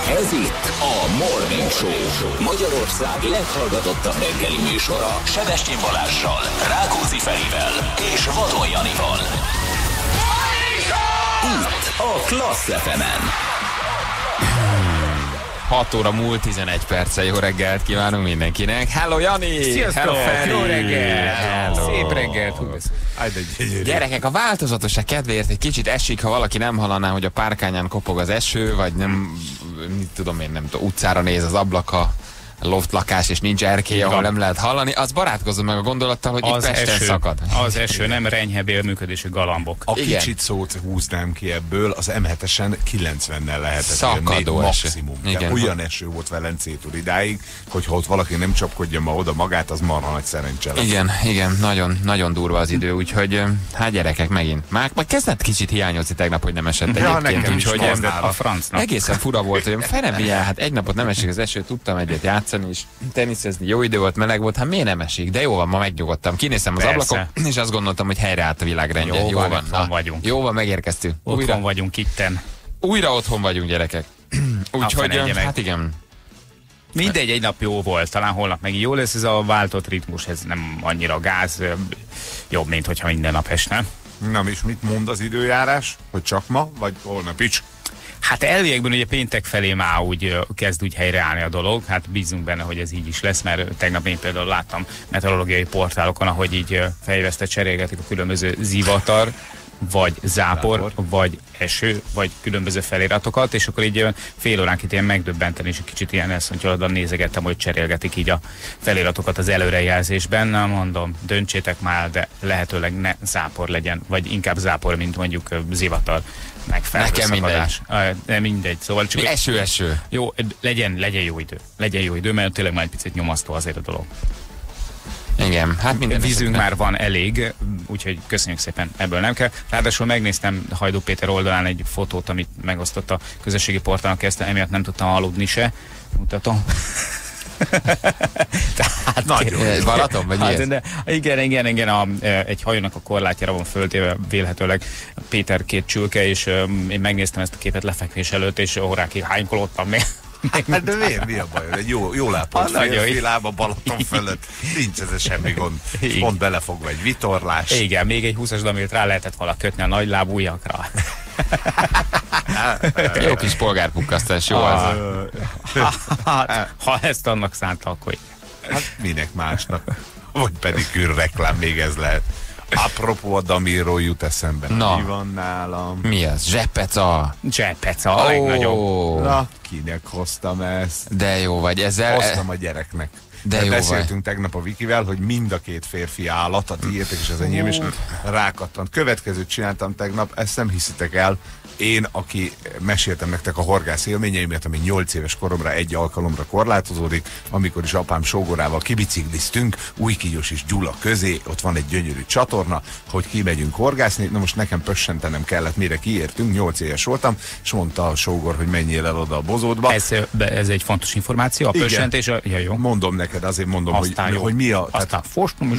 Ez itt a Morning Show. Magyarország leghallgatottabb reggeli műsora. Sebestyén Balázzsal, Rákóczi Ferivel és Vadon Janival. Itt a Klassz FM-en. 6 óra múlt 11 perccel. Jó reggelt kívánunk mindenkinek. Hello Jani! Sziasztok! Hello Feri! Jó reggelt! Hello. Szép reggelt! Gyerekek, a változatosság kedvéért egy kicsit esik, ha valaki nem hallaná, hogy a párkányán kopog az eső, vagy nem, mit tudom én, nem tudom, utcára néz az ablaka, loft lakás, és nincs erkély, ahol nem lehet hallani, az barátkozzon meg a gondolattal, hogy itt Pesten szakad. Az eső, nem renyhebél működésű galambok. A kicsit szót húznám ki ebből, az M7-esen 90-nel lehetett szakadó maximum. Igen. Olyan eső volt Velencétől idáig, hogy ha ott valaki nem csapkodja ma oda magát, az marha nagy szerencse lesz. Igen, nagyon durva az idő, úgyhogy hát gyerekek megint. Már kezdett kicsit hiányozni tegnap, hogy nem esett egyébként, úgyhogy a francnak. egészen fura volt, hogy fenebiel, hát egy napot nem esik az eső, tudtam egyet játszani és teniszezni, jó idő volt, meleg volt, hát miért nem esik? De jó van, ma megnyugodtam. Kinéztem az ablakon, és azt gondoltam, hogy helyreállt a világrendje. Jó van, vagyunk. Jó van, megérkeztünk. Otthon vagyunk itten. Újra otthon vagyunk, gyerekek. Úgyhogy, hát igen. Mindegy, egy nap jó volt, talán holnap meg jó lesz, ez a váltott ritmus, ez nem annyira gáz, jobb, mint hogyha minden nap esne. Na, és mit mond az időjárás? Hogy csak ma, vagy holnap is? Hát elviekben ugye péntek felé már úgy kezd úgy helyreállni a dolog, hát bízunk benne, hogy ez így is lesz, mert tegnap én például láttam meteorológiai portálokon, ahogy így fejveszte cserélgetik a különböző zivatar, vagy zápor, vagy eső, vagy különböző feliratokat, és akkor így fél óránként ilyen megdöbbenten, és egy kicsit ilyen elszontyolodban nézegettem, hogy cserélgetik így a feliratokat az előrejelzésben. Na, mondom, döntsétek már, de lehetőleg ne zápor legyen, vagy inkább zápor, mint mondjuk zivatar. Nekem mindegy. Mindegy, szóval csak... Eső. Jó, legyen jó idő. Legyen jó idő, mert tényleg már egy picit nyomasztó azért a dolog. Igen, hát minden vízünk már van elég, úgyhogy köszönjük szépen, ebből nem kell. Ráadásul megnéztem Hajdú Péter oldalán egy fotót, amit megosztott a közösségi portálon, emiatt nem tudtam aludni se. Mutatom. Tehát nagyon Balaton, vagy hát, de, igen, egy hajónak a korlátjára van föltéve vélhetőleg Péter két csülke, és én megnéztem ezt a képet lefekvés előtt, és órákig hánykolódtam még. Hát de mi a baj? Egy jó lápont fél láb a Balaton fölött. Nincs ez semmi gond. Pont belefogva egy vitorlás. Igen, még egy 20-as damilt rá lehetett vala kötni a nagy lábú ujjakra. Jó kis polgárpukkasztás, jó az. Ha ezt annak szánta, akkor hát minek másnak? Vagy pedig reklám, még ez lehet. Apropó, a Damirról jut eszembe. Na. Mi van nálam? Mi az? Zseppeca? Zseppeca, a legnagyobb. Na, kinek hoztam ezt? De jó vagy ezzel. Hoztam a gyereknek. De jó beszéltünk tegnap a Vikivel, hogy mind a két férfi állat, a tiétek és az enyém is rákattant. Következőt csináltam tegnap, ezt nem hiszitek el. Én, aki meséltem nektek a horgász élményeimet, ami 8 éves koromra egy alkalomra korlátozódik, amikor is apám sógorával kibicikliztünk, Újkígyos és Gyula közé, ott van egy gyönyörű csatorna, hogy kimegyünk horgászni. Na most nekem pössentenem kellett, mire kiértünk, 8 éves voltam, és mondta a sógor, hogy menjél el oda a bozótba. Ez egy fontos információ, a pösszentés, ja, jó. Mondom neked, azért mondom, hogy mi a... Aztán fostom,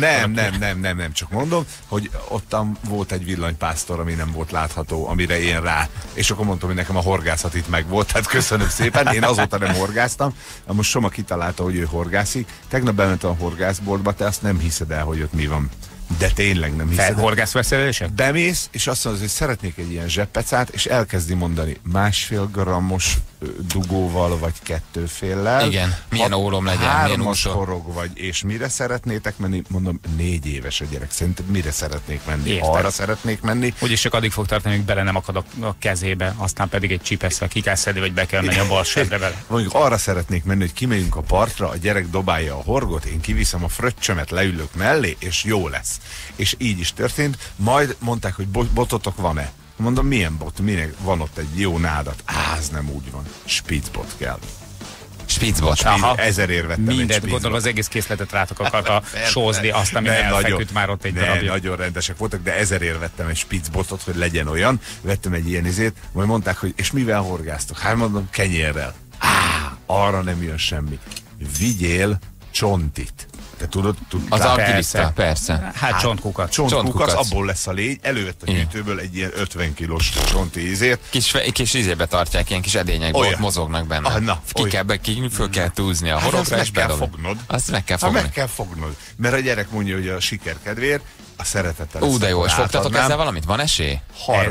nem, csak mondom, hogy ottan volt egy villanypásztor, ami nem volt látható, amire én rá. És akkor mondtam, hogy nekem a horgászat itt meg volt, tehát köszönöm szépen, én azóta nem horgáztam. Most Soma kitalálta, hogy ő horgászik. Tegnap bementem a horgászboltba, te azt nem hiszed el, hogy ott mi van. De tényleg nem hiszed el. Horgászveszelése? Bemész, és azt mondod, hogy szeretnék egy ilyen zseppecát, és elkezdi mondani 1,5 grammos dugóval, vagy 2 féllel. Igen, milyen ólom legyen, milyen úszó. horog vagy, és mire szeretnétek menni? Mondom, 4 éves a gyerek. Szerinted mire szeretnék menni? Értem. Arra szeretnék menni. Úgyis csak addig fog tartani, hogy bele nem akad a kezébe, aztán pedig egy csipeszvel ki kell szedni, vagy be kell menni a bal sebre vele. Mondjuk arra szeretnék menni, hogy kimegyünk a partra, a gyerek dobálja a horgot, én kiviszem a fröccsömet, leülök mellé, és jó lesz. És így is történt. Majd mondták, hogy bototok van-e? Mondom, milyen bot? Minek van ott egy jó nádat? Ez nem úgy van. Spitzbot kell. Spitzbot. 1000 vettem mindent, gondolom az egész készletet rátok akarta sózni, azt, ami elfeküdt már ott egy darabja. Nagyon rendesek voltak, de 1000 vettem egy spitzbotot, hogy legyen olyan. Vettem egy ilyen izét, majd mondták, hogy és mivel horgáztok? Hát mondom, kenyérrel. Arra nem jön semmi. Vigyél csontit. Te tudod? Az alkilista, persze. Hát csontkukac. Csontkukac, abból lesz a légy, elővett a gyűjtőből egy ilyen 50 kilós csonti ízért. Kis ízébe tartják, ilyen kis edényekbe, ott mozognak benne. Föl kell túlzni a horogra, és fognod. Azt meg kell fogni. Meg kell fognod. Mert a gyerek mondja, hogy a siker kedvéért a szeretettel. De jó, és fogtatok ezzel valamit? Van esély?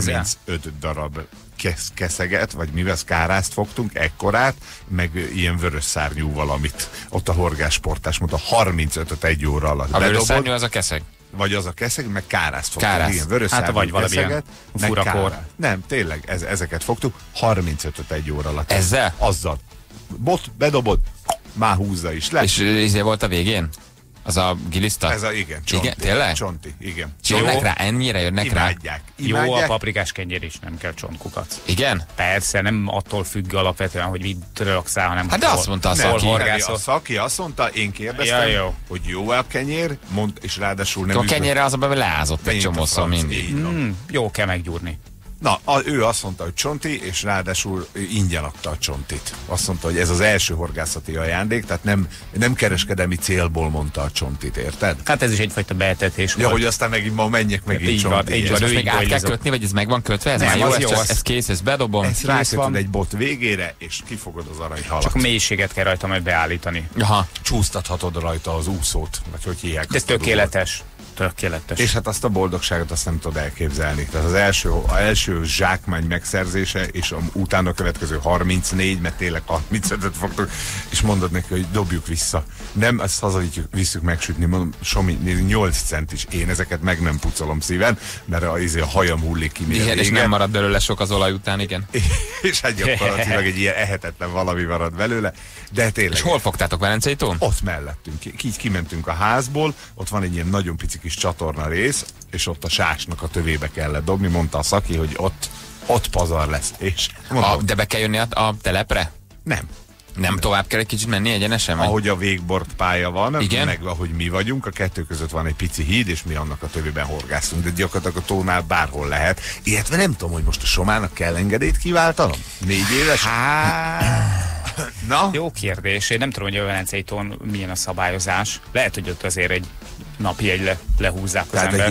35 darab keszeget, vagy mivel kárázt fogtunk, ekkorát, meg ilyen vörös szárnyú valamit. Ott a horgásportás mondta, 35-öt egy óra alatt. A vörös szárnyú az a keszeg? Vagy az a keszeg, meg kárázt fogtunk. Igen, vörös hát vagy valami keszeget, furakor. Nem, tényleg, ezeket fogtuk, 35-öt egy óra alatt. Ezzel? Azzal. Bot, bedobod, már húzza is le. És izé volt a végén? Az a giliszta? Ez a, igen, csonti. Igen, tényleg? Csonti, igen. Jönnek rá, ennyire jönnek rá? Imádják. Jó a paprikás kenyér is, nem kell csontkukac. Igen? Persze, nem attól függ alapvetően, hogy mit rakszál, hanem hát de azt mondta a szaki. A azt mondta, én kérdeztem, hogy jó a kenyér, és ráadásul nem... A kenyérre az abban leázott egy csomószor mindig. Jó kell meggyúrni. Na, ő azt mondta, hogy csonti, és ráadásul ingyen adta a csontit. Azt mondta, hogy ez az első horgászati ajándék, tehát nem kereskedelmi célból mondta a csontit, érted? Hát ez is egyfajta beetetés volt. Ja, hogy aztán megint ma menjek megint csonti. Így van, még át kell kötni, vagy ez meg van kötve? Ez már jó, ez kész, ez bedobom. Ezt rákötöd egy bot végére, és kifogod az aranyhalat. Csak a mélységet kell rajta majd beállítani. Aha. Csúsztathatod rajta az úszót, vagy hogy hívják. Ez tökéletes. Tökéletes. És hát azt a boldogságot azt nem tudod elképzelni. Tehát az első zsákmány megszerzése, és utána a következő 34, mert tényleg 35-öt fogtok, és mondod neki, hogy dobjuk vissza. Nem, ezt visszük megsütni, mondom, Somi, 8 centis, én ezeket meg nem pucolom szíven, mert a hajam hullik ki. Igen, és nem marad belőle sok az olaj után, igen. És hát gyakorlatilag egy ilyen ehetetlen valami marad belőle, de tényleg. És hol fogtátok, Velencei tó? Ott mellettünk. Így kimentünk a házból, ott van egy ilyen nagyon pici kis csatorna rész, és ott a sásnak a tövébe kellett dobni, mondta a szaki, hogy ott pazar lesz. És mondom, de be kell jönni a telepre? Nem tovább kell egy kicsit menni egyenesen? Ahogy a végbort pálya van, igen? Meg ahogy mi vagyunk, a kettő között van egy pici híd, és mi annak a tövében horgászunk, de gyakorlatilag a tónál bárhol lehet. Illetve nem tudom, hogy most a Somának kell engedélyt kiváltanom? 4 éves? Na? Jó kérdés. Én nem tudom, hogy a Velencei tón milyen a szabályozás. Lehet, hogy ott azért egy napi egy lehúzzák az ember.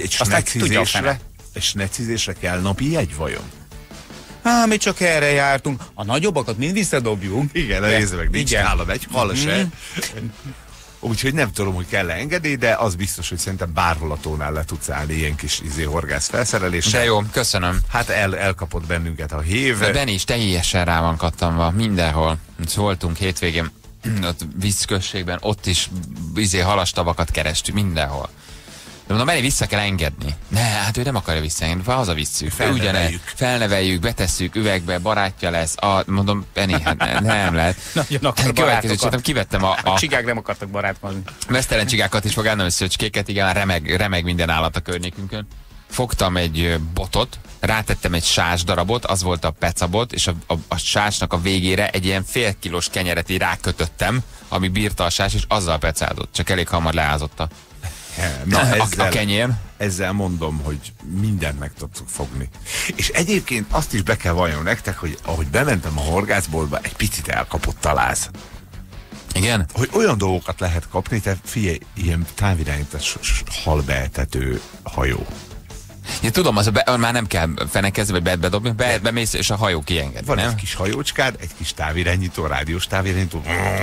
Egy snecizésre kell napi jegy vajon? Mi csak erre jártunk. A nagyobbakat mind visszadobjunk. Igen, nézd meg, nincs nálam egy hal se. Úgyhogy nem tudom, hogy kell engedély, de az biztos, hogy szerintem bárhol a tónál le tudsz állni ilyen kis horgász felszereléssel. De jó, köszönöm. Hát elkapott bennünket a hév. De Benni is teljesen rá van kattanva, mindenhol. Voltunk hétvégén, ott vízközségben, ott is halastavakat kerestünk, mindenhol. De mondom, Benni vissza kell engedni. Ne, hát ő nem akarja visszaengedni, hazavisszük. Felneveljük, betesszük üvegbe, barátja lesz. Mondom, Benni, hát nem lehet. Nagyon akar barátokat. Kivettem a csigák nem akartak barátkozni. Mesztelen csigákat is fogál, nem szöcskéket, igen, remeg minden állat a környékünkön. Fogtam egy botot, rátettem egy sás darabot, az volt a pecabot, és a sásnak a végére egy ilyen fél kilós kenyeret így rákötöttem, ami bírta a sás, és azzal pecázott. Csak elég hamar leázott a kenyér. Ezzel mondom, hogy mindent meg tudtuk fogni. És egyébként azt is be kell valljon nektek, hogy ahogy bementem a horgászboltba, egy picit elkapott a láz. Igen? Hogy olyan dolgokat lehet kapni, te figyelj, ilyen távirányítás halbeetető hajó. Én tudom, már nem kell fenekezni, vagy bedobni, bemész, és a hajó kienged. Van egy kis hajócskád, egy kis távirányító, rádiós távirányító,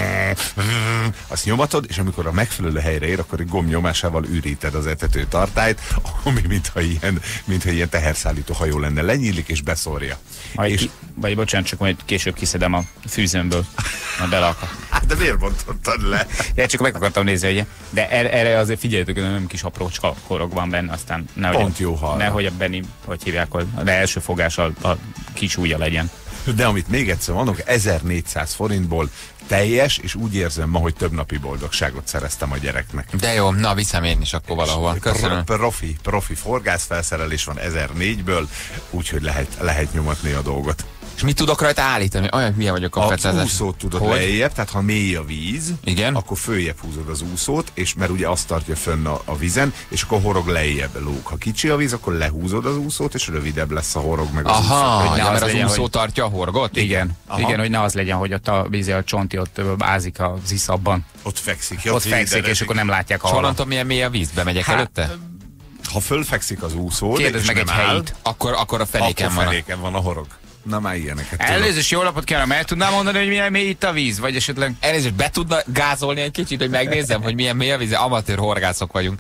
azt nyomatod, és amikor a megfelelő helyre ér, akkor egy gomb nyomásával üríted az etető tartályt, ami mintha ilyen teherszállító hajó lenne, lenyílik és beszórja. Vagy bocsánat, csak majd később kiszedem a fűzőmből a belaka. Hát de miért bontottad le? Ja, csak meg akartam nézni, hogy de erre azért figyeljetek, hogy nem kis aprócska korog van benne, aztán pont jó hal. Nehogy a Benni, hogy hívják, hogy az első fogás a kis ujja legyen. De amit még egyszer mondok, 1400 forintból teljes, és úgy érzem ma, hogy több napi boldogságot szereztem a gyereknek. De jó, na viszem én is akkor valahol. Köszönöm. Profi forgászfelszerelés van 1004-ből, úgyhogy lehet nyomatni a dolgot. És mit tudok rajta állítani? Olyan hülye vagyok a Az úszót tudod lejjebb, tehát ha mély a víz, igen? Akkor följebb húzod az úszót, és mert ugye azt tartja fönn a vízen, és akkor horog lejjebb lóg. Ha kicsi a víz, akkor lehúzod az úszót, és rövidebb lesz a horog meg az úszó. Aha, ja, mert az úszó tartja a horgot? Igen. Igen, hogy ne az legyen, hogy ott a vízi a csonti ott ázik az iszapban. Ott fekszik. Ott fekszik, és akkor nem látják a halat. Soha milyen mély a víz? Bemegyek előtte? Ha fölfekszik az úszó, kérdezd meg egy helyit. Akkor a fenéken van a horog. Na már ilyeneket. Elnézést, jó napot kívánok, el tudnám mondani, hogy milyen mély itt a víz? Vagy esetleg... Elnézést, be tudna gázolni egy kicsit, hogy megnézzem, hogy milyen mély a víz? Amatőr horgászok vagyunk.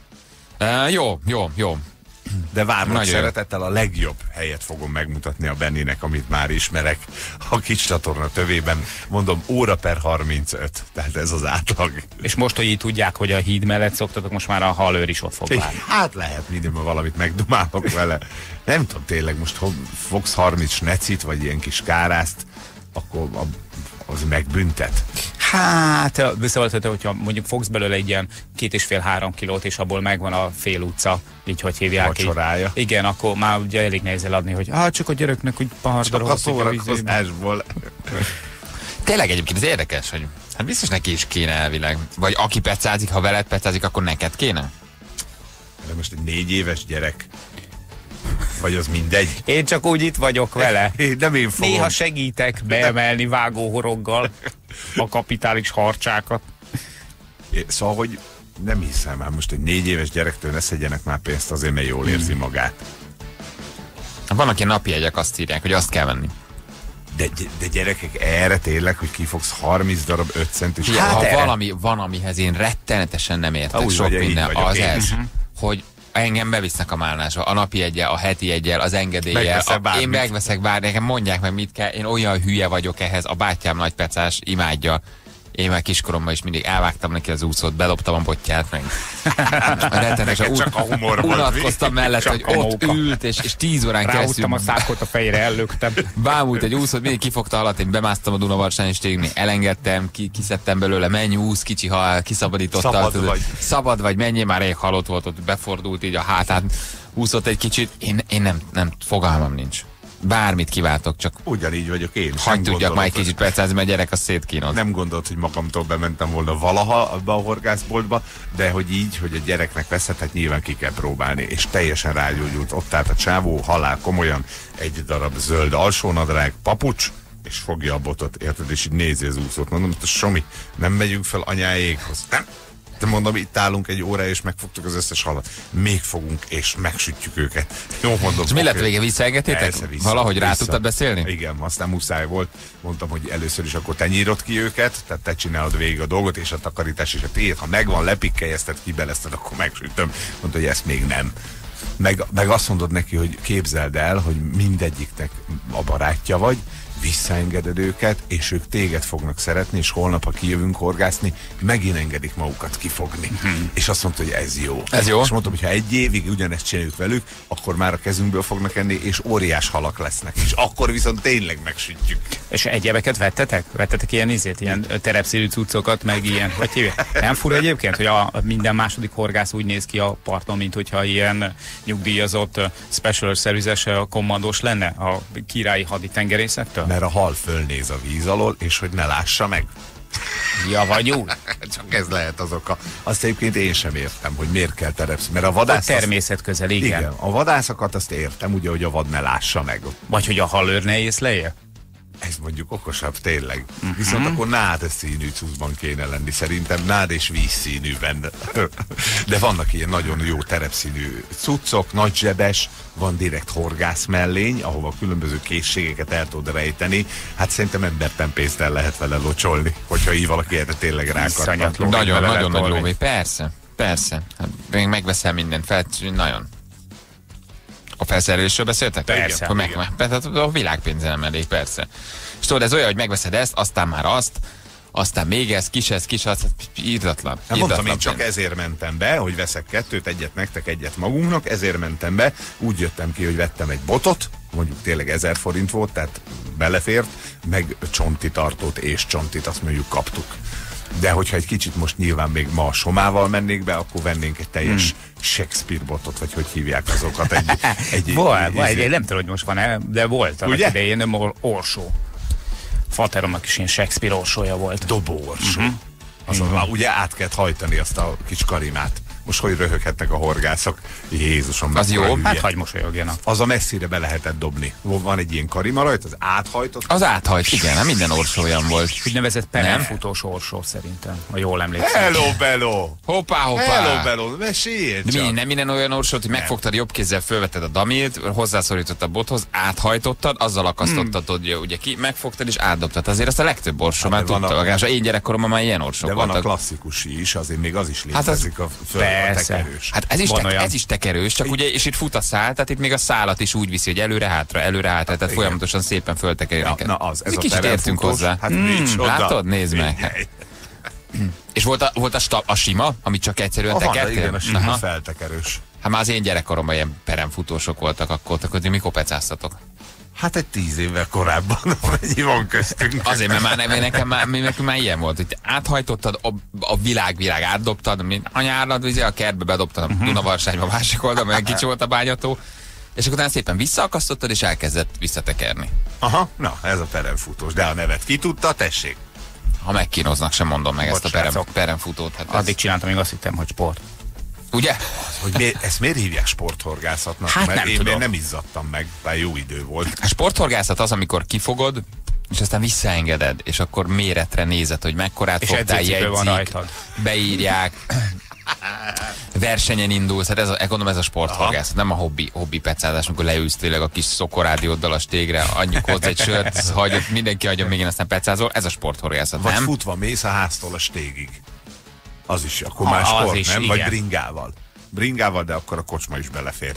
Jó. De várnak szeretettel, a legjobb helyet fogom megmutatni a Benninek, amit már ismerek. A kis csatorna tövében, mondom, óra per 35. Tehát ez az átlag. És most, hogy így tudják, hogy a híd mellett szoktatok, most már a halőr is ott fog várni. Hát lehet, mindjárt valamit megdumálok vele. Nem tudom, tényleg most fogsz 30 snecit, vagy ilyen kis kárászt, akkor az megbüntet. Hát, visszavoltható, hogyha mondjuk fogsz belőle egy ilyen 2,5-3 kilót, és abból megvan a fél utca, így hogy hívják. Vacsorája. Igen, akkor már ugye elég nehéz eladni, hogy csak a gyereknek úgy pár darab. Csak a szórakozásból. Tényleg egyébként ez érdekes, hogy hát biztos neki is kéne elvileg. Vagy aki pecázik, ha veled pecázik, akkor neked kéne? De most egy 4 éves gyerek. Vagy az mindegy. Én csak úgy itt vagyok vele. Nem én fogom. Néha segítek beemelni vágóhoroggal a kapitális harcsákat. Szóval, hogy nem hiszem már most egy 4 éves gyerektől ne szedjenek már pénzt azért, mert jól érzi magát. Vannak ilyen napi jegyek, azt írják, hogy azt kell venni. De gyerekek, erre tényleg, hogy kifogsz 30 darab 5 centis. Ja, ha valami van, amihez én rettenetesen nem értek, sok minden, az ez, hogy engem bevisznek a málnásba, a napi egyel, a heti egyel, az engedéllyel. Én megveszek bármit, nekem mondják meg mit kell, én olyan hülye vagyok ehhez, a bátyám nagy pecás, imádja. Én már kiskoromban is mindig elvágtam neki az úszót, bedobtam a botját, meg csak a humor unatkoztam mellett, hogy ott ült, és 10 órán keresztül... Ráhúztam a szákot a fejre, ellöktem. Bámult egy úszót, mindig kifogta alatt, én bemásztam a Dunavarsányi stégni, elengedtem, kiszedtem belőle, menj úsz, kicsi hal, kiszabadította. Szabad vagy, menjél, már rég halott volt, ott befordult így a hátán, úszott egy kicsit, én nem fogalmam nincs. Bármit kiváltok, csak ugyanígy vagyok én. Hagy tudjak már egy kicsit percázni, mert gyerek a szétkínoz. Nem gondolt, hogy magamtól bementem volna valaha abba a horgászboltba, de hogy így, hogy a gyereknek veszed, hát nyilván ki kell próbálni. És teljesen rágyógyult. Ott állt a csávó, halál komolyan, egy darab zöld alsónadrág, papucs, és fogja a botot, érted? És így nézi az úszót. Mondom, hogy Somi, nem megyünk fel anyáékhoz. Nem. De mondom, itt állunk egy óra, és megfogtuk az összes halat. Még fogunk, és megsütjük őket. Jó, mondom. És mi lett vége, visszaengedtétek? Valahogy rá tudtad beszélni? Igen, aztán muszáj volt. Mondtam, hogy először is akkor te nyírod ki őket, tehát te csinálod végig a dolgot, és a takarítás és a tiéd. Ha megvan, lepikkeljezted, kibelezted, akkor megsütöm. Mondta, hogy ezt még nem. Meg azt mondod neki, hogy képzeld el, hogy mindegyiknek a barátja vagy, visszaengeded őket, és ők téged fognak szeretni, és holnap, ha kijövünk horgászni, megint engedik magukat kifogni. És azt mondta, hogy ez jó. Ez jó. És mondtam, hogy ha egy évig ugyanezt csináljuk velük, akkor már a kezünkből fognak enni, és óriás halak lesznek. És akkor viszont tényleg megsütjük. És egyebeket vettetek? Vettetek ilyen ilyen terepszínű cuccokat, meg ilyen, vagy hívják? Nem fura egyébként, hogy minden második horgász úgy néz ki a parton, mint hogyha ilyen nyugdíjazott special services kommandós lenne a királyi haditengerészettől? Mert a hal fölnéz a víz alól, és hogy ne lássa meg. Ja, vagy úgy. Csak ez lehet az oka. Azt egyébként én sem értem, hogy miért kell terepszínű. Mert a vadász... A természet közel, igen. A vadászokat azt értem, ugye, hogy a vad ne lássa meg. Vagy hogy a halőr ne észlelje? Ez mondjuk okosabb, tényleg. Viszont akkor nád színű cuccban kéne lenni. Szerintem nád és vízszínűben. De vannak ilyen nagyon jó terepszínű cuccok, nagy zsebes, van direkt horgász mellény, ahova különböző készségeket el tud rejteni. Hát szerintem embertempészt el lehet vele locsolni, hogyha így valaki erre tényleg rákattan. Nagyon nagy lóvé. Persze. Hát még megveszel mindent, nagyon. A felszerelésről beszéltek? Persze. Tehát a világpénze nem elég, persze. És tudod, ez olyan, hogy megveszed ezt, aztán már azt, aztán még ez, kis az, írdatlan. Mondtam, én csak ezért mentem be, hogy veszek kettőt, egyet nektek, egyet magunknak, ezért mentem be. Úgy jöttem ki, hogy vettem egy botot, mondjuk tényleg 1000 forint volt, tehát belefért, meg csonti tartót és csontit, azt mondjuk kaptuk. De hogyha egy kicsit most nyilván még ma a somával mennék be, akkor vennénk egy teljes Shakespeare botot, vagy hogy hívják azokat. Én nem tudom, hogy most van-e, de volt annak idején, nem orsó. Fateromnak is ilyen Shakespeare orsója volt. Dobó orsó. Azon ugye át kellett hajtani azt a kis karimát. Most hogy röhöghetnek a horgászok? Jézusom. Az jó. Hát hagy mosolyogjanak. Az a messzire be lehetett dobni. Van egy ilyen karima rajta, az áthajtott. Az áthajt, igen, nem minden orsó olyan volt. Úgynevezett peremfutós orsó szerintem, ha jól emlékszem. Hello, Bello! Hoppá. Hello, Bello, mesélj csak! Nem minden olyan orsót, hogy megfogtad jobb kézzel, fölvetted a damilt, hozzászorítottad a bothoz, áthajtottad, azzal akasztottad ugye ki, megfogtad és átdobtad. Azért azt a legtöbb orsó már tudta. És én gyerekkoromban már ilyen orsók de voltak. Van a klasszikus is, azért még az is létezik, a tekerős. Hát ez is tekerős, csak ugye, és itt fut a szál, tehát itt még a szálat is úgy viszi, hogy előre-hátra, tehát folyamatosan szépen föltekeri neked. Na az, ez kicsit értünk hozzá. Hát látod? Nézd meg. És volt a sima, amit csak egyszerűen tekertél? Igen, a sima feltekerős. Hát már az én gyerekkoromban ilyen peremfutósok voltak, akkor mikor pecáztatok? Hát egy 10 évvel korábban, mennyi van köztünk. Azért, mert nekünk már ilyen volt, hogy áthajtottad, a világ átdobtad, mint anyárnad, a kertbe bedobtad, a Dunavarságba másik oldal, mert kicsi volt a bányató, és akkor utána szépen visszaakasztottad, és elkezdett visszatekerni. Aha, na ez a peremfutós, de a nevet ki tudta, tessék. Ha megkínoznak, sem mondom meg ezt a peremfutót. Hát addig csináltam, még azt hittem, hogy sport. Ugye? Ezt miért hívják sporthorgászatnak? Hát mert nem én tudom. nem izzadtam meg, bár jó idő volt. A sporthorgászat az, amikor kifogod, és aztán visszaengeded, és akkor méretre nézed, hogy mekkorát fogtál, jegyzik, beírják, versenyen indulsz, hát gondolom ez a sporthorgászat, nem a hobbi pecázás, amikor leülsz tényleg a kis szokorádióddal a stégre, adjuk hozzá egy sört, mindenki adjon még, én aztán pecázol, ez a sporthorgászat, vagy nem? futva mész a háztól a stégig. Az is, akkor már sport, is, nem? igen. Vagy bringával, de akkor a kocsma is belefér.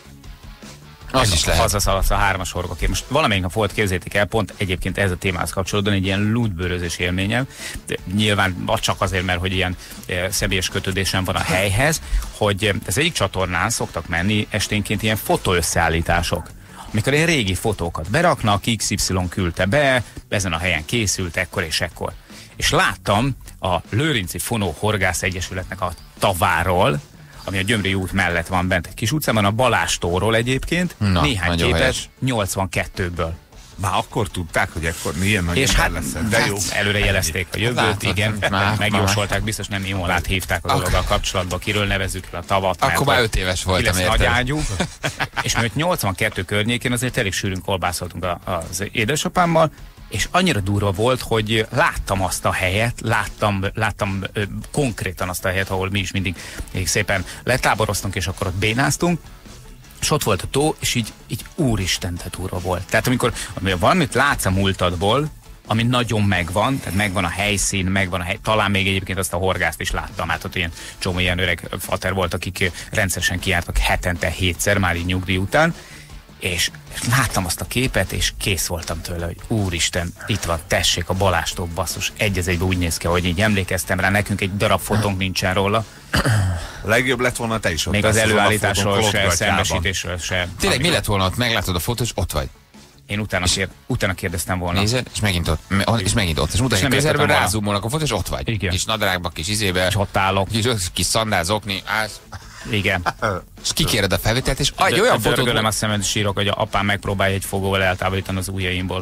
Az is lehet. Hazaszaladsz a 3-as horgokért. Most valamelyik nap volt, képzétek el, pont egyébként ez a témához kapcsolódóan egy ilyen lúdbőrözés élményem. De nyilván csak azért, mert hogy ilyen személyes kötődésem van a helyhez, hogy az egyik csatornán szoktak menni esténként ilyen fotóösszeállítások. Amikor ilyen régi fotókat beraknak, XY küldte be, ezen a helyen készült ekkor és ekkor. És láttam a Lőrinci Fonó Horgász Egyesületnek a taváról, ami a Gyömri út mellett van bent egy kis utcában, a Balázstóról egyébként, néhány képet 82-ből. Már akkor tudták, hogy ekkor milyen nagy és hát, lesz. De jó. Előre jelezték a jövőt, látod, igen, megjósolták, biztos nem Imolát hívták a dologgal kapcsolatba, kiről nevezzük le a tavat. Akkor már 5 éves voltam, érted? Nagyágyú. És mi 82 környékén azért elég sűrűn kolbászoltunk az édesapámmal, és annyira durva volt, hogy láttam azt a helyet, láttam konkrétan azt a helyet, ahol mi is mindig szépen letáboroztunk, és akkor ott bénáztunk, és ott volt a tó, és így úristen, de durva volt. Tehát amikor valamit látsz a múltadból, ami nagyon megvan, tehát megvan a helyszín, megvan a talán még egyébként azt a horgászt is láttam, hát ott ilyen csomó ilyen öreg fater volt, akik rendszeresen kijártak hetente 7-szer, már így nyugdíj után, és láttam azt a képet, és kész voltam tőle, hogy úristen, itt van, tessék a Balázstó, basszus, egy egyben úgy néz ki, hogy így emlékeztem rá, nekünk egy darab fotónk nincsen róla. Legjobb lett volna, te is ott. Még az előállításról se, szembesítésről se. Tényleg mi lett volna, ott meglátod a fotót, és ott vagy? Én utána kérdeztem volna. Nézed, és megint ott, és utána közelből rázumolnak a fotó, és ott vagy. Igen. Kis nadrágba, kis izébe. És ott állok. Kis szandál, zokni, állsz. Igen. És kikéred a felvételt, és egy olyan fotót... Dörgölöm a szemed, sírok, hogy apám megpróbálja egy fogóval eltávolítani az ujjaimból.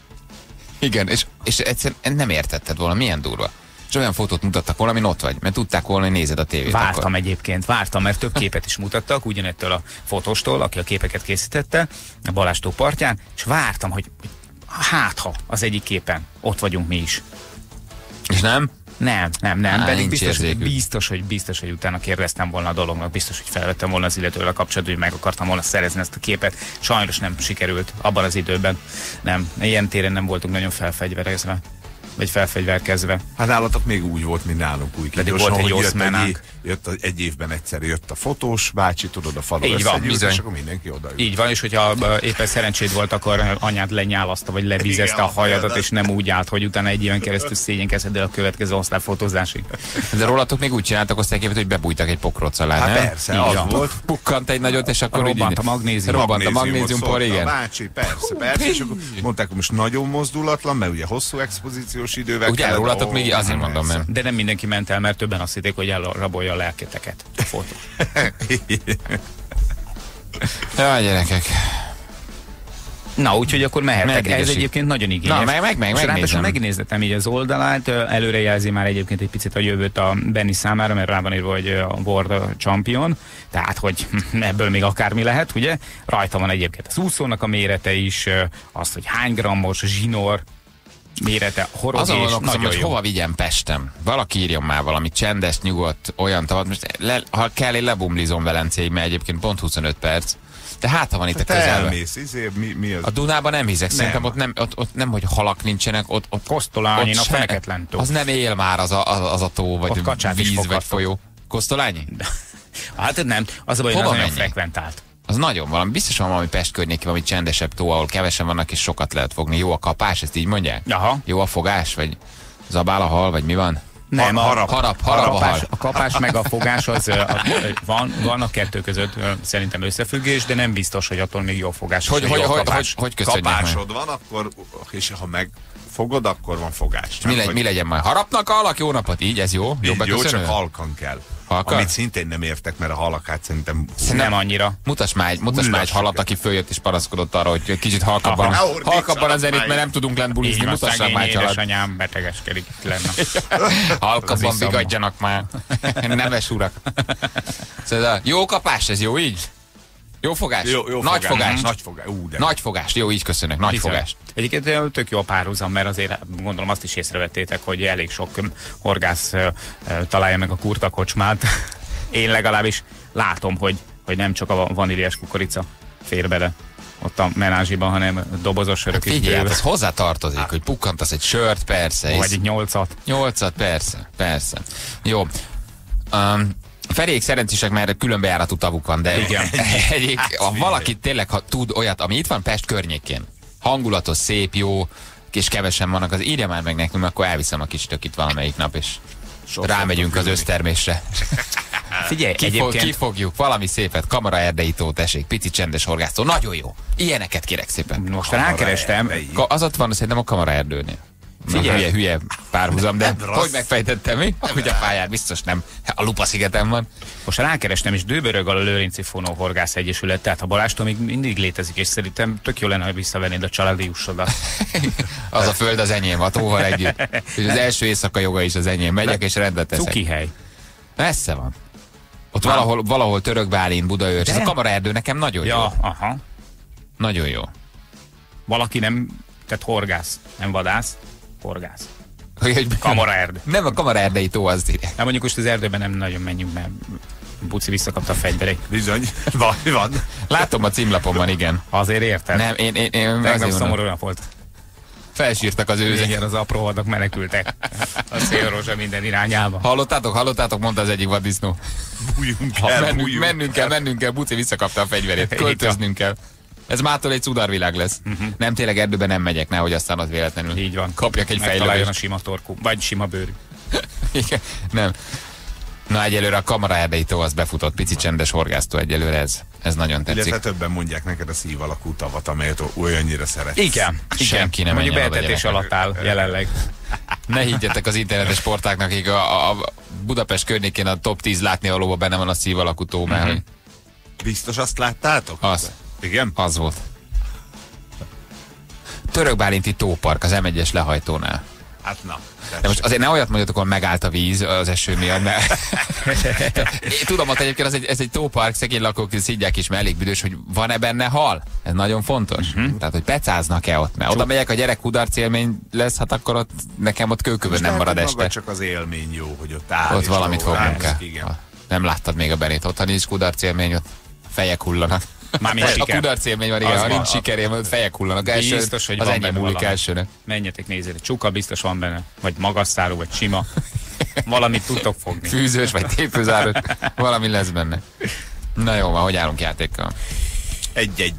Igen, és egyszerűen nem értetted volna, milyen durva. És olyan fotót mutattak volna, amin ott vagy, mert tudták volna, hogy nézed a tévét. Vártam egyébként, mert több képet is mutattak, ugyanettől a fotóstól, aki a képeket készítette, a Balázstó partján, és vártam, hogy hát ha az egyik képen ott vagyunk mi is. És nem? Nem. Pedig biztos, hogy utána kérdeztem volna a dolognak, biztos, hogy felvettem volna az illetővel kapcsolatban, hogy meg akartam volna szerezni ezt a képet. Sajnos nem sikerült abban az időben. Nem, ilyen téren nem voltunk nagyon felfegyverezve. Vagy felfegyverkezve. Hát nálatok még úgy volt, mint nálunk úgy. Pedig volt egy oszmánánk. Jött egy évben egyszer jött a fotós bácsi, tudod, a falu így van, és akkor mindenki oda jött. Így van, és hogyha éppen szerencséd volt, akkor anyád lenyálaszta, vagy levizezte a hajadat, és nem úgy állt, hogy utána egy éven keresztül szégyenkezed el a következő osztályfotózásig. De rólatok még úgy csináltak osztályképet, hogy bebújtak egy pokroc alá, hát nem? Persze, az volt. Pukkant egy nagyot, és akkor robbant a magnézium. Robbant a magnéziumpor, igen. Bácsi, persze, és akkor mondták, hogy most nagyon mozdulatlan, mert ugye hosszú expozíció recepciós idővel. Ugye elrólatok még, azért mondom, nem. De nem mindenki ment el, mert többen azt hitték, hogy elrabolja a lelketeket. A fotó. Jaj, gyerekek. Na, úgyhogy akkor mehettek. Meddig Ez esik? egyébként nagyon igényes. Na, megnézem. Megnéztem így az oldalát, előrejelzi már egyébként egy picit a jövőt a Benny számára, mert rá van írva, hogy a World Champion, tehát hogy ebből még akármi lehet, ugye? Rajta van egyébként az úszónak a mérete is, az, hogy hány grammos zsinór mérete, horog azon és gondolkozom, nagyon hogy jó. hova vigyem Pestem. Valaki írjon már valami csendes, nyugodt, olyan tavat. Most ha kell, én lebumlizom Velencéig, mert egyébként pont 25 perc. De hát, ha van itt a Te közelben. elmész, mi az? A Dunában nem hiszek, szerintem ott nem, hogy halak nincsenek, ott Kosztolányinak se- feneketlen tó. Az nem él már az a tó, vagy Ott kacsát is víz, vagy foghattok. folyó. Kosztolányi? Hát nem, az a baj, hogy Hova nagyon menjek? frekventált. Az nagyon valami. Biztos van valami Pest környékén, valami csendesebb tó, ahol kevesen vannak, és sokat lehet fogni. Jó a kapás, ezt így mondják? Aha. Jó a fogás, vagy zabál a hal, vagy mi van? Nem, Harap a hal. a kapás meg a fogás az van a kettő között szerintem összefüggés, de nem biztos, hogy attól még jó fogás. Hogy köszönjük meg? Kapásod van, akkor, és ha megfogod, akkor van fogás. Mi legyen majd? Harapnak a halak? Jó napot? Így, ez jó? Jó Jó, beköszönő? csak halkan kell. Halkan? Amit szintén nem értek, mert a halakát szerintem... Nem annyira. Mutass már egy halat, aki följött és panaszkodott arra, hogy kicsit halkabban a zenét, mert nem tudunk lent bulizni. Így van, Mutassák szegény már egy halat. édesanyám betegeskedik itt lenne. Halkabban Az iszom. vigadjanak már. Neves urak. Szóval, jó kapás, ez jó így? Jó fogás? Jó Nagy fogás. Nagy fogás. De Nagy fogás. Jó, így köszönök. Nagy Bizony. fogás. Egyébként tök jó a párhuzam, mert azért gondolom azt is észrevettétek, hogy elég sok horgász találja meg a Kurta kocsmát. Én legalábbis látom, hogy nem csak a vaníliás kukorica fér bele ott a menázsiban, hanem dobozos sörök is. Figyelj, hát az hozzá tartozik, hogy pukkantasz egy sört, persze. Vagy egy 8-at. 8-at, persze. Jó. Ferék szerencsések, mert különbejáratú tavuk van, de Igen. ha valaki tényleg tud olyat, ami itt van Pest környékén, hangulatos, szép, jó, és kevesen vannak, az írja már meg nekünk, akkor elviszem a kis tökit valamelyik nap, és rámegyünk az össztermésre. Figyelj, egyébként... Kifogjuk valami szépet, Kamara erdei tó, tessék, pici csendes horgásztó, nagyon jó. Ilyeneket kérek szépen. Most rákerestem. Az ott van szerintem a Kamara erdőnél. Figyelj. Hülye párhuzam, de hogy megfejtettem mi? Hogy a pályán biztos nem. A Lupa szigeten van. Most rákerestem, és Dőbörög a Lőrinci Fonó Horgász Egyesület, tehát a Balástól még mindig létezik, és szerintem tök jó lenne, ha visszavennéd a családi jussodat. Az a föld az enyém, a tóval együtt. És az első éjszaka joga is az enyém. Megyek és rendet teszek. Cuki hely. Messze van. Ott valahol Török Bálint, Budaörs. Ez a Kamara erdő nekem nagyon jó. Aha. Nagyon jó. Valaki nem, tehát horgász, nem vadász, horgász. Hogy Kamara erdő. Nem a Kamara erdei tó, az direkt. Hát mondjuk most az erdőben nem nagyon menjünk, mert Buci visszakapta a fegyverét. Bizony, van. Látom a címlapomban, igen. Azért érted? Nem, én Tegnap azért szomorú mondom. nap volt. Felsírtak az őzek. Igen, az apró vadak menekültek. A szélrózsa minden irányába. Hallottátok, mondta az egyik vaddisznó. Bújjunk el, Mennünk kell, Buci visszakapta a fegyverét. Költöznünk kell. Ez mától egy cudarvilág lesz. Nem, tényleg erdőben nem megyek, nehogy aztán az véletlenül. Így van. Kapjak egy Megtaláljon a fejlődést. sima torkú, vagy sima bőrű. Igen, nem. Na, egyelőre a Kamara erdei tó az befutott, pici csendes horgásztó egyelőre, ez nagyon tetszik. Illetve többen mondják neked a szív alakú tavat, amelyet olyannyira szeretsz. Igen. Senki nem Mondjuk menjen oda, beetetés gyerekek. alatt áll jelenleg. Ne higgyetek az internetes sportáknak, akik a Budapest környékén a top 10 látnivalóban benne van a szív alakú tó, mert hogy Biztos azt láttátok? az. Igen? Az volt. Török Bálinti tópark az M1-es lehajtónál. Hát na. De most azért ne olyat mondjatok, hogy megállt a víz az eső miatt, mert én tudom, hogy egyébként ez egy tópark, szegény lakók szidják is, mert elég büdös, hogy van-e benne hal? Ez nagyon fontos. Tehát, hogy pecáznak-e ott, mert oda megyek, a gyerek kudarc élmény lesz, hát akkor ott nekem ott kőkövön nem marad este. Csak az élmény jó, hogy ott áll. Ott és valamit dolgol. fognunk kell. Igen. Nem láttad még a Benét, ott ha nincs kudarc élmény, ott fejek hullanak. Mármint A siker. kudarc élmény van, igen, Az ha van. nincs sikerém, ott fejek hullanak. Biztos, hogy az van enyém benne múlik valami. elsőnek. Menjetek, nézzétek. Csuka biztos van benne. Vagy magasszáró, vagy sima. Valamit tudtok fogni. Fűzős vagy tépőzáros, valami lesz benne. Na jó, van, hogy állunk játékkal? 1-1.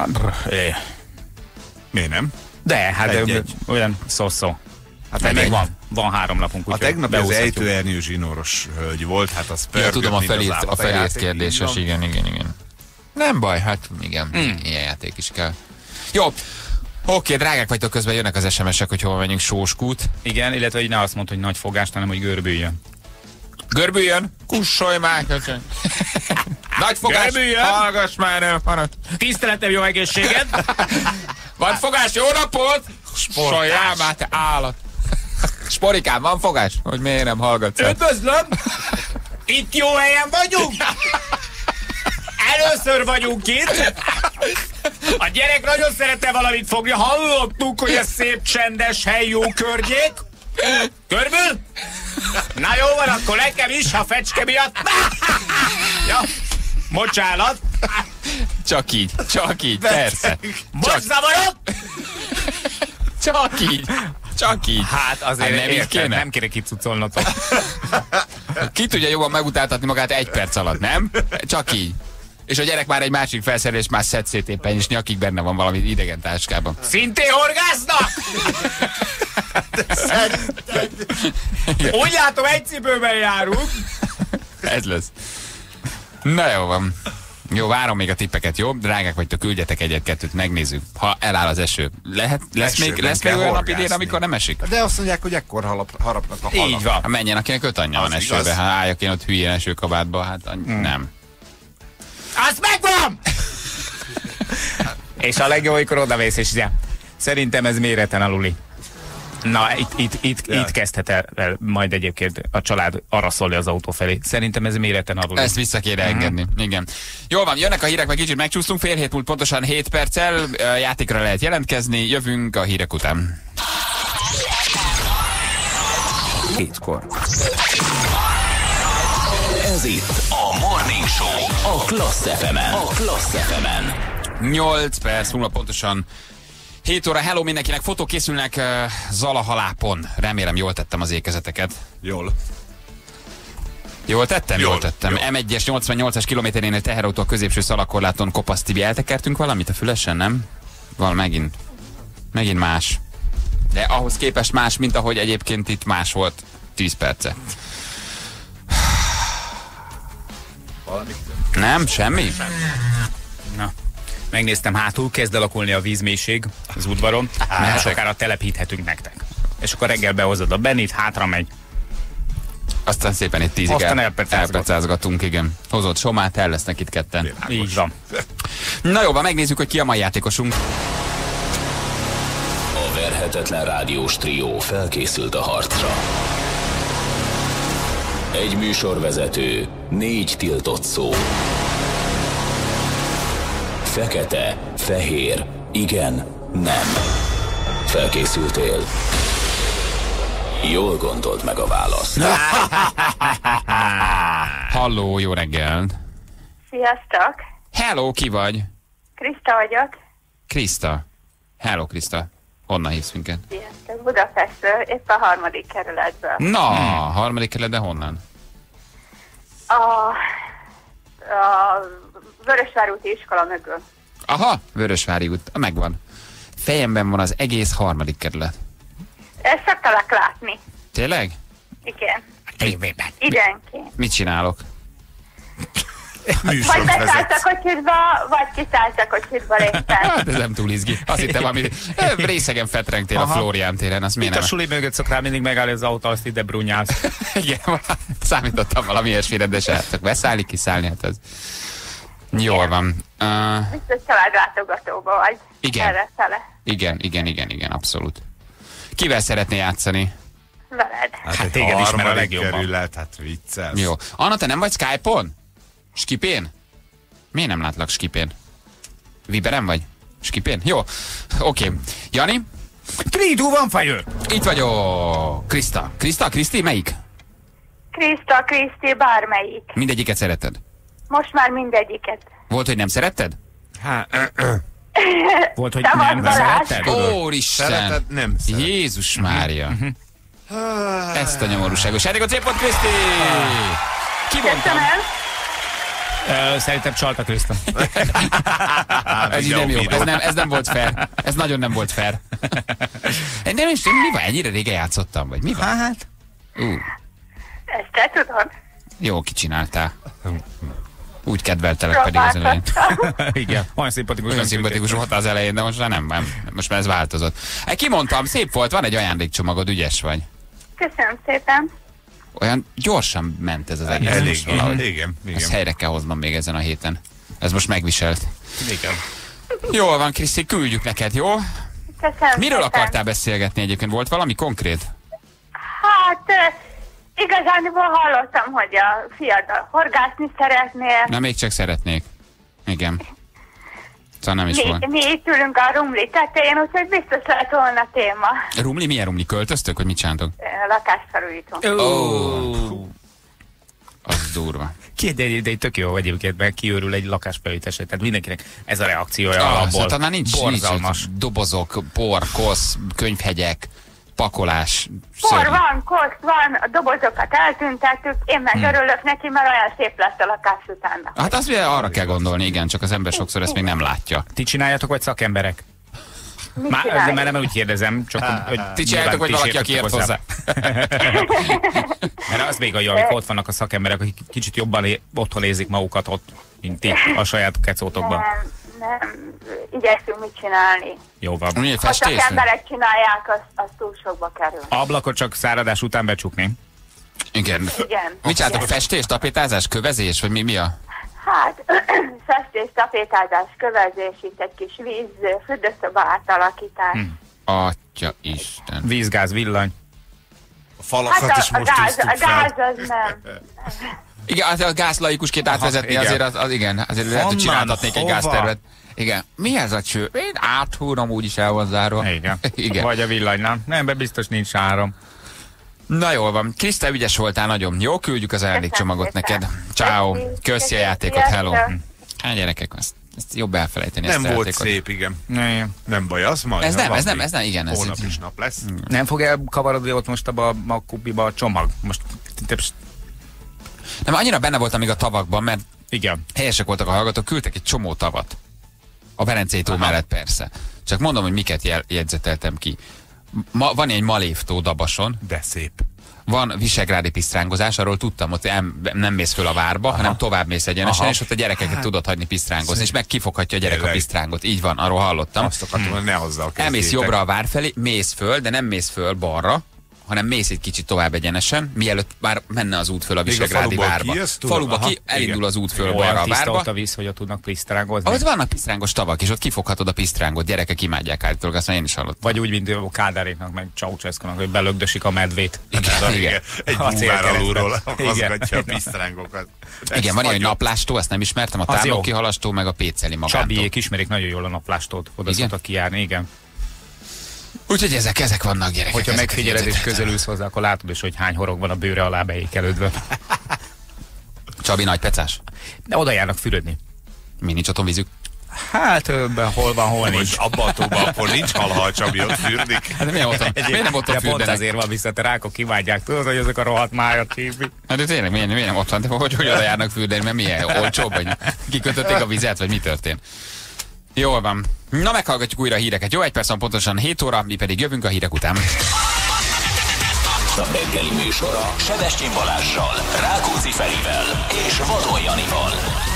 Miért nem? De, hát 1-1. olyan szó-szó. Hát De még egy- van 3 napunk, A úgyhogy tegnapi az beúszhatjuk. ejtőernyő zsinóros hölgy volt, hát az Ja, pörgött, tudom, a mint az felírt, állat a felírt játék, kérdéses, így van. igen. Nem baj, hát igen, ilyen játék is kell. Jó, Oké, drágák vagytok, közben jönnek az SMS-ek, hogy hova menjünk, Sóskút. Igen, illetve hogy ne azt mondd, hogy nagy fogás, hanem hogy görbüljön. Görbüljön? Kussolj már, köcsön. Nagy fogás, Görbüljön. hallgass már, nem panat. Tiszteletem, jó egészséget! Van fogás, jó napot! Soljál már, te állat. Sporikám, van fogás? Hogy miért nem hallgatsz? Üdvözlöm! Itt jó helyen vagyunk! Először vagyunk itt! A gyerek nagyon szerette valamit fogni. Hallottuk, hogy ez szép, csendes hely, jó környék. Körbül? Na jó van, akkor nekem is, a fecske miatt. Ja, bocsánat. Csak így, persze. Most zavarok? Csak így. Hát azért nem így érted, kéne? nem kéne kicucolnotok. Ki tudja jobban megutáltatni magát 1 perc alatt, nem? Csak így. És a gyerek már egy másik felszerelés, már szed szét éppen, és nyakig benne van valami idegen táskában. Szintén horgásznak? Úgy látom, egy cipőben járunk. Ez lesz. Na jó van. Jó, várom még a tippeket, jó? Drágák vagytok, küldjetek egyet-kettőt, megnézzük. Ha eláll az eső. Lesz még olyan nap idén, amikor nem esik? De azt mondják, hogy ekkor harapnak a halak. Így van. Hát menjen, akinek 5 anyja van Az esőbe. igaz. Ha álljak én ott hülyén esőkabátba, hát nem. Azt megvan! És a legjobb, amikor odavész, és ugye, szerintem ez méreten aluli. Na, itt kezdhet el majd egyébként a család araszolni az autó felé. Szerintem ez méreten aluli. Ezt vissza kéne engedni. Igen. Jól van, jönnek a hírek, meg kicsit megcsúsztunk, fél hét múlt pontosan 7 perccel, játékra lehet jelentkezni, jövünk a hírek után. 7-kor. Ez itt a Morning Show a Klassz FM-en. 8 perc múlva pontosan 7 óra. Hello mindenkinek, fotók készülnek Zalahalápon. Remélem jól tettem az ékezeteket. Jól. Jól tettem? Jól tettem. Jól. M1-es 88-as kilométerénél teherautók középső szalakorláton Kopasz Tibi. Eltekertünk valamit a fülesen, nem? Megint más. De ahhoz képest más, mint ahogy egyébként itt más volt 10 perce. Valami. Nem? Semmi? Na, megnéztem hátul, kezd alakulni a vízmélység az udvaron, mert sokára telepíthetünk nektek. És akkor reggel behozod a Benit, hátra megy. Aztán szépen itt 10-ig Aztán elpecázgatunk, igen. Hozott Somát, el lesznek itt ketten. Így van. Na jó, megnézzük, hogy ki a mai játékosunk. A verhetetlen rádiós trió felkészült a harcra. Egy műsorvezető, 4 tiltott szó. Fekete, fehér, igen, nem. Felkészültél? Jól gondold meg a választ. Halló, jó reggelt. Sziasztok! Hello, ki vagy? Kriszta vagyok. Kriszta. Hello, Kriszta. Honnan hívsz minket? Sziasztok! Budapestről, épp a 3. kerületből. Na, harmadik kerület, de honnan? A Vörösvár úti iskola mögül. Aha, Vörösvári út, megvan. Fejemben van az egész 3. kerület. Ezt szoktalak látni. Tényleg? Igen. Tévében. Időnként. Mit csinálok? Vagy beszállsz a kocsitba, vagy kiszállsz a kocsitba részen. Hát ez nem túl izgi. Azt hittem, ami részegen fetrengtél a Flórián téren, azt miért Itt a nem? suli mögött szokták mindig megállni az autó, azt ide brunyálsz. Igen, számítottam valami ilyesmire, de se csak beszállni, kiszállni, hát ez... Jól van. Biztos családlátogatóba vagy. Igen. Erre fele. Igen, abszolút. Kivel szeretné játszani? Veled. Hát téged ismer a legjobban. Kerület, hát vicces. Jó. Anna, te nem vagy Skype-on? Skipén? Miért nem látlak Skipén? Viberen vagy? Skipén? Jó. Oké. Jani? 3, 2, 1, fire! Itt vagyok. Kriszta. Kriszti, melyik? Kriszta, Kriszti, bármelyik. Mindegyiket szeretted? Most már mindegyiket. Volt, hogy nem szeretted? Volt, hogy Te nem vagy Balázs. szeretted? Úristen! Szereted? Nem szereted. Jézus Mária! Ezt a nyomorúságos játékot, szép volt, Kriszti! Kivontam! Köszönöm. Szerintem csaltak, Kriszta. Ez így nem jó, ez nem volt fair. Ez nagyon nem volt fair. Nem is, mi van? Ennyire régen játszottam, vagy mi van? Hát? Ezt te tudod? Jó, kicsináltál. Úgy kedveltelek pedig az elején. Igen, olyan szimpatikus. Olyan szimpatikus volt az elején, de most már nem. Most már ez változott. Kimondtam, szép volt, van egy ajándékcsomagod, ügyes vagy. Köszönöm szépen. Olyan gyorsan ment ez az egész. Elég, Igen. Ezt helyre kell hoznom még ezen a héten. Ez most megviselt. Igen. Jól van, Kriszti, küldjük neked, jó? Köszönöm Miről szépen. akartál beszélgetni egyébként? Volt valami konkrét? Hát, igazából hallottam, hogy a fiatal horgászni szeretnél. Na, még csak szeretnék. Igen. Szóval nem is volt. Mi itt ülünk a rumli tetején, úgyhogy biztos lehet volna téma. Rumli? Milyen rumli? Költöztök, vagy mit csináltok? Lakásfelújító. Az durva. De tök jó egyébként, mert kiőrül egy lakásfelújításra. Tehát mindenkinek ez a reakciója abból. Hát annál nincs dobozok, por, kosz, könyvhegyek, pakolás. Por van, kosz van, a dobozokat eltüntettük, én meg örülök neki, mert olyan szép lesz a lakás utána. Hát azt arra kell gondolni, igen, csak az ember sokszor ezt még nem látja. Ti csináljátok, vagy szakemberek? Már nem úgy kérdezem, csak hogy ti csináljátok, vagy valaki, aki ért hozzá. Mert az még a jó, amikor ott vannak a szakemberek, akik kicsit jobban otthon érzik magukat ott, mint ti a saját kecótokban. Nem, igyekszünk mit csinálni. Jó van. Ha szakemberek csinálják, az túl sokba kerül. Ablakot csak száradás után becsukni. Igen. Mit csináltok? Festés, tapétázás, kövezés, vagy mi a? Hát, festés, tapétázás, kövezés, itt egy kis víz, fürdőszoba átalakítás. Atya Isten. Vízgáz, villany. A falakat is most tisztük fel. A gáz az nem. Igen, a gázlaikusként átvezetni azért igen, azért lehet, hogy csináltatnék egy gáztervet. Igen. Mi ez a cső? Én áthúrom, úgyis el van zárva. Igen. Vagy a villany, nem? Nem, biztos nincs áram. Na jól van. Kriszta, ügyes voltál nagyon. Jó, küldjük az ajándékcsomagot neked. Ciao. Köszi a játékot, hello. Hát gyerekek, ezt jobb elfelejteni. Nem volt szép, igen. Nem baj, az majd. Ez nem, igen. Holnap is nap lesz. Nem fog elkavarodni ott most a kubiba a csomag? Most... Nem, annyira benne voltam még a tavakban, mert igen. Helyesek voltak a hallgatók, küldtek egy csomó tavat. A Velencei tó mellett persze. Csak mondom, hogy miket jegyzeteltem ki. Van egy Malévtó Dabason. De szép. Van visegrádi pisztrángozás, arról tudtam, hogy nem mész föl a várba, hanem tovább mész egyenesen, és ott a gyerekeket tudod hagyni pisztrángozni, és megkifoghatja a gyerek a pisztrángot. Így van, arról hallottam. Azt akartam, hogy ne hozzá. Elmész jobbra a vár felé, mész föl, de nem mész föl balra, hanem mész egy kicsit tovább egyenesen, mielőtt már menne az út föl a visegrádi várba. Faluba ki, elindul az út föl balra a várba. Olyan a víz, hogy ott tudnak pisztrángozni. Ott vannak pisztrángos tavak, és ott kifoghatod a pisztrángot, gyerekek imádják állítólag, azt én is hallottam. Vagy úgy, mint a Kádáréknak, meg Ceausescunak, hogy belögdösik a medvét. Igen. Egy búvár alulról hozgatja a pisztrángokat. Igen, van ilyen naplástó, ezt nem ismertem, a távlókihalastó, meg a péceli magántó. Csabiék ismerik nagyon jól a naplástót, oda szoktak kijárni, igen. Úgyhogy ezek vannak, gyerekek. Hogyha megfigyeled és közelülsz hozzá, akkor látod is, hogy hány horog van a bőre alá beékelődve. Csabi nagy pecás? De oda járnak fürödni. Mi nincs otthon vízük? Hát hol van, hol nincs. Abban a tóban akkor nincs hal, ha a Csabi ott fürdik. Hát miért nem otthon fürdenek? Pont azért van vissza, te rákok kivágyják, tudod, hogy ezek a rohadt májat hívni. Hát de tényleg, miért nem otthon? De hogy oda járnak fürdeni, mert milyen olcsóbb, vagy kikötötték a vizet, vagy mi történt? Jól van. Na, meghallgatjuk újra a híreket. Jó, 1 perc van pontosan 7 óra, mi pedig jövünk a hírek után. A reggeli műsora Sebestyén Balázssal, Rákóczi Ferivel és Vadon Janival.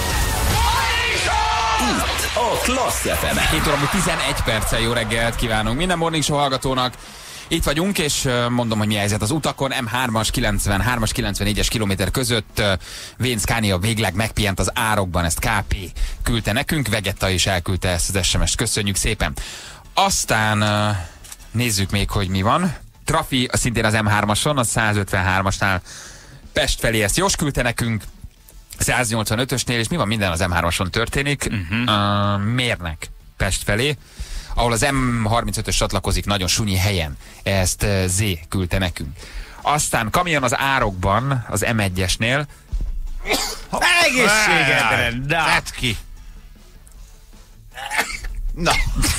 Itt a Klassz FM-en. 7 óra, 11 perccel jó reggelt kívánunk minden Morning Show hallgatónak. Itt vagyunk, és mondom, hogy mi a helyzet az utakon. M3-as, 93-as, 94-es kilométer között Vén Scania végleg megpihent az árokban, ezt KP küldte nekünk, Vegetta is elküldte ezt az SMS-t, köszönjük szépen. Aztán nézzük még, hogy mi van. Trafi, szintén az M3-ason, a 153-asnál Pest felé, ezt Jos küldte nekünk, 185-ösnél, és mi van, minden az M3-ason történik. Mérnek Pest felé, ahol az M35-ös csatlakozik nagyon sunyi helyen. Ezt Z küldte nekünk. Aztán kamion az árokban, az M1-esnél. Egészségedre! Tedd ki! Na!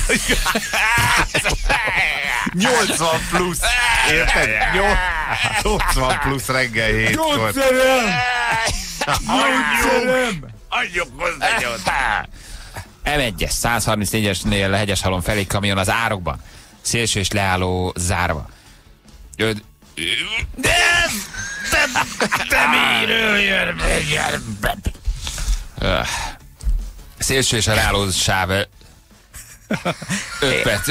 80 plusz! Érted? 80 plusz reggel 7-kor. Adjuk hozzá nyolc! M1-es, 134-esnél Hegyeshalom felé kamion az árokban. Szélső és leálló zárva. De miről jön? Szélső és a ráló sáv. 5 perc.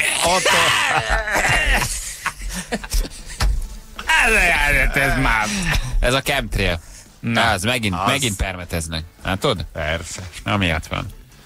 Ez már. Ez a chemtrail. Na, az megint permeteznek. Látod? Persze. Amiatt van.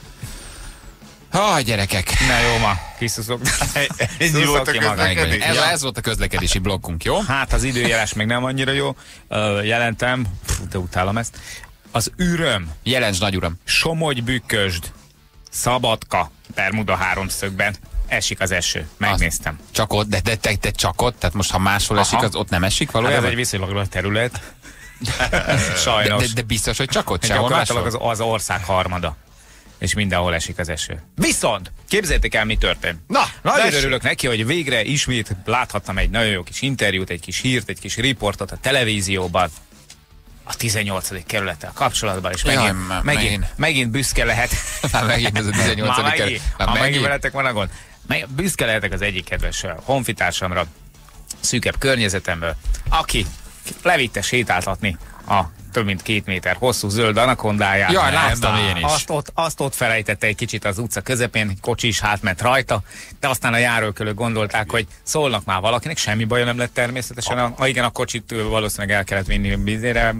Gyerekek. Na jó, ma kiszuszok. Ennyi volt a közlekedés. Ez volt a közlekedési blokkunk, jó? Hát az időjárás még nem annyira jó. Jelentem, de utálom ezt. Az Üröm, Jelens, nagy uram. Somogy-Bükkösd, Szabadka, Bermuda háromszögben esik az eső. Megnéztem. Csak ott, de csak ott? Tehát most ha máshol esik, az ott nem esik Hát valójában? ez egy viszonylag nagy terület. Sajnos. De biztos, hogy csak ott, sehol máshol? Gyakorlatilag az ország harmada. És mindenhol esik az eső. Viszont, képzeljétek el, mi történt. Nagyon örülök neki, hogy végre ismét láthattam egy nagyon jó kis interjút, egy kis hírt, egy kis riportot a televízióban. A 18. kerülettel kapcsolatban, és megint büszke lehet. Már megint ez a 18. kerület. Ha megint veletek van a gond. Büszke lehetek az egyik kedves honfitársamra, szűkebb környezetemből, aki levitte sétáltatni a több mint 2 méter hosszú zöld anakondáját. Jaj, láttam én is. Azt ott felejtette egy kicsit az utca közepén, egy kocsi is átment rajta, de aztán a járókölők gondolták, hogy szólnak már valakinek, semmi baja nem lett természetesen. Igen, a kocsit valószínűleg el kellett vinni vízére,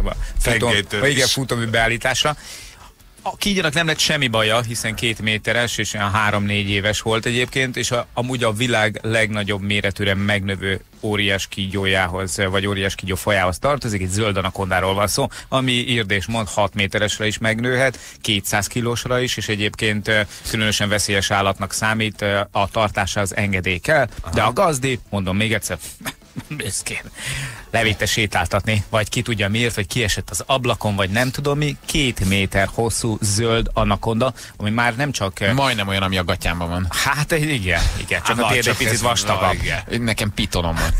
futómű beállításra. A kígyónak nem lett semmi baja, hiszen 2 méteres, és olyan 3-4 éves volt egyébként, és amúgy a világ legnagyobb méretűre megnövő óriás kígyójához, vagy óriás kígyó fajához tartozik, egy zöld anakondáról van szó, ami írd és mond 6 méteresre is megnőhet, 200 kilósra is, és egyébként különösen veszélyes állatnak számít, a tartása az engedély kell, de a gazdi, mondom még egyszer, büszkén levitte sétáltatni, vagy ki tudja miért, vagy kiesett az ablakon, vagy nem tudom mi, 2 méter hosszú zöld anakonda, ami már nem csak... Majdnem olyan, ami a gatyámban van. Hát igen, csak a térd egy picit vastagabb. Nekem pitonom van.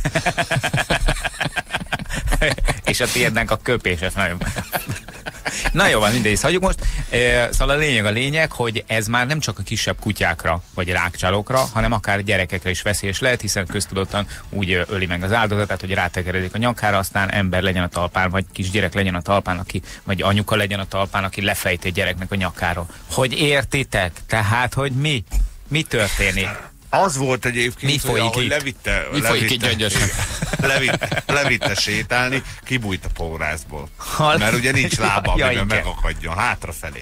És a térdnek a köpése nagyon... Na jó, van, mindegy, hagyjuk most. Szóval a lényeg, hogy ez már nem csak a kisebb kutyákra, vagy rákcsálókra, hanem akár gyerekekre is veszélyes lehet, hiszen köztudottan úgy öli meg az áldozatát, hogy rátekeredik a nyakára, aztán ember legyen a talpán, vagy kisgyerek legyen a talpán, vagy anyuka legyen a talpán, aki lefejti a gyereknek a nyakáról. Hogy értitek? Tehát, hogy mi történik? Az volt egyébként, mi folyik hogy levitte sétálni, kibújt a pórászból. Mert ugye nincs lába, amiben megakadjon hátrafelé.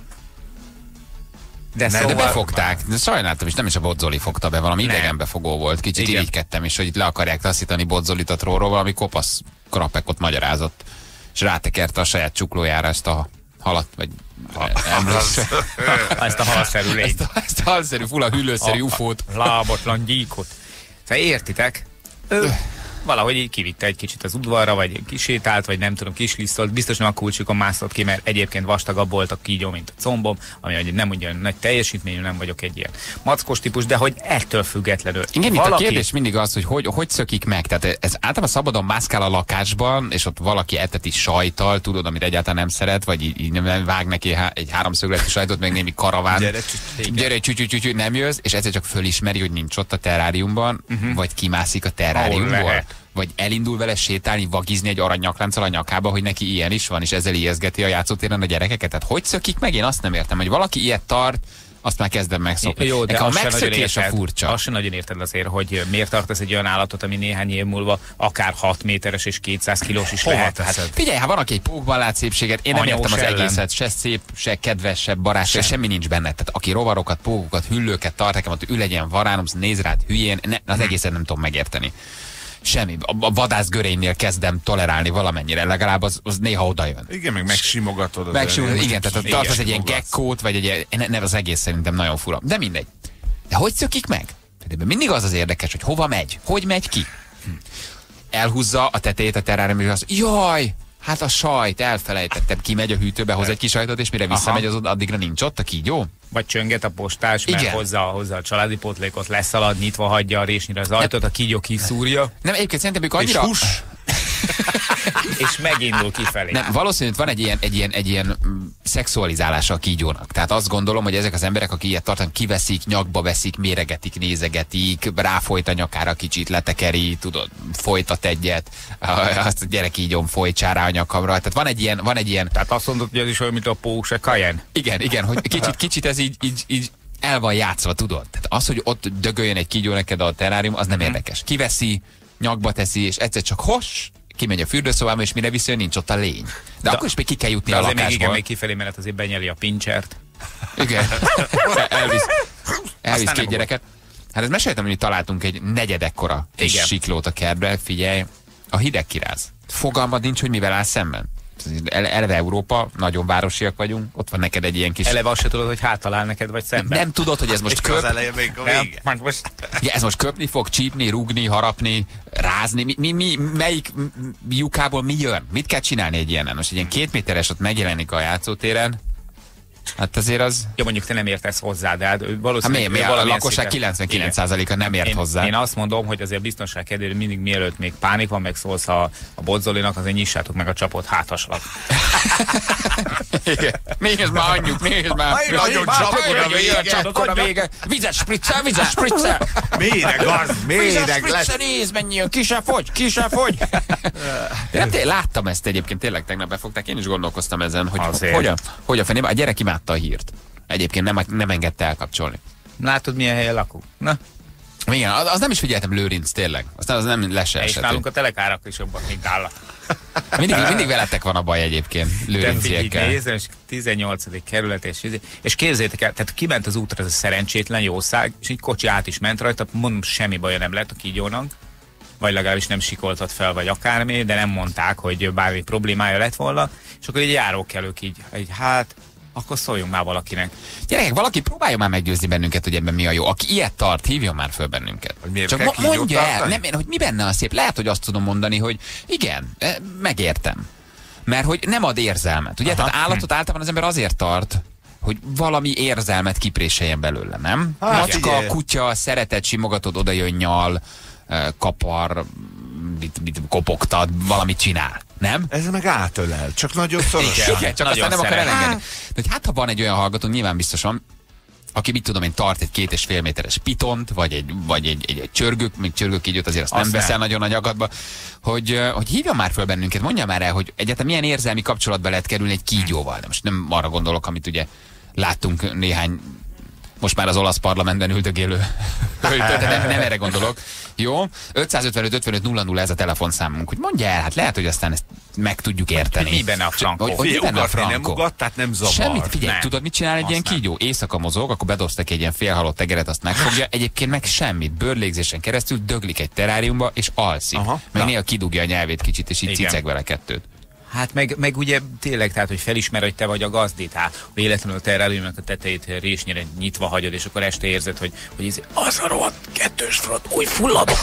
De befogták. De sajnáltam, és nem is a Bodzoli fogta be, valami idegenbefogó volt. Kicsit irigykedtem is, hogy itt le akarják taszítani Bodzolit a tróról, valami kopasz krapekot magyarázott. És rátekerte a saját csuklójára ezt a halat, vagy ezt a halszerű lényt. Ezt a halszerű, fula hüllőszerű ufót. Lábatlan gyíkot. Szóval értitek? Valahogy így kivitte egy kicsit az udvarra, vagy kisétált, vagy nem tudom, kislisztolt. Biztos nem a kulcsukon mászott ki, mert egyébként vastagabb volt a kígyó, mint a combom, ami nem ugyan nagy teljesítményű, nem vagyok egy ilyen mackos típus, de hogy ettől függetlenül. Igen, itt a kérdés mindig az, hogy szökik meg. Tehát ez általában szabadon mászkál a lakásban, és ott valaki eteti sajttal, tudod, amit egyáltalán nem szeret, vagy így nem vág neki egy háromszögletű sajtot, meg némi karaván. Gyere, csücsü, nem jössz, és egyszer csak fölismeri, hogy nincs ott a terráriumban, vagy kimászik a terráriumból. Vagy elindul vele sétálni, vagizni egy aranynyaklánccal a nyakába, hogy neki ilyen is van, és ezzel ijeszgeti a játszótéren a gyerekeket. Tehát hogy szökik meg? Én azt nem értem, hogy valaki ilyet tart, azt már kezdem megszokni. Jó, de a megszökés a furcsa. Azt sem nagyon érted azért, hogy miért tartasz egy olyan állatot, ami néhány év múlva akár 6 méteres és 200 kilós is lehet. Hát, figyelj, ha van, aki egy pókban lát szépséget, én nem értem az egészet, se szép, se kedves, se barát, semmi nincs benne. Tehát aki rovarokat, pókokat, hüllőket tart, nekem ott ül legyen varánom, néz rád hülyén, az egészet nem tudom megérteni. Semmi. A vadász görénynél kezdem tolerálni valamennyire, legalább az néha odajön. Igen, meg megsimogatod. Igen, tehát tartasz egy ilyen gekkót, vagy egy nem, az egész szerintem nagyon fura. De mindegy. De hogy szökik meg? Mindig az érdekes, hogy hova megy, hogy megy ki. Elhúzza a tetejét a terráriumra, és az, jaj, hát a sajt, elfelejtettem, kimegy a hűtőbe, hoz egy kis sajtot, és mire visszamegy, addigra nincs ott a kígyó. Vagy csönget a postás, mert hozza a családi pótlékot, leszalad, nyitva hagyja a résnyire az ajtót, a kígyó kiszúrja. Nem, egyébként szerintem ők annyira... És megindul kifelé. Nem, valószínűleg van egy ilyen szexualizálása a kígyónak. Tehát azt gondolom, hogy ezek az emberek, akik ilyet tartanak, kiveszik, nyakba veszik, méregetik, nézegetik, ráfolyt a nyakára kicsit, letekeri, tudod, folytat egyet, azt a gyerekígyom folytsál rá a nyakamra. Tehát van egy ilyen... Tehát azt mondod, hogy ez is olyan, mint a Porsche Cayenne. Igen, hogy kicsit ez így el van játszva, tudod? Tehát az, hogy ott dögöljön egy kígyó neked a terrárium, az nem érdekes. Kiveszi, nyakba teszi, és egyszer csak kimegy a fürdőszobába, és mire visszajön, nincs ott a lény. De akkor is még ki kell jutni a lakásból. Még igen, még kifelé mellett azért benyeli a pincsert. Igen. Elvisz két gyereket. Hát ezt meséltem, hogy találtunk egy negyedekkora kis siklót a kertbe. Figyelj, a hideg kiráz. Fogalmad nincs, hogy mivel áll szemben. Eleve Európa, nagyon városiak vagyunk, ott van neked egy ilyen kis... Eleve azt se tudod, hogy hátalál neked, vagy szemben. Nem tudod, hogy ez most ez most köpni fog, csípni, rúgni, harapni, rázni. Melyik lyukából mi jön? Mit kell csinálni egy ilyenen? Most egy ilyen 2 méteres ott megjelenik a játszótéren. Hát azért az... Ja, mondjuk te nem értesz hozzá, de hát valószínűleg... A lakosság 99%-a nem ért hozzá. Én azt mondom, hogy azért biztonság kedvére mindig mielőtt még pánik van, megszólsz a Bodzolinak, azért nyissátok meg a csapot hátaslag. Nézd már, anyjuk, nézd már! Nagyon csapkod a vége! Vizet spriccel! Méreg az, méreg lesz! Nézd, mennyi jön, ki se fogy! Nem, láttam ezt egyébként, tényleg tegnap befogták, én is gondolkoztam ezen, hogy a fenébe, a gyerek imádta a hírt. Egyébként nem engedte elkapcsolni. Látod, milyen helyen lakunk? Na? Igen, az nem is figyeltem, Lőrinc, tényleg. Aztán az nem lese és nálunk a telekárak is jobbak, mint állat. Mindig veletek van a baj egyébként, Lőrinciekkel. És 18. kerület, és képzeljétek el, tehát kiment az útra ez a szerencsétlen jószág, és egy kocsi át is ment rajta, mondom, semmi baja nem lett a kígyónak, vagy legalábbis nem sikoltat fel, vagy akármi, de nem mondták, hogy bármi problémája lett volna, és akkor egy járókelők így hát akkor szóljunk már valakinek. Gyerekek, valaki próbálja már meggyőzni bennünket, hogy ebben mi a jó. Aki ilyet tart, hívjon már föl bennünket. Csak mondja el, nem, hogy mi benne a szép. Lehet, hogy azt tudom mondani, hogy igen, megértem. Mert hogy nem ad érzelmet. Ugye? Tehát állatot általában az ember azért tart, hogy valami érzelmet kipréseljen belőle, nem? Macska, kutya, szeretet, simogatod, oda jön nyal, kapar, kopogtat, valamit csinál. Nem? Ez meg átölel, csak nagyon szorosan. Igen, csak aztán nem akar elengedni. De hát ha van egy olyan hallgató, nyilván biztosan, aki mit tudom én, tart egy 2,5 méteres pitont, vagy egy csörgők, még csörgőkígyót azért azt nem veszel nagyon a nyakadba, hogy hívjon már föl bennünket, mondja már el, hogy egyáltalán milyen érzelmi kapcsolatba lehet kerülni egy kígyóval. De most nem arra gondolok, amit ugye láttunk néhány most már az olasz parlamentben üldögélő nem erre gondolok. Jó? 555-55-00 ez a telefonszámunk. Hogy mondja el, hát lehet, hogy aztán ezt meg tudjuk érteni. Mi benne a frankó? Hogy benne a frankó? Nem ugat, tehát nem zavar. Semmit, figyelj, tudod, mit csinál egy ilyen kígyó? Éjszaka mozog, akkor bedobsz egy ilyen félhalott tegeret, azt megfogja, egyébként meg semmit. Bőrlégzésen keresztül döglik egy teráriumba, és alszik. Meg néha kidugja a nyelvét kicsit, és így ciceg vele kettőt. Hát meg ugye tényleg, tehát, hogy felismer, hogy te vagy a gazdit, hát véletlenül a terráriumnak a tetejét résnyire nyitva hagyod, és akkor este érzed, hogy az a rohadt kettős frott, új fulladok.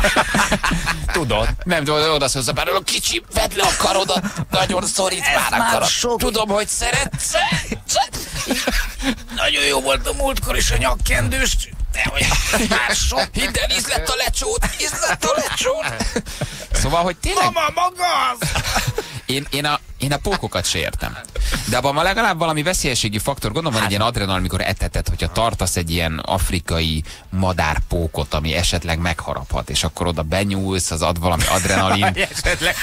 Tudod? Nem tudod, oda szólsz a párról, kicsi, vedd le a karodat, nagyon szorít már a karod. Tudom, hogy szeretsz. Nagyon jó volt a múltkor is a nyakkendős, de hogy már sok. Hidd el, ízlett a lecsót. Szóval, hogy tényleg... Mama, maga az! Én a pókokat se értem. De abban ma legalább valami veszélyességi faktor, gondolom van egy ilyen adrenalin, amikor eteted, hogyha tartasz egy ilyen afrikai madárpókot, ami esetleg megharaphat, és akkor oda benyúlsz, az ad valami adrenalin. Esetleg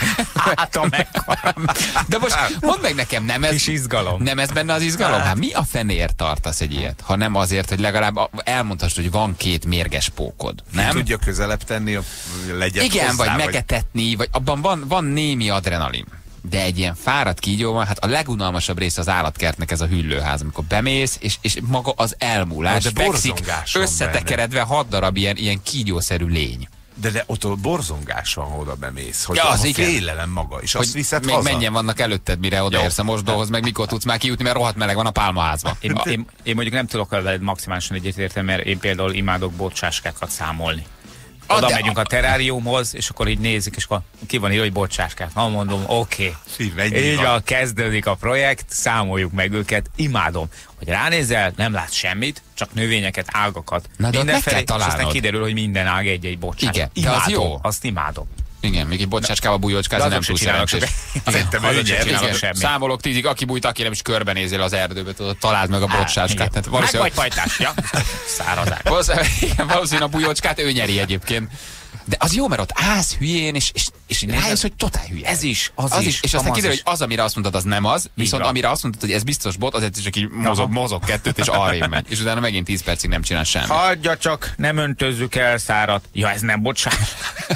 De most mondd meg nekem, nem ez izgalom. Nem ez benne az izgalom? Hát mi a fenéért tartasz egy ilyet? Ha nem azért, hogy legalább elmondhassd, hogy van 2 mérges pókod. Nem? Tudja közelebb tenni a legyet. Igen, hozzá, vagy megetetni, vagy abban van némi adrenalin. De egy ilyen fáradt kígyóval, hát a legunalmasabb része az állatkertnek ez a hüllőház, amikor bemész, és maga az elmúlás, de fekszik, összetekeredve 6 darab ilyen kígyószerű lény. De ott borzongás van, ha oda bemész, hogy ja, az félelem maga, és azt viszed még haza. mennyien vannak előtted, mire odaérsz a mosdóhoz, meg mikor tudsz már kijutni, mert rohadt meleg van a pálmaházban. Én mondjuk nem tudok veled maximálisan egyetérteni, mert én például imádok bocsáskákat számolni. Oda megyünk a teráriumhoz, és akkor így nézik, és akkor ki van írva, hogy bocsáskát. Ha mondom, oké. Így van, kezdődik a projekt, számoljuk meg őket, imádom. Hogy ránézel, nem látsz semmit, csak növényeket, ágakat. Na, mindenfelé, és aztán kiderül, hogy minden ág egy-egy bocsás. Igen, imádom, az jó. Azt imádom. Igen, még egy bocsácskával bújócskázni nem túl szerencsés. Szerintem ő nyer. Számolok 10-ig, aki bújt, aki nem is körbenézél az erdőbe, tudod, találd meg a bocsácskát. Meg vagy pajtás, ja? Szárazák. Valószínűleg a bújócskát ő nyeri egyébként. De az jó, mert ott állsz hülyén, és rájössz, hogy totál hülye. Ez is, az is. És aztán kiderül, hogy az, amire azt mondtad, az nem az, viszont amire azt mondtad, hogy ez biztos bot, azért csak így mozog kettőt, és arrébb megy. És utána megint 10 percig nem csinál semmit. Hagyja csak, nem öntözzük el szárat. Ja, ez nem bocsánat.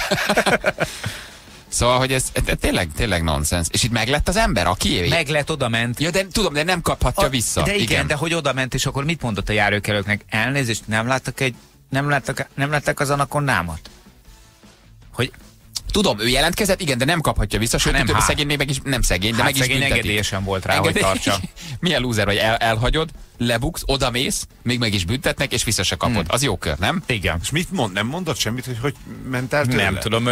Szóval, hogy ez tényleg nonsens. És itt meglett az ember, aki Meglett, odament. Ja, de tudom, de nem kaphatja vissza. De igen, de hogy odament, és akkor mit mondott a járőrkelőknek? Elnézést, nem láttak az anakondámat? Hogy tudom, ő jelentkezett, igen, de nem kaphatja vissza, sőt, nem, szegény még meg is, nem szegény, de meg is szegény büntetik. engedélyesen volt rá, hogy tartsa. Milyen lúzer, hogy elhagyod, lebuksz, odamész, még meg is büntetnek, és vissza se kapod. Az jó kör, nem? Igen. És mit mond? Nem mondott semmit, hogy ment el tőle? Nem tudom,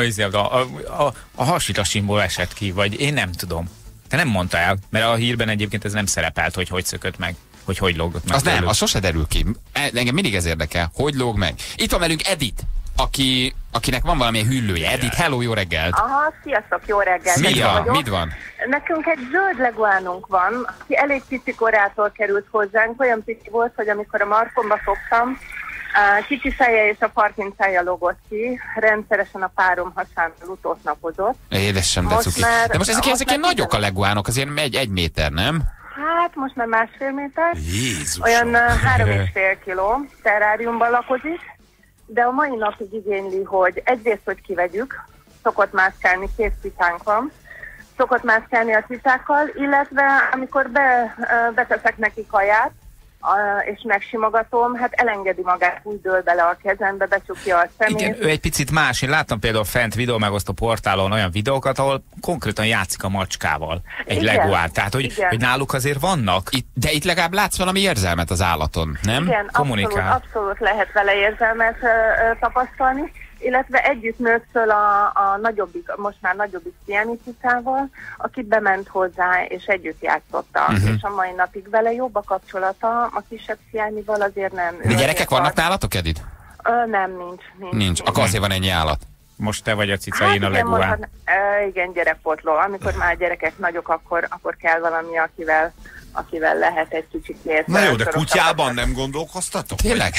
a hasitasimból esett ki, vagy én nem tudom. Te nem mondta el, mert a hírben egyébként ez nem szerepelt, hogy szökött meg, hogy lógott meg. Az nem, az sose derül ki. Engem mindig ez érdekel, hogy lóg meg. Itt van velünk Edith, akinek van valamilyen hüllője. Edith, hello, jó reggelt! Aha, sziasztok, jó reggelt! Mit van? Nekünk egy zöld leguánunk van, aki elég pici korától került hozzánk, olyan pici volt, hogy amikor a markomba fogtam, kicsi feje és a parkincája lógott ki, rendszeresen a párom hasán utót napozott. Édesem, de cuki. De most ezek ilyen nagyok a leguánok, azért egy méter, nem? Hát most már 1,5 méter. Jézusom. Olyan 3,5 kiló terráriumban lakozik. De a mai napig igényli, hogy egyrészt, hogy kivegyük, szokott mászkálni, 2 cicánk van, szokott mászkálni a cicákkal, illetve amikor beteszek neki kaját, és megsimogatom, hát elengedi magát, úgy dől bele a kezembe, becsukja a szemét. Igen, ő egy picit más. Én láttam például fent videó megosztó portálon olyan videókat, ahol konkrétan játszik a macskával. Egy leguán. Tehát, hogy náluk azért vannak. De itt legalább látsz valami érzelmet az állaton, nem? Igen, abszolút lehet vele érzelmet tapasztalni, illetve együtt nőtt föl a nagyobbik, most már nagyobbik Sziáni cicával, aki bement hozzá, és együtt játszotta. És a mai napig vele jobb a kapcsolata, a kisebb Sziánival azért nem. De gyerekek vannak nálatok, Edith? Nem, nincs. Akkor azért van ennyi állat. Most te vagy a cica, én a leguán. Igen, gyerekpotló. Amikor már a gyerekek nagyok, akkor kell valami, akivel lehet egy kicsit mérni. Na jó, de kutyában nem gondolkoztatok? Tényleg?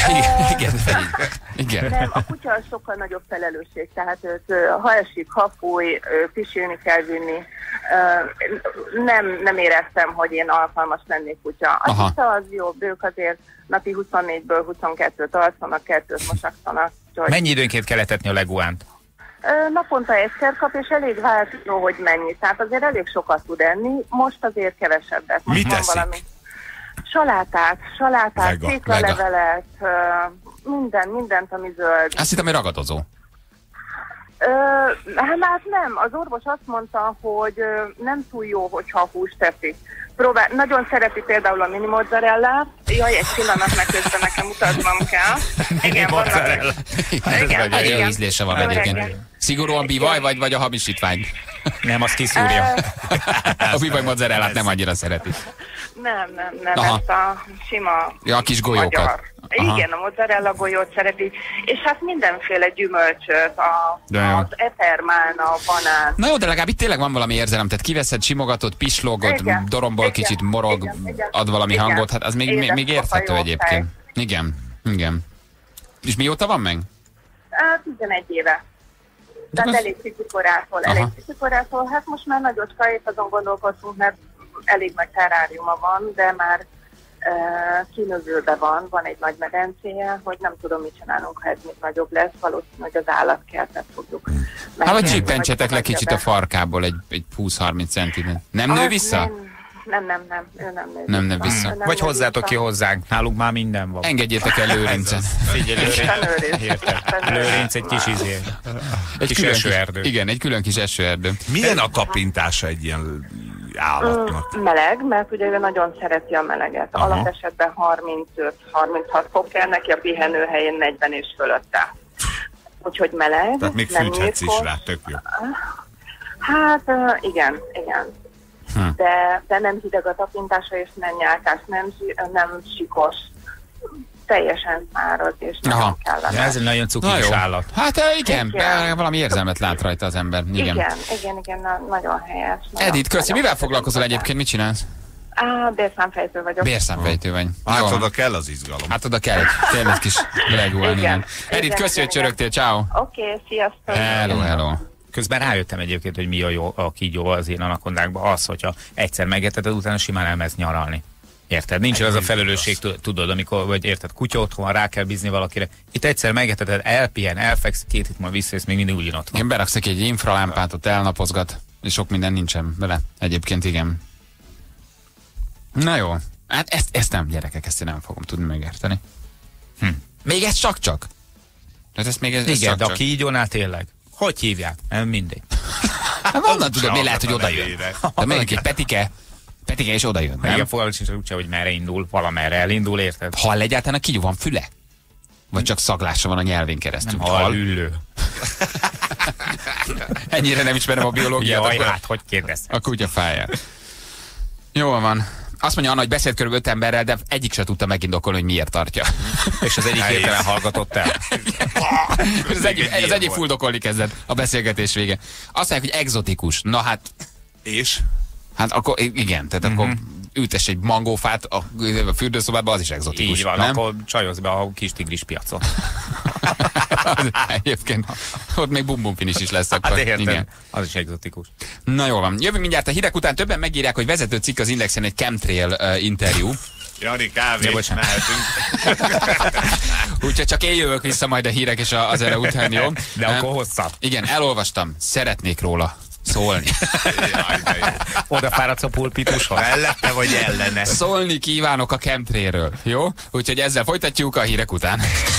Igen. Nem, a kutya sokkal nagyobb felelősség, tehát őt, ha esik, ha fúj, pisilni kell vinni. Nem éreztem, hogy én alkalmas lennék kutya. A kutya az jobb, ők azért napi 24-ből 22-t alszanak, 2-t mosakszanak. Mennyi időnként kell etetni a leguánt? Naponta egyszer kap, és elég változó, hogy mennyi. Tehát azért elég sokat tud enni, most azért kevesebbet. Most mit eszik? Salátát, céklalevelet, mindent, ami zöld. Azt hittem, hogy ragadozó. Hát nem, az orvos azt mondta, hogy nem túl jó, hogyha húst teszik. Nagyon szereti például a mini mozzarellát. Jaj, egy pillanat, meg közben nekem mutatnom kell. Igen, mozzarella. Igen, jó ízlése van egyébként. Szigorúan bivaj, vagy a hamisítvány? Nem, az kiszúrja. A bivaj mozzarellát nem annyira szereti. Nem, ezt a sima a kis golyókat. Igen, a mozzarella golyót szereti, és hát mindenféle gyümölcsöt, az epermálna, a banán. Na jó, de legalább itt tényleg van valami érzelem, tehát kiveszed, simogatod, pislogod, dorombol kicsit, morog, ad valami hangot, hát az még érthető egyébként. Igen. És mióta van meg? 11 éve. Tehát elég pici korától, hát most már nagyocska, épp azon gondolkoztunk, mert elég nagy terráriuma van, de már kinövőbe van egy nagy medencéje, hogy nem tudom, mit csinálunk, ha ez még nagyobb lesz, valószínűleg az állatkertet fogjuk. Hát vagy csípentsetek le kicsit a farkából egy 20-30 centimet. Nem nő vissza? Nem, ő nem nő vissza. Vagy hozzátok ki hozzánk, nálunk már minden van. Engedjétek el Lőrincet. Figyelj, Lőrinc egy kis izé. Egy kis esőerdő. Igen, egy külön kis esőerdő. Milyen a tapintása egy ilyen állatnak? Meleg, mert ugye ő nagyon szereti a meleget. Alapesetben 35-36 fok kell, neki a pihenőhelyén 40 és fölötte. Úgyhogy meleg. Tehát még fűthetsz is rá, tök jó. Hát igen. De nem hideg a tapintása, és nem nyálkás, nem sikos. teljesen száraz, és nagyon kellemes. Ez egy nagyon cukis állat. Hát igen, valami érzelmet lát rajta az ember. Igen, nagyon helyes. Edith, köszi, mivel foglalkozol egyébként, mit csinálsz? Bérszámfejtő vagyok. Bérszámfejtő vagy. Hát oda kell az izgalom. Hát oda kell egy kis legúan, igen. Edith, köszi, hogy csörögtél, ciao. Oké, sziasztok. Hello. Közben rájöttem egyébként, hogy mi a kígyó az én anakondákban, az, hogyha egyszer megeteted, utána simán elmehetsz nyaralni. Érted? Nincs az a felelősség, tudod, amikor, vagy érted, kutya otthon, rá kell bízni valakire. Itt egyszer megeteted, elpihen, elfeksz, 2 hét múlva visszajössz, még mindig ugyanott van. Igen, beraksz egy infralámpát, ott elnapozgat, és sok minden nincsen vele. Egyébként igen. Na jó, hát ezt nem, gyerekek, ezt én nem fogom tudni megérteni. Még ez csak-csak? Hát ezt még ez igen, csak-csak. De a kígyónál tényleg. Hogy hívják? Nem mindegy. Hát onnan tudod, mi lehet, hogy oda jön. De mindenki Petike és oda jön, nem? Igen, fogalmam sincs úgyse, hogy merre indul, valamerre elindul, érted? Hall egyáltalán a kígyó, van füle? Vagy csak szaglása van a nyelvén keresztül? Nem hall, üllő. Ennyire nem ismerem a biológiát. Jaj, akkor hát hogy kérdez? a kutya fáján. Jól van. Azt mondja Anna, hogy beszélt kb. 5 emberrel, de egyik se tudta megindokolni, hogy miért tartja. És az egyik hirtelen hallgatott el. az egyik fuldokolni kezdett a beszélgetés vége. Azt mondják, hogy egzotikus. Na hát... És? Hát akkor igen, tehát akkor ültess egy mangófát a fürdőszobában, az is egzotikus. Így van, nem? akkor csajozz be a kis tigris piacon. Egyébként ott még bum-bum-finis is lesz akkor. Hát érted, igen. az is egzotikus. Na jól van, jövünk mindjárt a hírek után, többen megírják, hogy vezető cikk az Indexen egy chemtrail interjú. Jani, kávét mehetünk. Úgyhogy csak én jövök vissza majd a hírek és a zene után, jó? De akkor hosszabb. Igen, elolvastam, szeretnék róla szólni. Oda fáradsz a pulpitushoz. Mellette vagy ellene? Szólni kívánok a chemtrailről, jó? Úgyhogy ezzel folytatjuk a hírek után.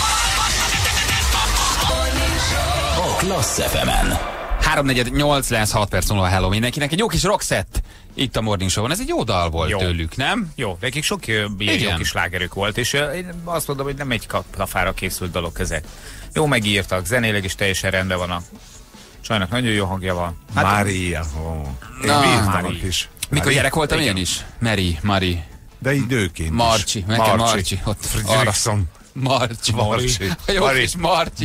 A Klassz FM-en. 3:48 lesz, 6 perc múlva, hello mindenkinek. Egy jó kis rockset itt a Morning Show-on. Ez egy jó dal volt jó. Tőlük, nem? Jó, nekik sok ilyen jó kis slágerük volt, és én azt mondom, hogy nem egy kapafára készült dalok ezek. Jó megírtak, zenéleg is teljesen rendben van a csajnak, nagyon jó hangja van. Hát, Mária. Én bírtam is. Mikor gyerek voltam én is? Mari. De így nőként Marcsi. Ott Fridriksson. Marcsi. Jó kis Marcsi.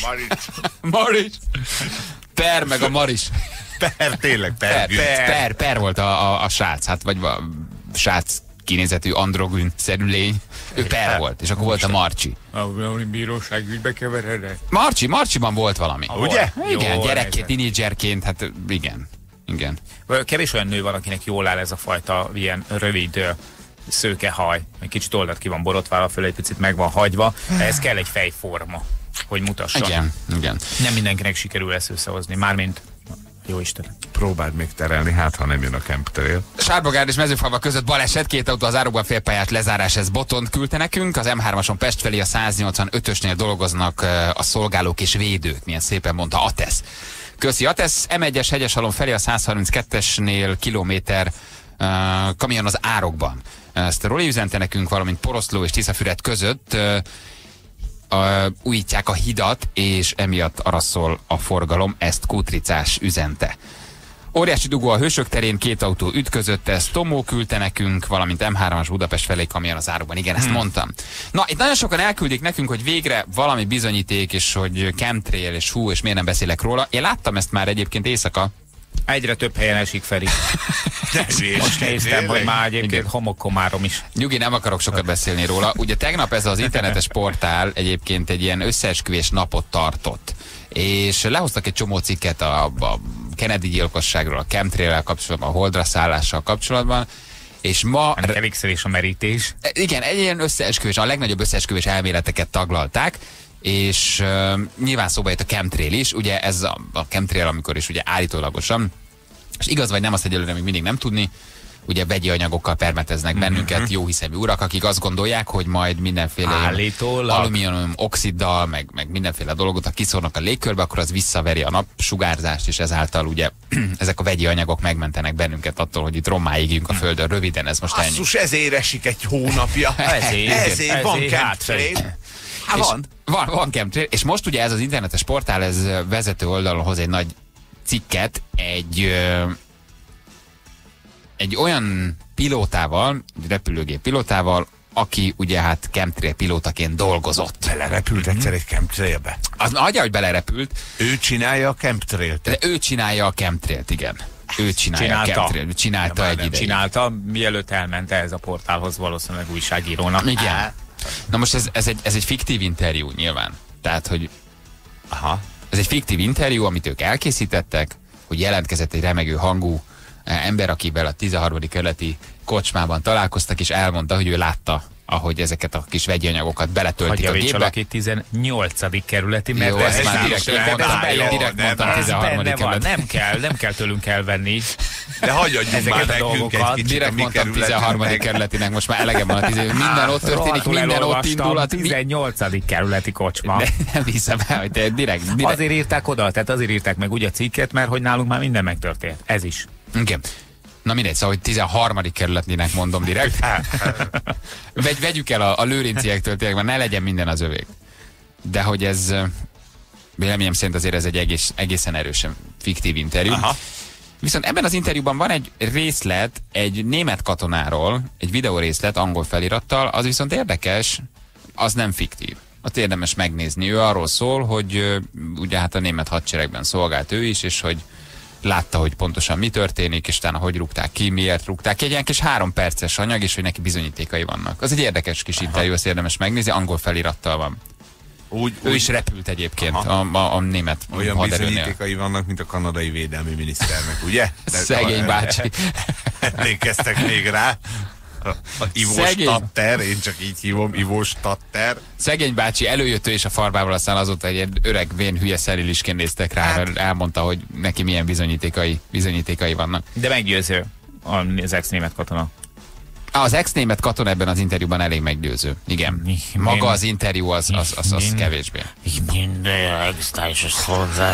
Maris. Per meg a Maris. Tényleg Per volt a srác, hát vagy a srác kinézetű androgyn-szerű lény. Ő Per volt, és akkor volt a Marcsi. A bíróság ügybe keveredett. Marcsiban volt valami. Ugye? Igen, gyerekként, tinédzserként, hát igen. Kevés olyan nő van, akinek jól áll ez a fajta ilyen rövid szőkehaj. Egy kicsit oldalt ki van borotva, föl egy picit meg van hagyva. Ez kell egy fejforma, hogy mutasson. Igen. Nem mindenkinek sikerül ezt összehozni, mármint jó Isten. Próbáld még terelni, hát ha nem jön a chemtrail. Sárbogárd és Mezőfalva között baleset, 2 autó az árokban félpályás lezárás, ez Botont küldte nekünk. Az M3-ason Pest felé a 185-ösnél dolgoznak a szolgálók és védők. Milyen szépen mondta Atesz. Köszi Atesz. M1-es Hegyeshalom felé a 132-esnél kilométer kamion az árokban. Ezt Roli üzente nekünk, valamint Poroszló és Tiszafüred között újítják a hidat, és emiatt araszol a forgalom, ezt Kutricás üzente. Óriási dugó a Hősök terén, 2 autó ütközött, ezt Tomó küldte nekünk, valamint M3-as Budapest felé kamion az árokban. Igen, ezt mondtam. Na, itt nagyon sokan elküldik nekünk, hogy végre valami bizonyíték, és hogy chemtrail, és hú, és miért nem beszélek róla. Én láttam ezt már egyébként éjszaka. Egyre több helyen esik Feri. Most néztem, hogy már egyébként homokkomárom is. Nyugi, nem akarok sokat beszélni róla. Ugye tegnap ez az internetes portál egyébként egy ilyen összeesküvés napot tartott. És lehoztak egy csomó cikket a Kennedy gyilkosságról, a chemtrail-el kapcsolatban, a holdra szállással kapcsolatban. És ma... Elégszerés a merítés. Igen, egy ilyen összeesküvés, a legnagyobb összeesküvés elméleteket taglalták, és nyilván szóba jött a chemtrail is, ugye ez a chemtrail, amikor is ugye állítólagosan, és igaz vagy nem, azt egyelőre még mindig nem tudni, ugye vegyi anyagokkal permeteznek bennünket jóhiszemű urak, akik azt gondolják, hogy majd mindenféle alumínium oxiddal, meg mindenféle dolgot, ha kiszórnak a légkörbe, akkor az visszaveri a napsugárzást, és ezáltal ugye ezek a vegyi anyagok megmentenek bennünket attól, hogy itt rommá égjünk a földön. Röviden ez most ennyi. Asszus, ezért esik egy hónapja. ezért van chemtrail. Van chemtrail, és most ugye ez az internetes portál, ez vezető oldalon hoz egy nagy cikket, egy olyan pilótával, repülőgép pilótával, aki ugye hát chemtrail pilótaként dolgozott. Belerepült egyszer egy chemtrailbe. Az adja, hogy belerepült. Ő csinálja a chemtrailt. De ő csinálja a chemtrailt, igen. Ő csinálja a chemtrailt. Csinálta egy ideig. Csinálta, mielőtt elment ehhez a portálhoz valószínűleg újságírónak. Igen. Na most ez egy fiktív interjú nyilván. Tehát, hogy ez egy fiktív interjú, amit ők elkészítettek, hogy jelentkezett egy remegő hangú ember, akivel a 13. kerületi kocsmában találkoztak, és elmondta, hogy ő látta, ahogy ezeket a kis vegyi anyagokat beletöltik a gépbe. Aki 18. kerületi, mert jó, ezt már direkt mondtam 13. kerület. Nem kell tőlünk elvenni. De hagyjadjunk már nekünk egy kicsit. Direkt mondtam 13. kerületinek, most már elegem van a 10. Minden ott történik, minden ott indul. A 18. kerületi kocsma. De nem hiszem el, hogy te direkt. Azért írták oda, tehát azért írták meg úgy a cikket, mert hogy nálunk már minden megtörtént. Ez is. Igen. Na mindegy, szóval, hogy 13. kerületnének mondom direkt. Vegyük el a lőrinciektől tényleg, mert ne legyen minden az övék. De hogy ez, véleményem szerint azért ez egy egészen erősen fiktív interjú. Aha. Viszont ebben az interjúban van egy részlet egy német katonáról, egy videórészlet angol felirattal, az viszont érdekes, az nem fiktív. Azt érdemes megnézni. Ő arról szól, hogy ugye hát a német hadseregben szolgált ő is, és hogy látta, hogy pontosan mi történik, és utána hogy rúgták ki, miért rúgták ki. Egy ilyen kis 3 perces anyag, és hogy neki bizonyítékai vannak. Az egy érdekes kis interjú, azt érdemes megnézni, angol felirattal van. Ő is repült egyébként a német olyan haderőnél. bizonyítékai vannak, mint a kanadai védelmi miniszternek, ugye? Szegény bácsi. Emlékeztek még rá? A Ivo Statter, én csak így hívom, Ivo Statter. Szegény bácsi előjött ő és a farbával, aztán azóta egy öreg vén hülye szerilisként néztek rá, mert elmondta, hogy neki milyen bizonyítékai vannak. De meggyőző az ex-német katona. Az ex-német katona ebben az interjúban elég meggyőző. Igen. Maga az interjú az kevésbé. Minden extályos hozzá.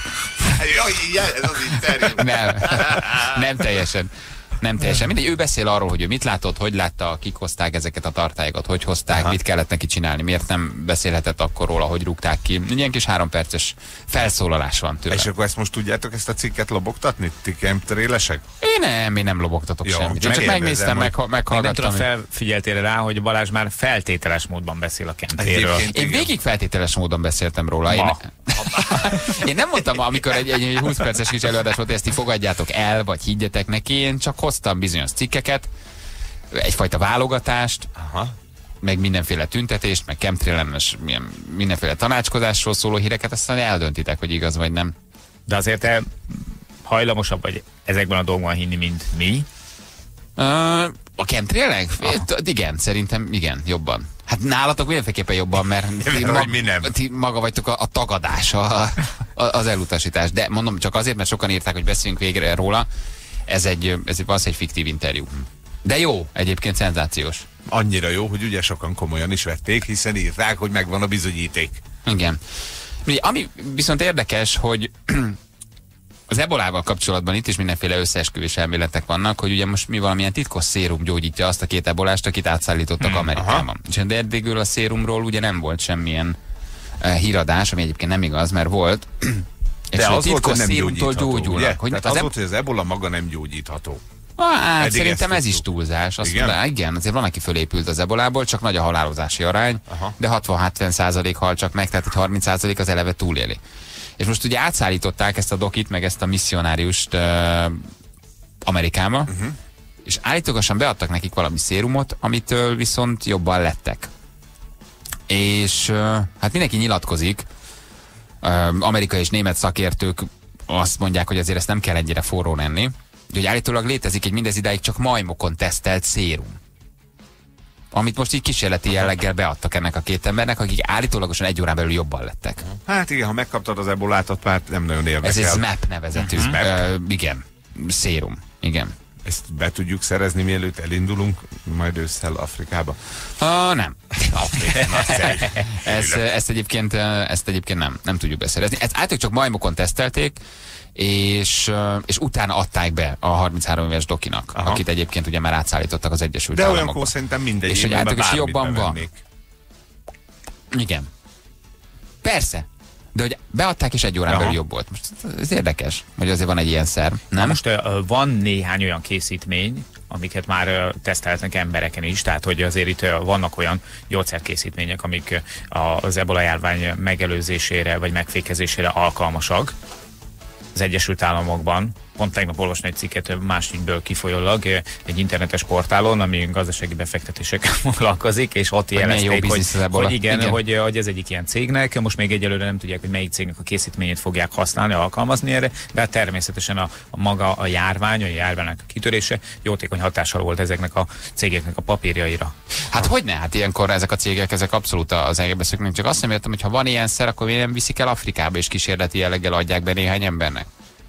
Ez az interjú. Nem teljesen. Nem teljesen. Mindegy, ő beszél arról, hogy ő mit látott, hogy látta, kik hozták ezeket a tartályokat, hogy hozták, mit kellett neki csinálni, miért nem beszélhetett akkor róla, hogy rúgták ki. Ilyen kis 3 perces felszólalás van tőle. És akkor ezt most tudjátok ezt a cikket lobogtatni? Ti chemtrailesek? Én nem lobogtatok semmit. Csak megnéztem, meghallgattam. Nem tudom, felfigyeltél rá, hogy Balázs már feltételes módban beszél a chemtrailről. Én végig feltételes módon beszéltem róla. Én nem mondtam, amikor egy 20 perces kis előadás volt, hogy ezt ti fogadjátok el, vagy higgyetek neki, én csak hoztam bizonyos cikkeket, egyfajta válogatást, meg mindenféle tüntetést, meg chemtrail-ellenes mindenféle tanácskozásról szóló híreket, aztán eldöntitek, hogy igaz vagy nem. De azért te hajlamosabb vagy ezekben a dolgokban hinni, mint mi? A chemtrailek? Igen, szerintem igen, jobban. Hát nálatok mindenféleképpen jobban, mert ti maga vagytok a tagadás, az elutasítás. De mondom csak azért, mert sokan írták, hogy beszéljünk végre róla. Ez egy fiktív interjú. De jó, egyébként szenzációs. Annyira jó, hogy ugye sokan komolyan is vették, hiszen írták, hogy megvan a bizonyíték. Igen. Ami viszont érdekes, hogy az ebolával kapcsolatban itt is mindenféle összeesküvés elméletek vannak, hogy ugye most mi valamilyen titkos szérum gyógyítja azt a 2 ebolást, akit átszállítottak Amerikában. De eddigül a szérumról ugye nem volt semmilyen híradás, ami egyébként nem igaz, mert volt. De és az volt, hogy nem gyógyulnak. Hogy az volt, hogy az ebola maga nem gyógyítható. Hát szerintem ez is túlzás. Igen, azért van, aki fölépült az ebolából, csak nagy a halálozási arány, de 60-70% hal csak meg, tehát 30% az eleve túléli. És most ugye átszállították ezt a dokit, meg ezt a misszionáriust Amerikába, és állítólagosan beadtak nekik valami szérumot, amitől viszont jobban lettek. És hát mindenki nyilatkozik, amerikai és német szakértők azt mondják, hogy azért ezt nem kell ennyire forrón enni, hogy állítólag létezik egy mindez idáig csak majmokon tesztelt szérum, amit most így kísérleti jelleggel beadtak ennek a 2 embernek, akik állítólagosan 1 órán belül jobban lettek. Hát igen, ha megkaptad az ebolát, már nem nagyon érdekel. Ez egy SMAP nevezetű. Igen, szérum. Igen. Ezt be tudjuk szerezni, mielőtt elindulunk majd ősszel Afrikába? Nem. Ezt egyébként nem tudjuk beszerezni. Ezt általában csak majmokon tesztelték, és utána adták be a 33 éves dokinak, akit egyébként ugye már átszállítottak az Egyesült Államokba. De olyankor szerintem mindegy. És hogy általában jobban van. Igen. Persze. De hogy beadták, és 1 órán belül jobb volt. Most ez érdekes, hogy azért van egy ilyen szerv, nem? Most van néhány olyan készítmény, amiket már tesztelhetnek embereken is, tehát hogy azért itt vannak olyan gyógyszerkészítmények, amik az ebola járvány megelőzésére vagy megfékezésére alkalmasak. Az Egyesült Államokban, pont tegnap olvasni egy cikket más ügyből kifolyólag egy internetes portálon, ami gazdasági befektetésekkel foglalkozik, és ott jelezték, hogy igen, hogy ez egyik ilyen cégnek, most még egyelőre nem tudják, hogy melyik cégnek a készítményét fogják használni, alkalmazni erre, de hát természetesen a maga a járványnak a kitörése jótékony hatással volt ezeknek a cégeknek a papírjaira. Hát hogyne? Hát ilyenkor ezek a cégek, ezek abszolút az egészségnek, csak azt nem értem, hogy ha van ilyen szer, akkor miért nem viszik el Afrikába, és kísérleti jelleggel adják be néhány embernek?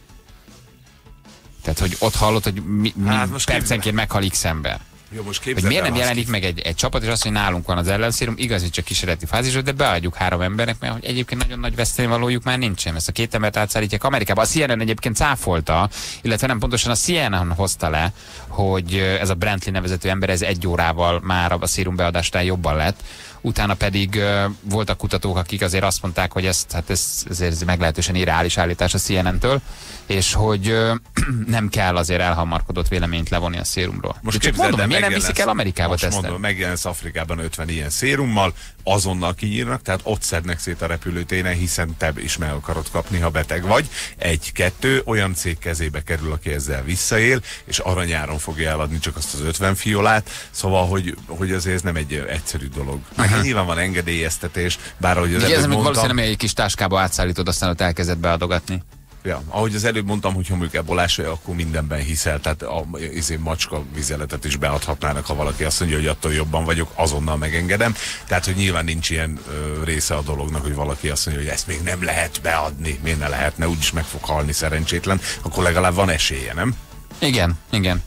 Tehát, hogy ott hallott, hogy percenként meghal X ember. Jó, most hogy miért nem jelenik meg egy csapat, és azt, hogy nálunk van az ellenszérum, igaz, hogy csak kísérleti fázisod, de beadjuk 3 embernek, mert hogy egyébként nagyon nagy vesztenyvalójuk már nincsen. Ezt a 2 embert átszállítják Amerikába. A CNN egyébként cáfolta, illetve nem pontosan a CNN hozta le, hogy ez a Brantley nevezető ember, ez 1 órával már a szérum beadásnál jobban lett. Utána pedig voltak kutatók, akik azért azt mondták, hogy ez meglehetősen irreális állítás a CNN-től, és hogy nem kell azért elhamarkodott véleményt levonni a szérumról. Most képzeld, mondom, miért nem viszik el Amerikába tesztelni? Mondom, megjelensz Afrikában 50 ilyen szérummal, azonnal kinyírnak, tehát ott szednek szét a repülőtéren, hiszen te is meg akarod kapni, ha beteg vagy. 1-2 olyan cég kezébe kerül, aki ezzel visszaél, és aranyáron fogja eladni csak azt az 50 fiolát, szóval, hogy azért ez nem egy egyszerű dolog. Nyilván van engedélyeztetés, bár ahogy az előbb mondtam... Valószínűleg egy kis táskába átszállítod, aztán ott elkezded beadogatni. Ja, ahogy az előbb mondtam, hogy ha mondjuk ebolás vagy, akkor mindenben hiszel, tehát a macska vizeletet is beadhatnának, ha valaki azt mondja, hogy attól jobban vagyok, azonnal megengedem. Tehát, hogy nyilván nincs ilyen része a dolognak, hogy valaki azt mondja, hogy ezt még nem lehet beadni, miért ne lehetne, úgyis meg fog halni szerencsétlen, akkor legalább van esélye, nem? Igen.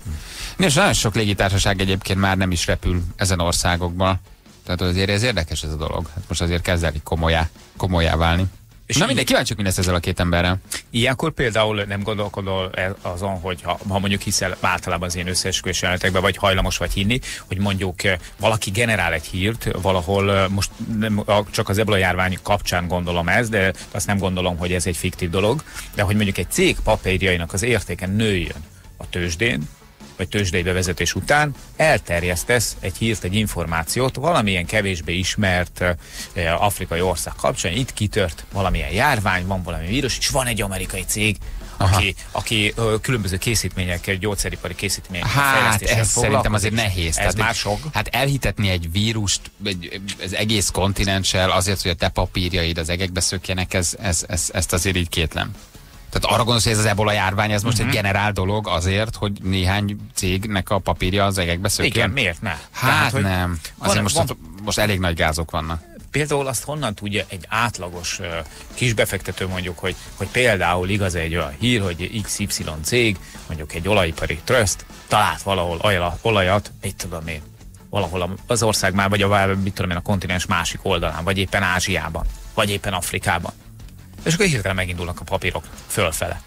És nagyon sok légitársaság egyébként már nem is repül ezen országokban. Tehát azért ez érdekes ez a dolog. Hát most azért kezd el komolyá válni. És na mindegy, kíváncsiak, mi lesz ezzel a 2 emberrel. Ilyenkor például nem gondolkodol azon, hogy ha mondjuk hiszel általában az ilyen összeesküvés jelenetekbe, vagy hajlamos vagy hinni, hogy mondjuk valaki generál egy hírt valahol, most nem, csak az ebola járvány kapcsán gondolom ez, de azt nem gondolom, hogy ez egy fiktív dolog, de hogy mondjuk egy cég papírjainak az értéke nőjön a tőzsdén, vagy tőzsdei bevezetés után, elterjesztesz egy hírt, egy információt valamilyen kevésbé ismert afrikai ország kapcsán, itt kitört valamilyen járvány, van valami vírus, és van egy amerikai cég, aki különböző készítmények, gyógyszeripari készítmények fejlesztéssel ez szerintem azért nehéz. Ez már sok. Hát elhitetni egy vírust az egész kontinenssel azért, hogy a te papírjaid az egekbe szökjenek, ezt azért így kétlem. Tehát arra gondolsz, hogy ez az ebola járvány, ez most egy generál dolog azért, hogy néhány cégnek a papírja az egekbe szökjön? Igen, miért ne? Hát nem. Azért most elég nagy gázok vannak. Például azt honnan tudja egy átlagos kisbefektető mondjuk, hogy például igaz egy olyan hír, hogy XY cég, mondjuk egy olajipari trust talált valahol olajat, mit tudom én, valahol az ország már, vagy a kontinens másik oldalán, vagy éppen Ázsiában, vagy éppen Afrikában. És akkor hirtelen megindulnak a papírok fölfele.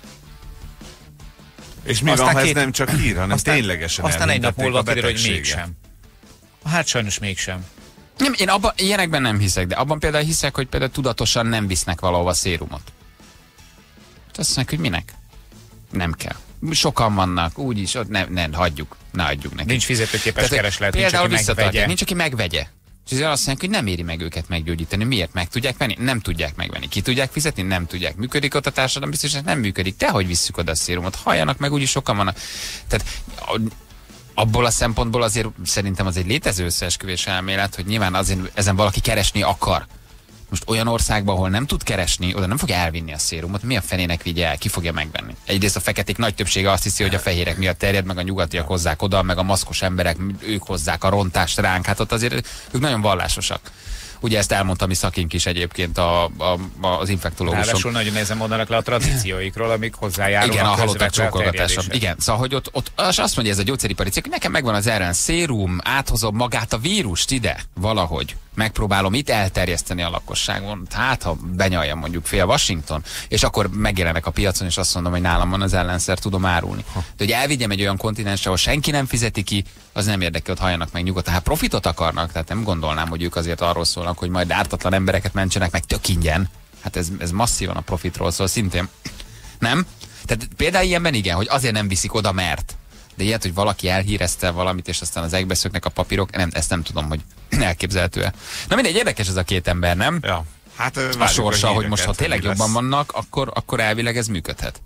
És mi van, ha ez nem csak hír, hanem ténylegesen aztán egy nap múlva kiderül, hogy mégsem. Hát sajnos mégsem. Nem, én ilyenekben nem hiszek, de abban például hiszek, hogy például tudatosan nem visznek valahova szérumot. Azt mondják, hogy minek? Nem kell. Sokan vannak, úgyis, ne hagyjuk neki. Nincs fizetőképes kereslet, például nincs, aki megvegye. És azért azt mondják, hogy nem éri meg őket meggyógyítani. Miért meg tudják venni? Nem tudják megvenni. Ki tudják fizetni? Nem tudják. Működik ott a társadalom? Biztos, hogy nem működik. Dehogy visszük oda a szérumot. Halljanak meg, úgyis sokan vannak. Tehát abból a szempontból azért szerintem az egy létező összeesküvés elmélet, hogy nyilván azért ezen valaki keresni akar. Most olyan országban, ahol nem tud keresni, oda nem fogja elvinni a szérumot, mi a fenének vigye el, ki fogja megvenni? Egyrészt a feketék nagy többsége azt hiszi, hogy a fehérek miatt terjed, meg a nyugatiak hozzák oda, meg a maszkos emberek, ők hozzák a rontást ránk, hát ott azért ők nagyon vallásosak. Ugye ezt elmondta mi szakink is egyébként az infektológuson. Ráadásul nagyon nehezen mondanak le a tradícióikról, amik hozzájárulnak. Igen, a halottak csókolgatása. Igen, szóval, hogy ott azt mondja ez a gyógyszeripari cég, hogy nekem megvan az ellen szérum, áthozom magát a vírust ide valahogy. Megpróbálom itt elterjeszteni a lakosságon, hát ha benyaljam mondjuk fél Washington, és akkor megjelenek a piacon, és azt mondom, hogy nálam van az ellenszer, tudom árulni. De hogy elvigyem egy olyan kontinensre, ahol senki nem fizeti ki, az nem érdekel, hogy halljanak meg nyugodtan. Hát profitot akarnak, tehát nem gondolnám, hogy ők azért arról szólnak, hogy majd ártatlan embereket mentsenek meg tök ingyen. Hát ez masszívan a profitról szól, szintén. Nem? Tehát például ilyenben igen, hogy azért nem viszik oda, mert. De ilyet, hogy valaki elhírezte valamit, és aztán az egybeszöknek a papírok, nem, ezt nem tudom, hogy elképzelhető-e. Na mindegy, érdekes ez a két ember, nem? Ja. Hát, A sorsa, hogy most ha tényleg jobban vannak, akkor elvileg ez működhet.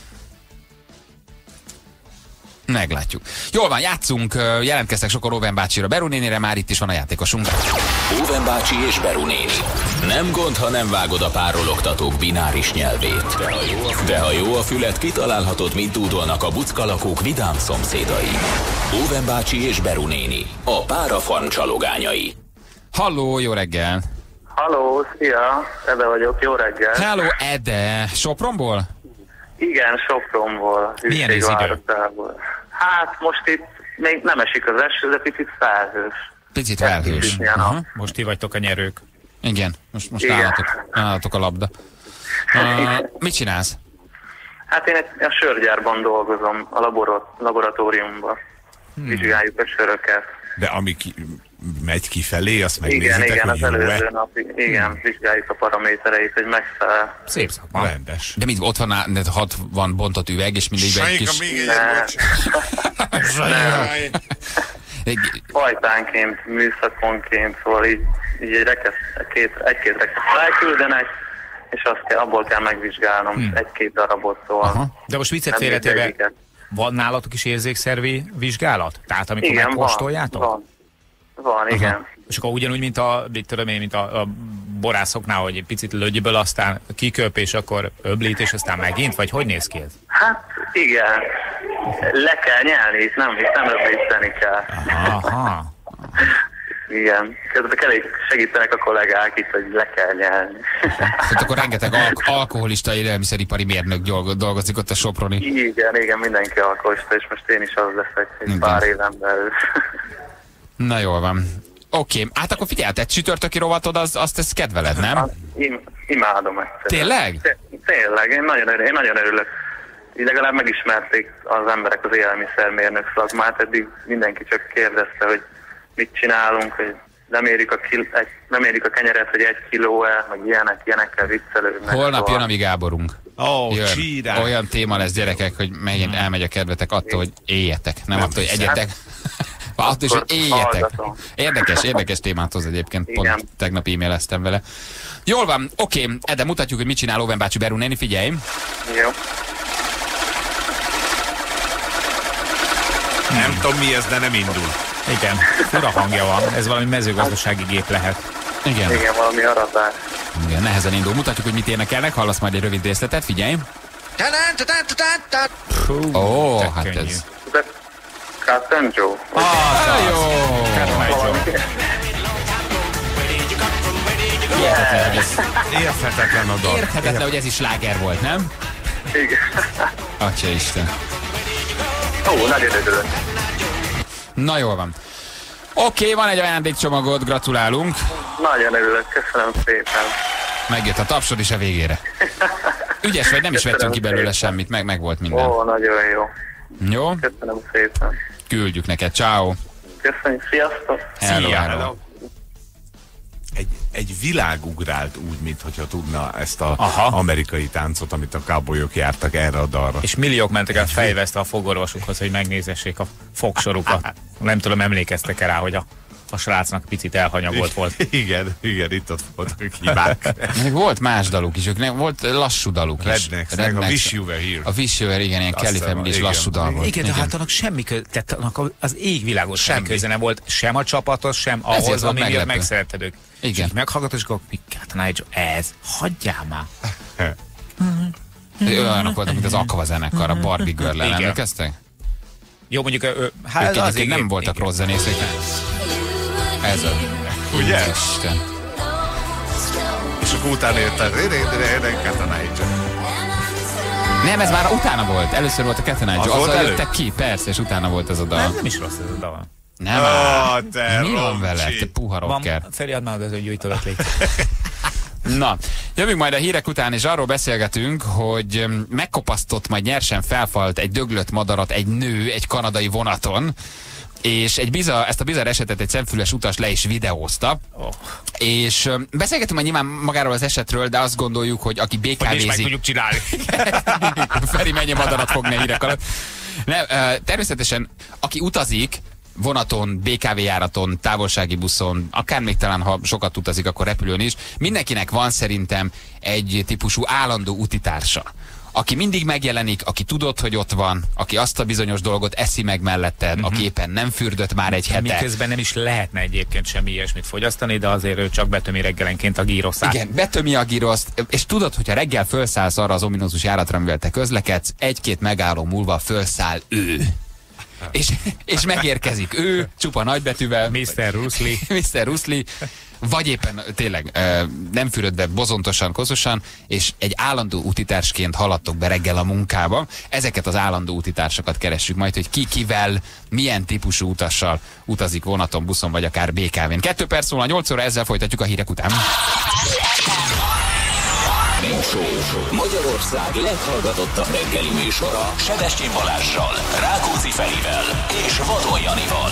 Meglátjuk. Jól van, játszunk, jelentkeztek sokan Óven bácsira, Beru nénire, már itt is van a játékosunk. Óven bácsi és Beru néni. Nem gond, ha nem vágod a párologtatók bináris nyelvét. De ha jó a fület, kitalálhatod, mit dúdolnak a buckalakók vidám szomszédai. Óven bácsi és Beru néni. A Párafarm csalogányai. Halló, jó reggel! Halló, szia! Ede vagyok, jó reggel! Hello, Ede! Sopronból? Igen, Sopronból. Milyen az idő? Hát most itt még nem esik az eső, de picit felhős. Picit felhős. Most ti vagytok a nyerők. Igen, most Igen. nálatok a labda. Mit csinálsz? Hát én a sörgyárban dolgozom, a laboratóriumban. Vizsgáljuk a söröket. De ami megy kifelé, azt Igen, megnézitek, igen, hogy az előző jó-e? napig. Igen, vizsgáljuk a paramétereit, hogy megfelel. Szép szakma. Rendes. De mit, ott van 60 bontott üveg, és mindegyben egy kis... még egy Ne. bocs. Fajtánként, műszakonként, szóval így egy-két rekeszt elküldenek, és abból kell megvizsgálnom egy-két darabot, szóval. Aha. De most viccet nem félretéve, mindegyiket. van nálatok is érzékszervi vizsgálat? Tehát amikor Igen, megkóstoljátok? Van, igen. És akkor ugyanúgy, mint a borászoknál, hogy egy picit lögyből, aztán kiköp, és akkor öblít, és aztán megint? Vagy hogy néz ki ez? Hát igen, le kell nyelni, itt nem öblíteni kell. Aha. Igen, közben elég segítenek a kollégák itt, hogy le kell nyelni. Tehát akkor rengeteg alkoholista élelmiszeripari mérnök dolgozik ott a soproni. Igen, mindenki alkoholista, és most én is az leszek egy pár éven belül. Na jól van. Oké, hát akkor figyelj, egy csütörtöki rovatod, azt ezt kedveled, nem? Hát, imádom ezt. Tényleg? Tényleg, én nagyon örülök. Így legalább megismerték az emberek az élelmiszermérnök szakmát, eddig mindenki csak kérdezte, hogy mit csinálunk, hogy nem érik a kenyeret, hogy 1 kiló-e, meg ilyenekkel viccelődnek. Holnap jön a mi Gáborunk. Jön. Csírák. Olyan téma lesz, gyerekek, hogy megint elmegy a kedvetek attól, hogy éljetek. Nem attól, hogy egyetek. Attól is, hogy éljetek. hallgatom. Érdekes témát hoz egyébként. Igen. Pont tegnap e-maileztem vele. Jól van, oké, Ede, mutatjuk, hogy mit csinál Óven bácsi, Beru néni, figyelj. Jó. Nem tudom mi ez, de nem indul. Igen, fura hangja van. Ez valami mezőgazdasági gép lehet. Igen. Igen, valami aratás. Igen, nehezen indul. Mutatjuk, hogy mit énekelnek, hallasz majd egy rövid részletet, figyelj. Ó, tök hát könnyű. ez... De Captain Joe. Jó! Érthetetlen, hogy ez, Érthetetlen a dal. érthetetlen, hogy ez is sláger volt, nem? Igen. Atya Isten. Ó, nagyon örülök. Na jól van. Oké, van egy ajándékcsomagod, gratulálunk. Nagyon örülök, köszönöm szépen. Megjött a tapsod is a végére. Ügyes vagy, nem is vettünk ki belőle semmit, meg volt minden. Ó, nagyon jó. Jó? Köszönöm szépen. Küldjük neked, ciao. Köszönjük, sziasztok. Hello, Szia. hello. Egy világ ugrált úgy, mintha tudna ezt az Aha. amerikai táncot, amit a cowboyok jártak erre a dalra. És milliók mentek el fejveszte a fogorvosukhoz, hogy megnézessék a fogsorukat. Nem tudom, emlékeztek rá, hogy a srácnak picit elhanyagolt volt. Igen, itt voltak hibák. Még volt más daluk is, volt lassú daluk is. Rednecks, meg a Wish You Were Here. A Wish You Were, igen, ilyen Kelly hiszem, Family is igen. lassú dal volt. Igen, de hát annak semmi tehát annak az égvilágos semmi köze nem volt, sem a csapathoz, sem ahhoz, volt ami miatt meglepő. megszeretted ők. Igen. És így meghallgatod, és akkor ez, hagyjál már. Olyanok voltak, mint az Aqua zenekar, a Barbie Girl-el, Igen. emlékeztek? Jó, mondjuk, Ők hát egyébként nem voltak rossz zenészek. Ez a... Ugye? Isten. És akkor utána jött a Nem, ez már utána volt. Először volt a Cat and Az Joe. volt Azzal elő? jöttek ki, persze, és utána volt ez a dal. Nem is rossz ez a dal. Nem áll. te Mi van Romcsi. vele? Te puha rocker. Feliad már az öngyújtódat légy. Na, jövünk majd a hírek után, és arról beszélgetünk, hogy megkopasztott, majd nyersen felfalt egy döglött madarat egy nő egy kanadai vonaton, és ezt a bizarr esetet egy szemfüles utas le is videózta. És beszélgetünk majd nyilván magáról az esetről, de azt gondoljuk, hogy aki BKV-zik... Hogy meg tudjuk csinálni. Feri mennyi madarat fogni a hírek alatt. Természetesen, aki utazik, vonaton, BKV járaton, távolsági buszon, akár még talán, ha sokat utazik, akkor repülőn is, mindenkinek van szerintem egy típusú állandó utitársa. Aki mindig megjelenik, aki tudod, hogy ott van, aki azt a bizonyos dolgot eszi meg melletted, aki éppen nem fürdött már egy hete. Miközben nem is lehetne egyébként semmi ilyesmit fogyasztani, de azért ő csak betömi reggelenként a gíroszát. Igen, betömi a gíroszt, és tudod, hogyha reggel fölszállsz arra az ominózus járatra, amivel te közlekedsz, egy-két megálló múlva fölszáll ő. És megérkezik ő, csupa nagybetűvel. Mr. Ruszli. Mr. Ruszli. Vagy éppen tényleg nem fürödve, bozontosan, kozosan, és egy állandó utitársként haladtok be reggel a munkába. Ezeket az állandó utitársakat keressük majd, hogy ki kivel, milyen típusú utassal utazik vonaton, buszon, vagy akár BKV-n. 2 perc múlva 8 óra, ezzel folytatjuk a hírek után. Magyarország leghallgatottabb reggeli műsora Sebestyén Balázssal, Rákóczi Ferivel és Vadon Janival.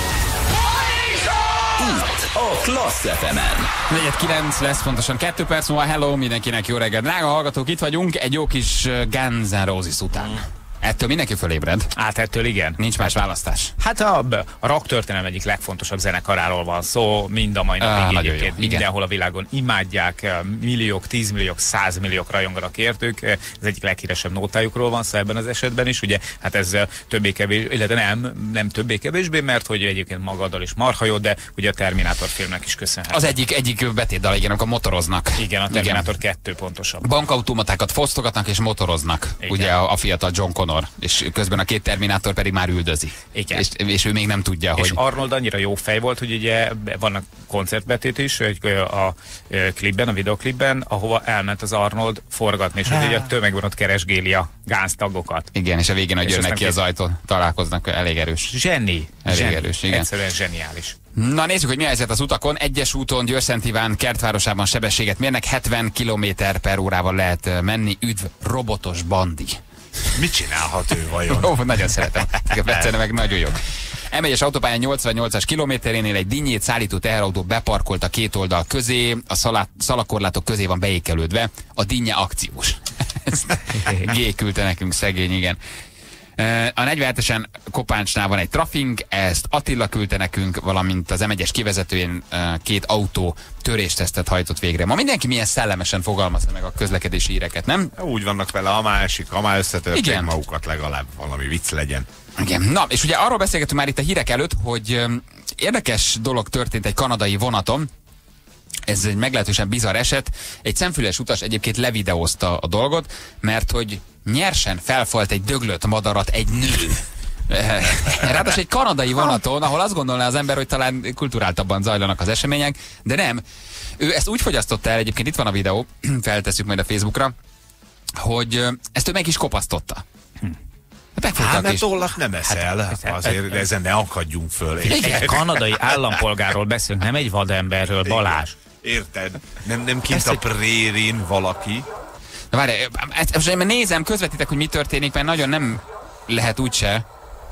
Itt a Klassz FM-en. 4:09 lesz pontosan 2 perc múlva. Hello, mindenkinek jó reggelt. Drága hallgatók, itt vagyunk egy jó kis Guns N' Roses után. Ettől mindenki fölébred. Hát ettől igen. Nincs más választás. Hát a rock történelem egyik legfontosabb zenekaráról van szó, mind a mai napig egyébként mindenhol a világon imádják, milliók, 10 milliók, 100 milliók rajonganak értük. Ez egyik leghíresebb nótájukról van szó ebben az esetben is, ugye, hát ez többé-kevésbé, illetve nem többé-kevésbé, mert hogy egyébként maga a dal is marha jó, de ugye a Terminátor filmnek is köszönhető. Az egyik betétdal, igen, amikor motoroznak. Igen, a Terminátor 2 pontosabb. Bankautomatákat fosztogatnak és motoroznak, igen. Ugye a fiatal John Connor, és közben a 2 Terminátor pedig már üldözi. Igen. És ő még nem tudja, hogy... És Arnold annyira jó fej volt, hogy ugye vannak koncertbetét is a klipben, a videoklipben, ahova elment az Arnold forgatni, és ugye a tömegben ott keresgéli a Guns tagokat. Igen, és a végén, hogy jönnek ki az ajtón, találkoznak, elég erős. Zseni. Erős, igen. Egyszerűen zseniális. Na nézzük, hogy mi a helyzet az utakon. Egyes úton Győr-Szent Iván kertvárosában sebességet mérnek, 70 km/h lehet menni. Üdv, robotos bandi. Mit csinálhat ő vajon? Ó, nagyon szeretem. Egyszerűen meg nagyon jó. M1-es autópályán 88-as kilométerénél egy dinnyét szállító teherautó beparkolt a két oldal közé, a szalakorlátok közé van beékelődve. A dinnye akciós. G küldte nekünk, szegény, igen. A 47-esen Kopáncsnál van egy trafink, ezt Attila küldte nekünk, valamint az M1-es kivezetőjén 2 autó töréstesztet hajtott végre. Ma mindenki milyen szellemesen fogalmazza meg a közlekedési híreket, nem? Úgy vannak vele, ha már összetörték magukat, legalább valami vicc legyen. Igen. Na, és ugye arról beszélgetünk már itt a hírek előtt, hogy érdekes dolog történt egy kanadai vonaton. Ez egy meglehetősen bizarr eset. Egy szemfüles utas egyébként levideózta a dolgot, mert hogy nyersen felfalt egy döglött madarat egy nő. Ráadásul egy kanadai vonaton, ahol azt gondolná az ember, hogy talán kulturáltabban zajlanak az események, de nem. Ő ezt úgy fogyasztotta el, egyébként itt van a videó, feltesszük majd a Facebookra, hogy ezt ő meg is kopasztotta. Hát, mert tollat nem eszel, azért ezen ne akadjunk föl. Egy kanadai állampolgárról beszélünk, nem egy vademberről, Balázs. Érted? Nem kint a prérin valaki. Na várj, most nézem, közvetítek, hogy mi történik, mert nagyon nem lehet úgyse.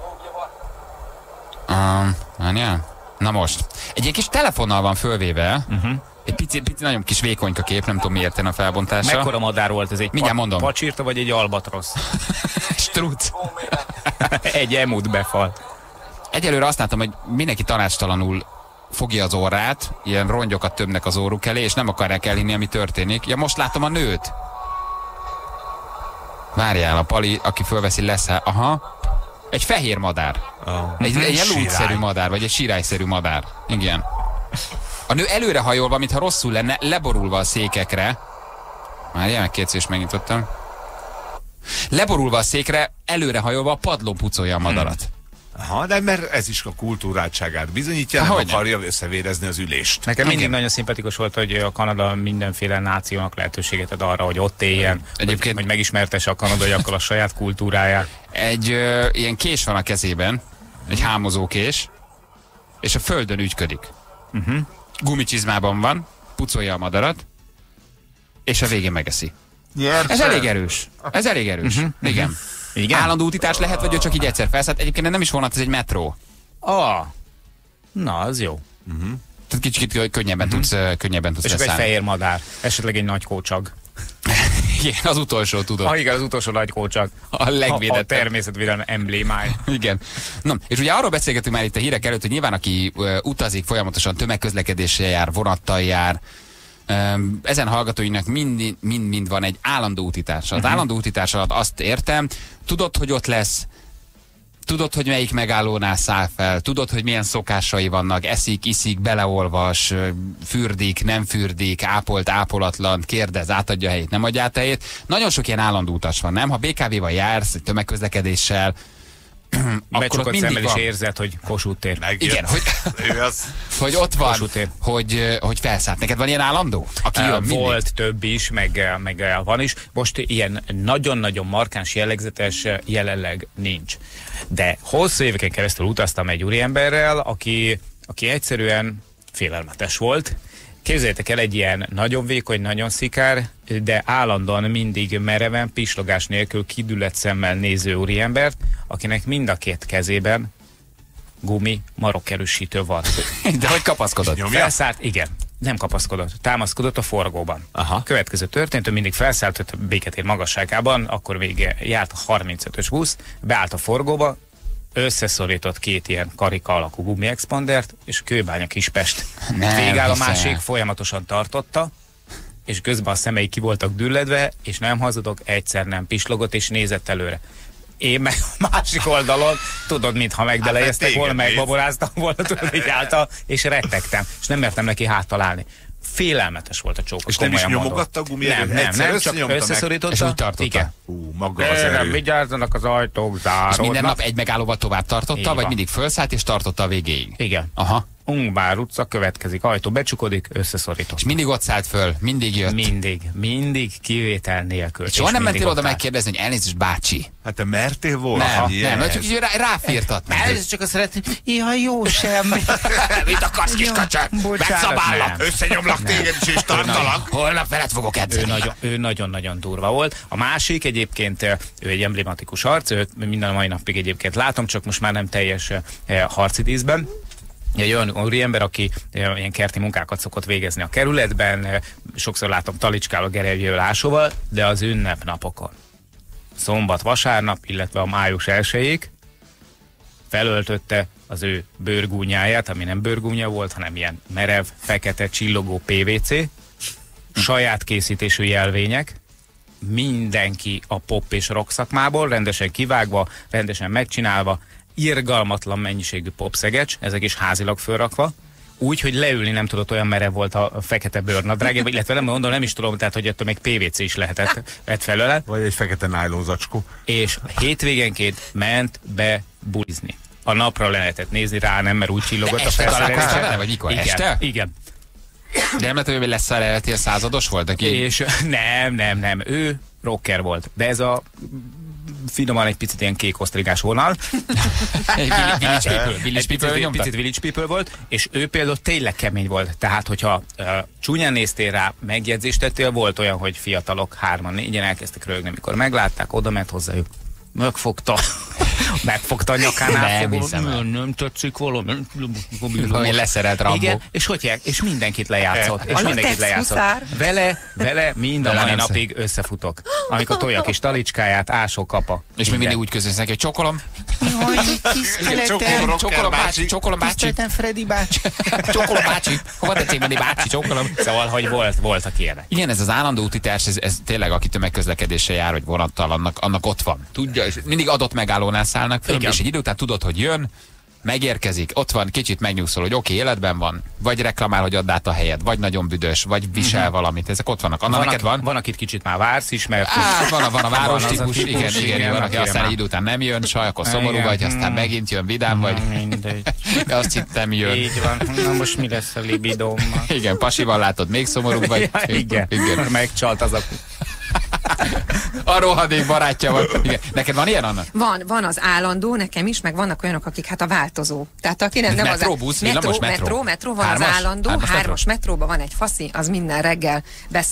Na most. Egy ilyen kis telefonnal van fölvéve. Egy pici, nagyon kis vékonyka kép, nem tudom miért a felbontása. Mekkora madár volt ez? Egy pacsirta vagy egy albatrosz? Struc. Egy emut befal. Egyelőre azt láttam, hogy mindenki tanácstalanul fogja az orrát, ilyen rongyokat tömnek az óruk elé, és nem akarják elhinni, ami történik. Ja, most látom a nőt. Várjál, a Pali, aki fölveszi, leszáll. Aha. Egy fehér madár. Egy ilyen lúdszerű madár, vagy egy sirályszerű madár. Igen. A nő előrehajolva, mintha rosszul lenne, leborulva a székekre. Várjál, meg kétszer is megnyitottam. Leborulva a székre, előrehajolva a padlón pucolja a madarat. Aha, de mert ez is a kultúráltságát bizonyítja, nem akarja összevérezni az ülést. Nekem mindig nagyon szimpatikus volt, hogy a Kanada mindenféle nációnak lehetőséget ad arra, hogy ott éljen, egyébként, hogy megismertesse a kanadaiakkal a saját kultúráját. Egy ilyen kés van a kezében, egy hámozó kés, és a földön ügyködik. Gumicsizmában van, pucolja a madarat, és a végén megeszi. Nyert. Ez elég erős. Ez elég erős. Igen. Igen? Állandó útítás lehet, vagy ő csak így egyszer felszállt. Egyébként nem is vonat, ez egy metró. Na, az jó. Tehát kicsit könnyebben tudsz És egy leszállni. fehér madár, esetleg egy nagy kócsag. Igen, az utolsó, tudod. Igen, az utolsó nagy kócsag. A legvédettebb. A természetvédelem emblémája. Igen. Na, és ugye arról beszélgetünk már itt a hírek előtt, hogy nyilván aki utazik, folyamatosan tömegközlekedéssel jár, vonattal jár, ezen hallgatóinak mind van egy állandó útítás. Az állandó útítás alatt azt értem, tudod, hogy ott lesz, tudod, hogy melyik megállónál száll fel, tudod, hogy milyen szokásai vannak, eszik, iszik, beleolvas, fürdik, nem fürdik, ápolt, ápolatlan, kérdez, átadja a helyét, nem adja át a helyét. Nagyon sok ilyen állandó utas van, nem? Ha BKV-val jársz, tömegközlekedéssel, akkor ott mindig is érzed, hogy Kossuth tér. Igen, hogy ott van, hogy felszállt. Neked van ilyen állandó? Aki jön volt több is, meg van is. Most ilyen nagyon-nagyon markáns, jellegzetes jelenleg nincs. De hosszú éveken keresztül utaztam egy úriemberrel, aki egyszerűen félelmetes volt. Képzeljétek el egy ilyen nagyon vékony, nagyon szikár, de állandóan mindig mereven, pislogás nélkül kidüllett szemmel néző úriembert, akinek mind a két kezében gumi marokkerősítő van. De hogy kapaszkodott? Felszállt, igen. Nem kapaszkodott, támaszkodott a forgóban. Aha. Következő történt, ő mindig felszállt a Béketér magasságában, akkor még járt a 35-ös busz, beállt a forgóba, összeszorított két ilyen karika alakú gumiexpandert, és Kőbánya Kispest végállomásig folyamatosan tartotta, és közben a szemei ki voltak dülledve, és nem hazudok, egyszer nem pislogott, és nézett előre. Én meg a másik oldalon, tudod, mintha megdelejeztek volna, megbaboráztam volna, tudod, így állta, és rettegtem, és nem mertem neki háttalálni. Félelmetes volt a csók. És nem is nyomogatta a gumiját? Nem, csak összeszorította. És úgy tartotta? Igen. Maga az erő. Vigyázzanak az ajtók, záródnak. És minden nap egy megállóval tovább tartotta, vagy mindig felszállt és tartotta a végéig? Igen. Aha. Ungvár utca következik, ajtó becsukodik, összeszorított. És mindig ott szállt föl, mindig jött. Mindig kivétel nélkül. És soha nem mentél oda megkérdezni, hogy elnézést, bácsi? Hát te mertél volna? Nem, csak így ráfírtatni. Ez csak azt szeretném, jaj, jó semmi. Mit akarsz, kis kacsa? Megszabállak, összenyomlak téged is, és tartalak. Holnap veled fogok edzeni. Ő nagyon-nagyon durva volt. A másik egyébként, ő egy emblematikus arc, őt minden a mai napig egyébként látom, csak most már nem teljes harci díszben. Egy olyan úriember, aki ilyen kerti munkákat szokott végezni a kerületben, sokszor látom talicskáló gerelyvő ásóval, de az ünnepnapokon, szombat, vasárnap, illetve a május 1-ig felöltötte az ő bőrgúnyáját, ami nem bőrgúnya volt, hanem ilyen merev, fekete, csillogó PVC, saját készítésű jelvények, mindenki a pop és rock szakmából, rendesen kivágva, rendesen megcsinálva, irgalmatlan mennyiségű popszegecs, ezek is házilag fölrakva, úgy, hogy leülni nem tudott, olyan merev volt a fekete bőrnadrágja, illetve nem mondom, nem is tudom, tehát hogy ettől még PVC is lehetett felőle. Vagy egy fekete nájlonzacskó. És hétvégenként ment be bulizni. A napra le lehetett nézni rá, nem, mert úgy csillogott a felszerelés. Vagy mikor? Igen, este? Igen. De nem lehet, hogy lesz eredeti százados volt, aki... És nem, ő rocker volt. De ez a finoman egy picit ilyen kék osztrigás vonal. Picit Village People volt, és ő például tényleg kemény volt. Tehát, hogyha csúnyán néztél rá, megjegyzést tettél, volt olyan, hogy fiatalok 3-4-en elkezdtek rögni, mikor meglátták, oda ment hozzájuk. Megfogta a nyakánál. Nem tetszik valami. Leszerelt Rambo. Igen, és mindenkit lejátszott. Vele mind a mai napig összefutok. Amikor tolja a kis talicskáját, ásó kapa. És még mindig úgy közölsz neki, hogy csokolom. Csokolom bácsi. Tiszteltem Freddy bácsi. Csokolom bácsi. Hova tetszik menni bácsi, csokolom. Szóval, hogy voltak ilyenek. Igen, ez az állandó útítás, ez tényleg, aki tömegközlekedéssel jár, vagy vonattal, annak ott van. Tudja, és mindig adott megállónál szállnak föl, és egy idő után tudod, hogy jön, megérkezik, ott van, kicsit megnyugszol, hogy oké, életben van, vagy reklamál, hogy add át a helyed, vagy nagyon büdös, vagy visel valamit, ezek ott vannak. Anna, neked van? Van, akit kicsit már vársz is, mert... Van a város típus, igen, van, aki aztán egy idő után nem jön, saj, akkor szomorú vagy, aztán megint jön, vidám vagy. Mindegy. Azt hittem jön. Így van, na most mi lesz a libidómmal? Igen, pasival látod, még szomorú vagy. Igen, megcsalt az a... A rohadék barátja van. Igen. Neked van ilyen, Anna? Van az állandó, nekem is, meg vannak olyanok, akik hát a változó. Tehát aki nem Metróbusz, metró van az állandó, 3-as metróban van egy faszi, az minden reggel beszáll,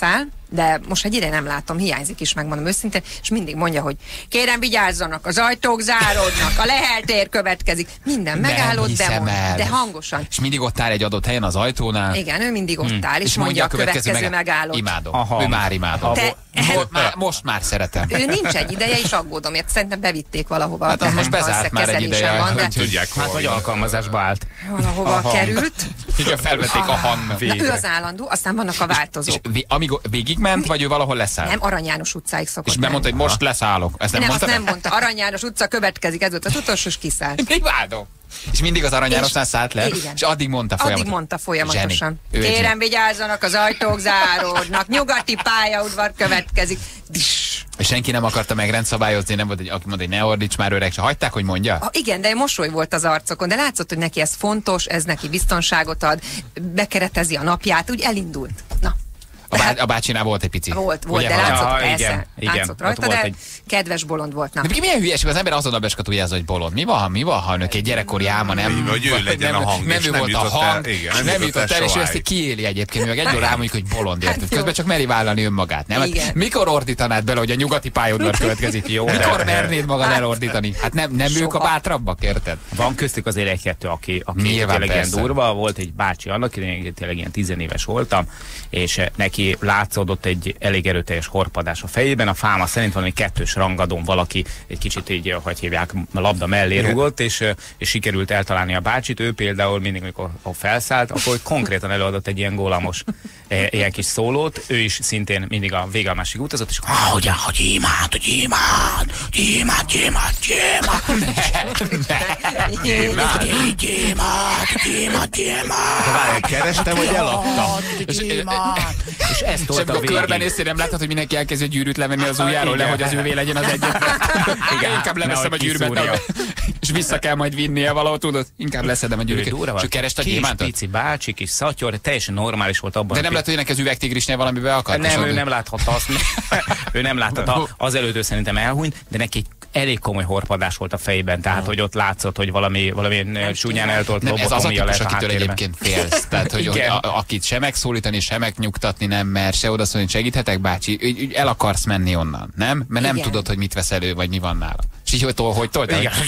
de most egy ide nem látom, hiányzik is, megmondom őszintén, és mindig mondja, hogy kérem vigyázzanak, az ajtók záródnak, a leheltér következik, minden megállott, de hangosan. És mindig ott áll egy adott helyen az ajtónál. Igen, ő mindig ott áll, és mondja a következő megállott. Imádom. Aha. Ő már imádom. Most már szeretem. Ő nincs egy ideje, és aggódom, mert szerintem bevitték valahova. Hát az most bezárt már egy ideje. Van, de tudják, hogy alkalmazásba állt. Valahova került. Igen, felvették a Han végre. Ő az állandó, aztán vannak a változók. És amíg végigment, vagy ő valahol leszáll? Nem, Arany János utcáig szokott. És bemondta, hogy most leszállok. Ezt nem mondta? Azt nem mondta. Arany János utca következik, ez volt az utolsó, és kiszállt. Imádom. És mindig az Arany Jánosnál szállt le, és addig mondta folyamatosan. Kérem vigyázzanak, az ajtók záródnak, nyugati pályaudvar következik. És senki nem akarta megrendszabályozni, nem volt egy, aki mondta, hogy ne ordíts már öreg, se hagyták, hogy mondja? Igen, de mosoly volt az arcokon, de látszott, hogy neki ez fontos, ez neki biztonságot ad, bekeretezi a napját, úgy elindult. Na. A bácsinál volt egy pici. Volt, de látszott, persze. Igen, látszott rajta, de kedves bolond volt. Na. De milyen hülyeség, az ember azonnal beskatujázza, hogy bolond. Mi van, ha önök egy gyerekkori álma nem... Hogy ő legyen a hang, nem ő volt a hang, nem jutott el, és ő ezt kiéli egyébként, meg egy óra mondjuk, hogy bolond, érted? Közben csak meri vállalni önmagát, nem? Hát mikor ordítanád bele, hogy a nyugati pályaudvar következik? Jó, mikor mernéd magad elordítani? Hát nem ők a bátrabbak, érted? Van köztük azért egy-kettő, aki tényleg ilyen durva. Volt egy bácsi annak idején, tényleg ilyen 10 éves voltam, és neki látszódott egy elég erőteljes horpadás a fejében. A fáma szerint valami kettős rangadón valaki egy kicsit így, hogy hívják, a labda mellé rugott, és sikerült eltalálni a bácsit. Ő például mindig, amikor felszállt, akkor konkrétan előadott egy ilyen gólamos ilyen kis szólót. Ő is szintén mindig a végalmásig utazott, és hogy imád. Kerestem, hogy eladtam. És ezt tolta a körbenéztél, nem látod, hogy mindenki elkezdő gyűrűt levenni az ujjáról, hogy az ővé legyen az egyetlen. Inkább leveszem a gyűrűt, és vissza kell majd vinnie valahol, tudod? Inkább leszedem a gyűrűt. És ő kereste a gyémántot? Kis pici bácsi, kis szatyor, teljesen normális volt abban. De nem lehet, hogy ennek az üvegtigrisnél valami beakadt? Nem, ő nem láthatta azt. Ő nem láthatta. Az előtt szerintem elhunyt, de neki egy elég komoly horpadás volt a fejében, tehát hogy ott látszott, hogy valamilyen súnyán eltolt lobotomia lett a háttérben. Egyébként félsz, tehát hogy akit se megszólítani, se megnyugtatni nem mer, se oda szólni, segíthetek bácsi, el akarsz menni onnan, nem? Mert nem tudod, hogy mit vesz elő, vagy mi van nála. És így hogy toltál? Igen.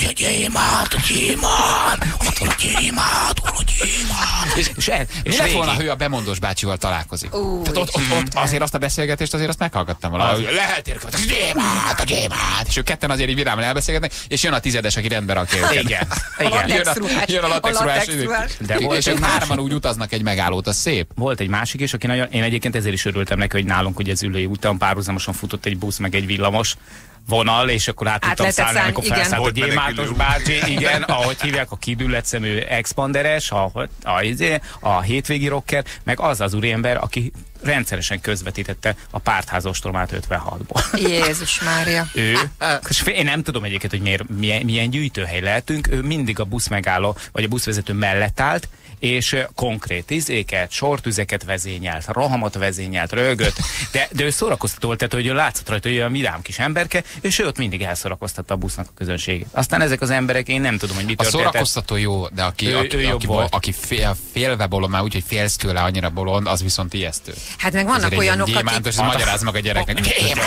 Mi lett volna, ha ő a bemondós bácsival találkozik? Tehát ott azért azt a beszélgetést azért azt meghallgattam valahogy. Lehet érkezni, a gyémánt. És ők ketten azért így vidáman elbeszélgetnek, és jön a tizedes, aki rendbe rakja őket. Igen. Jön a latexruhás. És ők hárman úgy utaznak egy megállót, az szép. Volt egy másik is, aki nagyon, én egyébként ezért is örültem neki, hogy nálunk ugye az Üllői úton párhuzamosan futott egy busz, meg egy villamos vonal, és akkor át tudtam szállni, amikor felszállt a gyémántos bácsi, igen, ahogy hívják, a kidülletszemű expanderes, a hétvégi rocker, meg az az úriember, aki rendszeresen közvetítette a Pártház ostromát 56-ból. Jézus Mária. Én nem tudom egyébként, hogy milyen gyűjtőhely lehetünk, ő mindig a buszmegálló, vagy a buszvezető mellett állt, és konkrét izéket, sortüzeket vezényelt, rohamot vezényelt, rögött, de ő szórakoztató volt, tehát hogy látszott rajta, hogy olyan vidám kis emberke, és ő ott mindig elszórakoztatta a busznak a közönségét. Aztán ezek az emberek, én nem tudom, hogy mi történt. A szórakoztató jó, de aki félve bolond, már úgy, hogy félsz tőle annyira bolond, az viszont ijesztő. Hát meg vannak olyanok, akik... Magyarázd meg a gyereknek.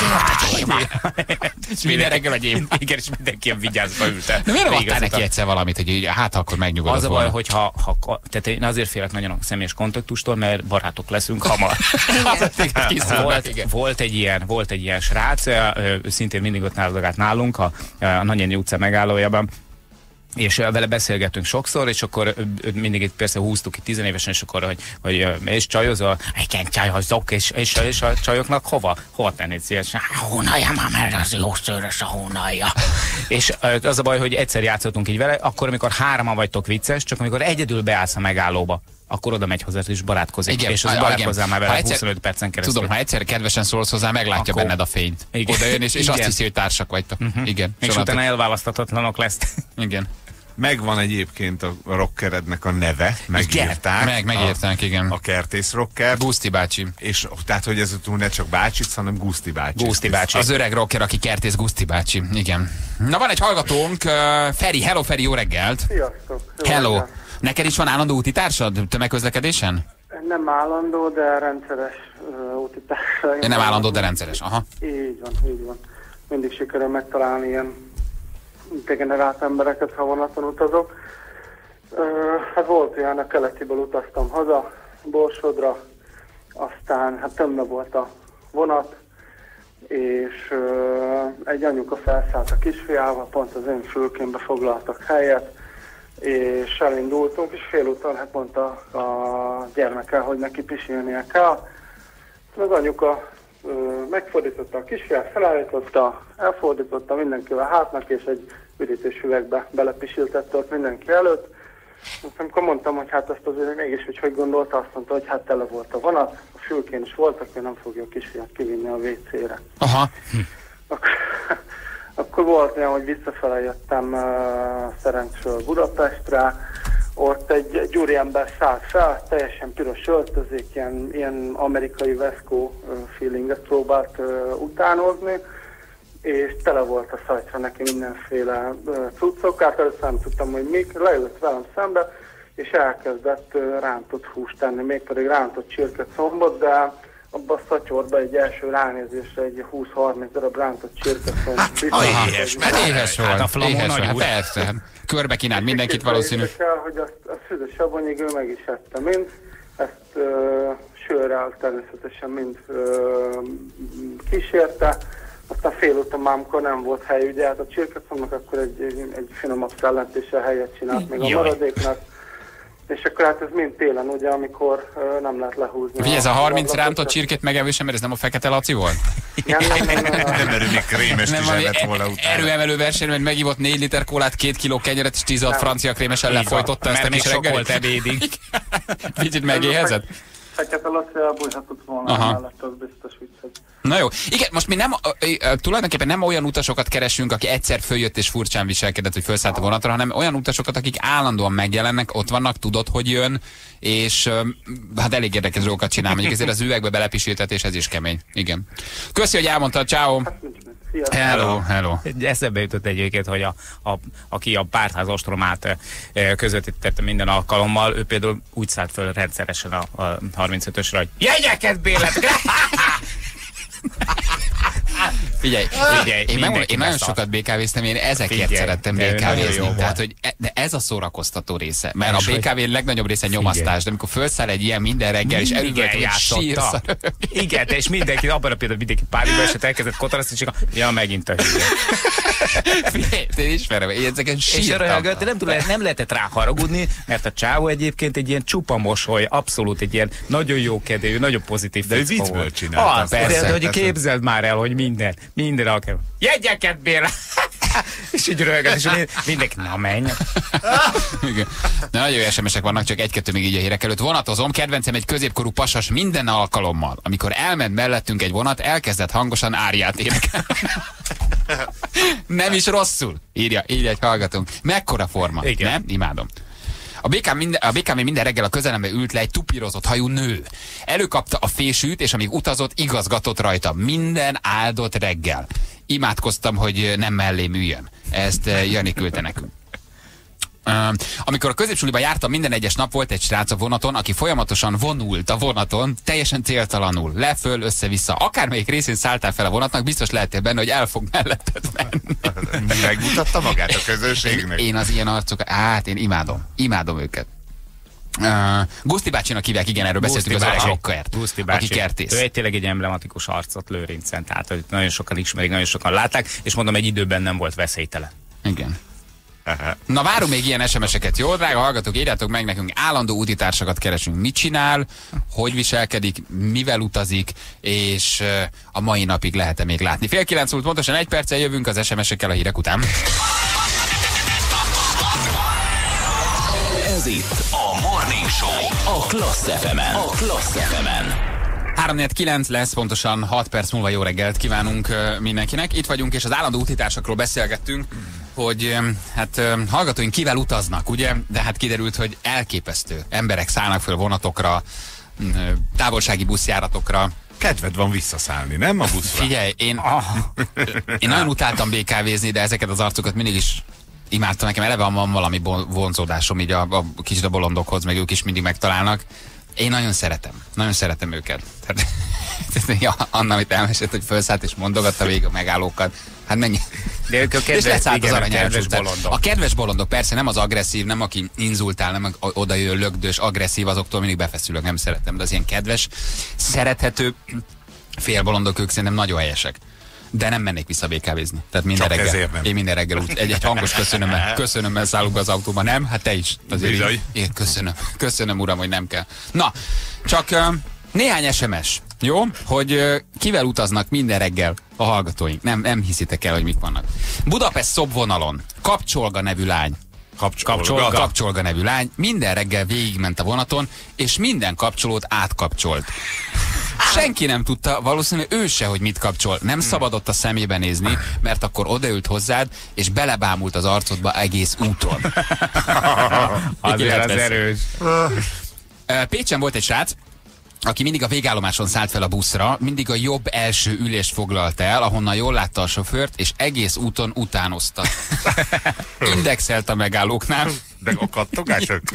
És minden reggel a gyémánt. Igen, és mindenki a vigyázba ülte. De miért adtál neki egyszer valamit, hogy hát akkor megnyugodott volna? Az a baj, hogy tehát én azért félek nagyon a személyes kontaktustól, mert barátok leszünk hamar. Volt egy ilyen srác, szintén mindig ott náladogált nálunk, a Nagyenyi utca megállójában, és vele beszélgettünk sokszor, és akkor mindig itt persze húztuk itt 10 évesen, és akkor, hogy és csajozol? Igen, csajozok, és a csajoknak hova tennéd szívesen? Hónalja már, mert az jó szőrös a hónalja. És az a baj, hogy egyszer játszottunk így vele, akkor, amikor hárman vagytok vicces, csak amikor egyedül beállsz a megállóba, akkor oda megy hozzá, és barátkozik. Igen, és az barátkozzál már vele 25 percen keresztül. Tudom, ha egyszer kedvesen szólsz hozzá, meglátja benned a fényt. Oda jön, és azt hiszi, hogy társak vagytok. Igen. És utána elválaszthatatlanok lesz. Igen. Megvan egyébként a rockerednek a neve, megírták. Megírták, igen. A Kertész rocker. Guszti bácsi. És tehát, hogy ez ne csak bácsit, hanem Guszti bácsi. Guszti bácsi. Az öreg rocker, aki Kertész Guszti bácsi, igen. Na van egy hallgatónk, Feri. Hello Feri, jó reggelt. Sziasztok. Hello. Neked is van állandó útitársad tömegközlekedésen? Nem állandó, de rendszeres útitársaim. Nem állandó, de rendszeres, aha. Így van, így van. Mindig sikerül megtalálni ilyen degenerált embereket, ha vonaton utazok. Hát volt olyan, a keletiből utaztam haza, Borsodra, aztán hát tömve volt a vonat, és egy anyuka felszállt a kisfiával, pont az én fülkémbe foglaltak helyet, és elindultunk, és félúton hát mondta a gyermeke, hogy neki pisilnie kell. Az anyuka megfordította a kisfiát, felállította, elfordította mindenkivel hátnak, és egy üdítős üvegbe belepisiltette ott mindenki előtt. Most amikor mondtam, hogy hát azt azért mégis, hogy gondolta, azt mondta, hogy hát tele volt a vonat, a fülkén is voltak, hogy nem fogja a kisfiát kivinni a WC-re. Aha. Akkor volt olyan, hogy visszafele jöttem Szerencsről Budapestre, ott egy úriember szállt fel, teljesen piros öltözik, ilyen amerikai Vesco feelinget próbált utánozni, és tele volt a szajtra neki mindenféle cuccokkal, először nem tudtam, hogy mik, leült velem szembe, és elkezdett rántott húst tenni, mégpedig rántott csirkecombot, de abban a szatyorban egy első ránézésre egy 20-30 darab rántott csirkecomb. Éhes volt. Hát a flamó nagy úr. Persze. Körbe kínált mindenkit valószínű. Hogy a szűzös abonyig ő meg is ette mind, ezt sörrel természetesen mind kísérte. Aztán félúton már, amikor nem volt hely, ugye hát a csirkecombnak akkor egy finomabb szellentéssel helyet csinált még a maradéknak. És akkor hát ez mind télen, ugye, amikor nem lehet lehúzni. Ugye ez a 30 rántott csirkét megevősen, mert ez nem a Fekete Laci volt? Nem, mert ő még krémest is evett volna utána. Erőemelő versenyben, hogy megivott 4 liter kólát, 2 kiló kenyeret, és 16 francia krémesen lefolytotta ezt a kis reggelit. Volt ebédig. Kicsit megéhezett? Fekete Laci elbújhatott volna mellett, az biztos úgyhogy. Na jó. Igen, most mi nem, tulajdonképpen nem olyan utasokat keresünk, aki egyszer följött és furcsán viselkedett, hogy felszállt a vonatra, hanem olyan utasokat, akik állandóan megjelennek, ott vannak, tudod, hogy jön, és hát elég érdekes dolgokat csinál. Mondjuk ezért az üvegbe belepisítetés, ez is kemény. Igen. Köszi, hogy elmondtad, ciao. Hello. Eszembe jutott egyébként, hogy aki a pártház ostromát közvetítette minden alkalommal, ő például úgy szállt föl rendszeresen a 35-ösre, hogy jegyeket bérletek! Figyelj, én nagyon sokat BKV-ztem, én ezekért szerettem BKV-zni. Tehát, hogy de ez a szórakoztató része. Mert a BKV legnagyobb része nyomasztás, de amikor felszáll egy ilyen minden reggel, és elüvölt, hogy sírsz. Igen, de és mindenki, abban a például mindenki párikba esett, elkezdett kotaraszni, és ja, megint a hülye. Figyelj, én ismerem, én ezeken sírtam. És nem lehetett rá haragudni, mert a csávó egyébként egy ilyen csupa mosoly, abszolút egy ilyen nagyon jó kedélyű, nagyon pozitív. De ő viccből csinálta. Persze, hogy képzeld már el, hogy minden alkalom. Jegyeket bérel! És így röhögött, és mindenki, na menj. De nagyon jó SMS-ek vannak, csak egy-kettő még így a hírek előtt. Vonatozom, kedvencem egy középkorú pasas minden alkalommal. Amikor elment mellettünk egy vonat, elkezdett hangosan áriát énekelni. Nem is rosszul, írja egy hallgatónk. Mekkora forma, igen. Nem? Imádom. A BKV minden reggel a közelembe ült le egy tupírozott hajú nő. Előkapta a fésűt, és amíg utazott, igazgatott rajta. Minden áldott reggel. Imádkoztam, hogy nem mellém üljön. Ezt Jani küldte nekünk. Amikor a középsuliba jártam, minden egyes nap volt egy srác a vonaton, aki folyamatosan vonult a vonaton, teljesen céltalanul, leföl, össze-vissza. Akármelyik részén szálltál fel a vonatnak, biztos lehettél benne, hogy el fog melletted menni. Megmutatta magát a közönségnek? Én az ilyen arcokat, én imádom őket. Guszti bácsinak hívják, igen, erről beszéltünk az Rockert, aki kertész. Ő tényleg egy emblematikus arcot Lőrincen, tehát hogy nagyon sokan ismerik, nagyon sokan látták, és mondom, egy időben nem volt veszélytelen. Igen. Na, várunk még ilyen SMS-eket, jó? Drága hallgatók, írjátok meg nekünk, állandó útitársakat keresünk. Mit csinál, hogy viselkedik, mivel utazik, és a mai napig lehet-e még látni. 8:30 múlt pontosan 1 perccel jövünk az SMS-ekkel a hírek után. Ez itt a Morning Show a Klassz FM-en. 3:49 lesz, pontosan 6 perc múlva jó reggelt kívánunk mindenkinek. Itt vagyunk, és az állandó útitársakról beszélgettünk, hogy hát hallgatóink kivel utaznak, ugye? De hát kiderült, hogy elképesztő. Emberek szállnak föl vonatokra, távolsági buszjáratokra. Kedved van visszaszállni, nem a buszra? Figyelj, én nagyon utáltam BKV-zni, de ezeket az arcokat mindig is imádtam. Nekem eleve van valami vonzódásom így a kicsit a bolondokhoz, meg ők is mindig megtalálnak. Én nagyon szeretem őket. Tehát, ja, Anna, amit elmesélt, hogy felszállt és mondogatta végig a megállókat. Hát mennyi. De ők a és leszállt az aranyárus után. bolondok. A kedves bolondok, persze nem az agresszív, nem aki inzultál, nem oda jön lögdös, agresszív, azoktól mindig befeszülök, nem szeretem. De az ilyen kedves, szerethető félbolondok, ők szerintem nagyon helyesek. De nem mennék vissza BKV-zni. Tehát minden Csak reggel. ezért nem. Én minden reggel úgy, egy hangos köszönömmel szállunk be az autóba. Nem? Hát te is. Azért én köszönöm uram, hogy nem kell. Na, csak néhány SMS, jó? Hogy kivel utaznak minden reggel a hallgatóink. Nem hiszitek el, hogy mik vannak. Budapest szobvonalon Kapcsolga nevű lány. Kapcsolga nevű lány minden reggel végigment a vonaton, és minden kapcsolót átkapcsolt. Senki nem tudta, valószínűleg ő se, hogy mit kapcsol. Nem szabadott a szemébe nézni, mert akkor odaült hozzád, és belebámult az arcodba egész úton. Azért az erős. Pécsen volt egy srác, aki mindig a végállomáson szállt fel a buszra, mindig a jobb első ülést foglalta el, ahonnan jól látta a sofőrt, és egész úton utánozta. Indexelt a megállóknál. De a kattogások?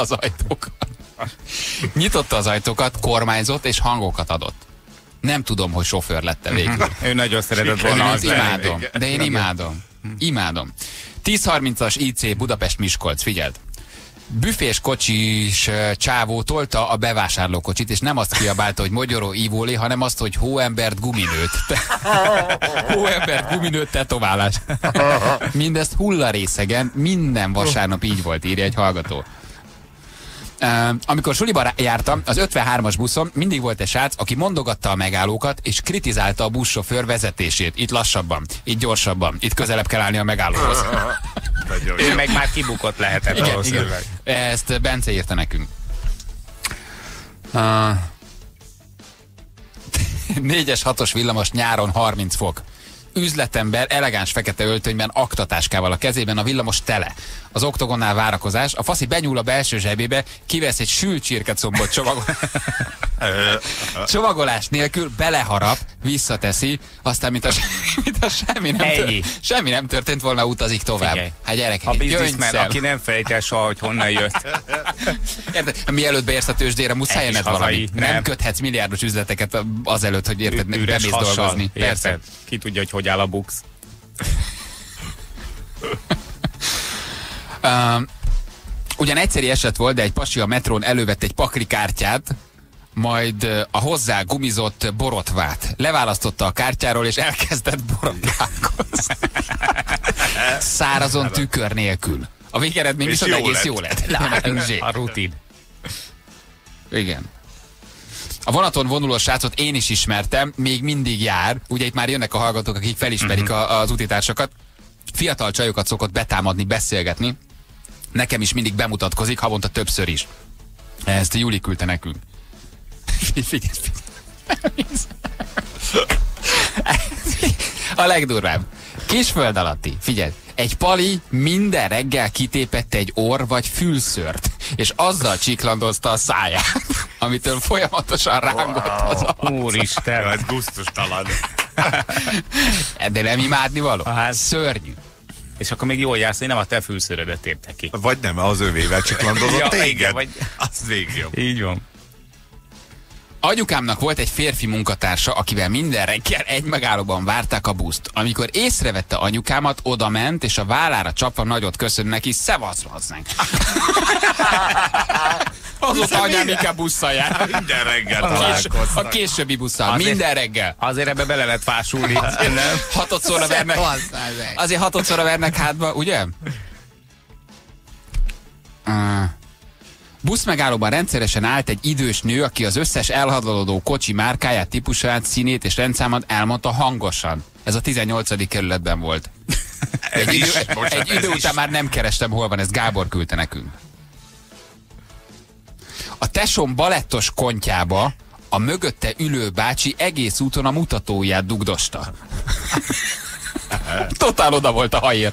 Nyitotta az ajtókat, kormányzott és hangokat adott. Nem tudom, hogy sofőr lett-e végül. Ő nagyon szeretett volna az imádom, de én imádom. 10:30-as IC Budapest-Miskolc, figyeld. Büfés kocsis csávó tolta a bevásárlókocsit, és nem azt kiabálta, hogy mogyoró ívóli, hanem azt, hogy hóembert guminőt. Hóembert guminőt tetoválás. Mindezt hullarészegen, minden vasárnap így volt, írja egy hallgató. Amikor suliba jártam, az 53-as buszon mindig volt egy srác, aki mondogatta a megállókat, és kritizálta a buszsofőr vezetését. Itt lassabban, itt gyorsabban, itt közelebb kell állni a megállóhoz. Ő meg már kibukott lehetett valószínűleg. Ezt Bence írta nekünk. 4-es, 6-os villamos nyáron 30 fok. Üzletember elegáns fekete öltönyben, aktatáskával a kezében, a villamos tele. Az oktogonnál várakozás, a faszi benyúl a belső zsebébe, kivesz egy sült csirkecombot csomagolás nélkül, beleharap, visszateszi, aztán mint a semmi nem történt volna, utazik tovább. Figyelj. Hát gyerekek, a bizniszmen, aki nem felejt el soha, hogy honnan jött. Érted? Mielőtt beérsz a tőzsdére, muszáj enned valami. Nem köthetsz milliárdos üzleteket azelőtt, hogy érted, bemész dolgozni. Persze. Ki tudja, hogy áll a buksz. Ugyan egyszeri eset volt, de egy pasi a metrón elővett egy pakrikártyát, majd a hozzá gumizott borotvát. Leválasztotta a kártyáról, és elkezdett borotválkozni. Szárazon tükör nélkül. A végeredmény viszont egész jó lett. A rutin. Igen. A vonaton vonuló srácot én is ismertem, még mindig jár. Ugye itt már jönnek a hallgatók, akik felismerik az utitársakat. Fiatal csajokat szokott betámadni, beszélgetni. Nekem is mindig bemutatkozik, havonta többször is. Ezt Júli küldte nekünk. Figyelj. A legdurvább. Kisföld alatti. Figyelj. Egy pali minden reggel kitépette egy orr vagy fülszört, és azzal csiklandozta a száját, amitől folyamatosan rángott az arc. Úristen. Ez gusztustalan. De nem imádni való? Szörnyű. És akkor még jól jársz, hogy nem a te fülszörödet tépte ki. Vagy nem, az övével csiklandozott téged. Igen, vagy... Az végjobb. Így van. Anyukámnak volt egy férfi munkatársa, akivel minden reggel egy megállóban várták a buszt. Amikor észrevette anyukámat, oda ment, és a vállára csapva nagyot köszön neki, szevasz hozzánk. Azóta anyám inkább busszal jár. Minden reggel találkoztak. A későbbi busszal, minden reggel. Azért ebbe bele lehet fásulni. Hatodszorra vernek. Azért hatodszorra vernek hátba, ugye? Buszmegállóban rendszeresen állt egy idős nő, aki az összes elhadalodó kocsi márkáját, típusát, színét és rendszámot elmondta hangosan. Ez a 18. kerületben volt. Egy idő után már nem kerestem, hol van, ezt Gábor küldte nekünk. A tesóm balettos kontjába a mögötte ülő bácsi egész úton a mutatóját dugdosta. Totál oda volt a hajér.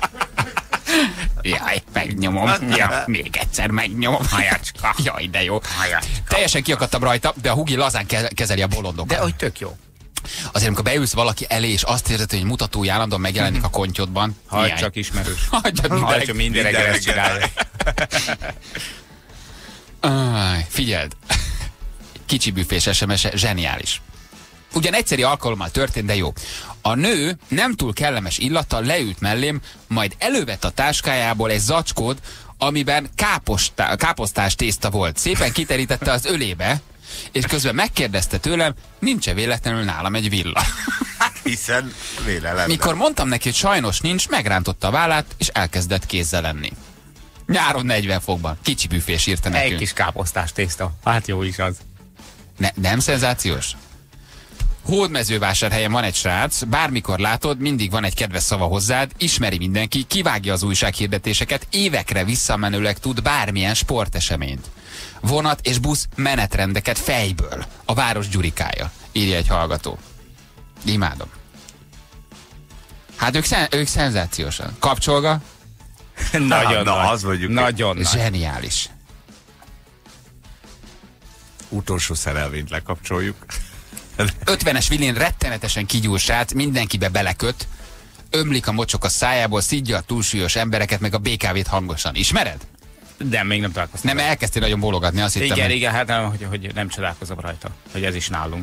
Jaj, megnyomom. Ja, még egyszer megnyomom. Hajacska. Jaj, de jó. Hajacska. Teljesen kiakadtam rajta, de a Hugi lazán kezeli a bolondokat. De hogy tök jó. Azért, amikor beülsz valaki elé, és azt érzed, hogy mutatói állandóan megjelenik a kontyodban. Hagyd csak ismerős. Hagyj minden reggel ezt csinálja. Figyeld! Kicsi büfés SMS-e zseniális. Ugyan egyszeri alkalommal történt, de jó. A nő nem túl kellemes illattal leült mellém, majd elővett a táskájából egy zacskót, amiben káposztás tészta volt. Szépen kiterítette az ölébe, és közben megkérdezte tőlem, nincs-e véletlenül nálam egy villa. Hiszen vélelem. Mikor mondtam neki, hogy sajnos nincs, megrántotta a vállát, és elkezdett kézzel lenni. Nyáron 40 fokban. Kicsi büfés írta nekünk. Egy kis káposztás tészta. Hát jó is az. Nem szenzációs? Hódmezővásárhelyen van egy srác, bármikor látod, mindig van egy kedves szava hozzád, ismeri mindenki, kivágja az újsághirdetéseket, évekre visszamenőleg tud bármilyen sporteseményt. Vonat és busz menetrendeket fejből. A város gyurikája, írja egy hallgató. Imádom. Hát ők szenzációsan. Kapcsolga? Nagyon na, nagy. az mondjuk. Nagyon nagy. Zseniális. Utolsó szerelvényt lekapcsoljuk. 50-es vilén rettenetesen kigyúl srác, mindenkibe beleköt, ömlik a mocsok a szájából, szidja a túlsúlyos embereket, meg a BKV-t hangosan. Ismered? De még nem találkoztam. Nem, elkezdtél nagyon bólogatni, azt hittem. Igen, hát nem, hogy nem csodálkozom rajta, hogy ez is nálunk.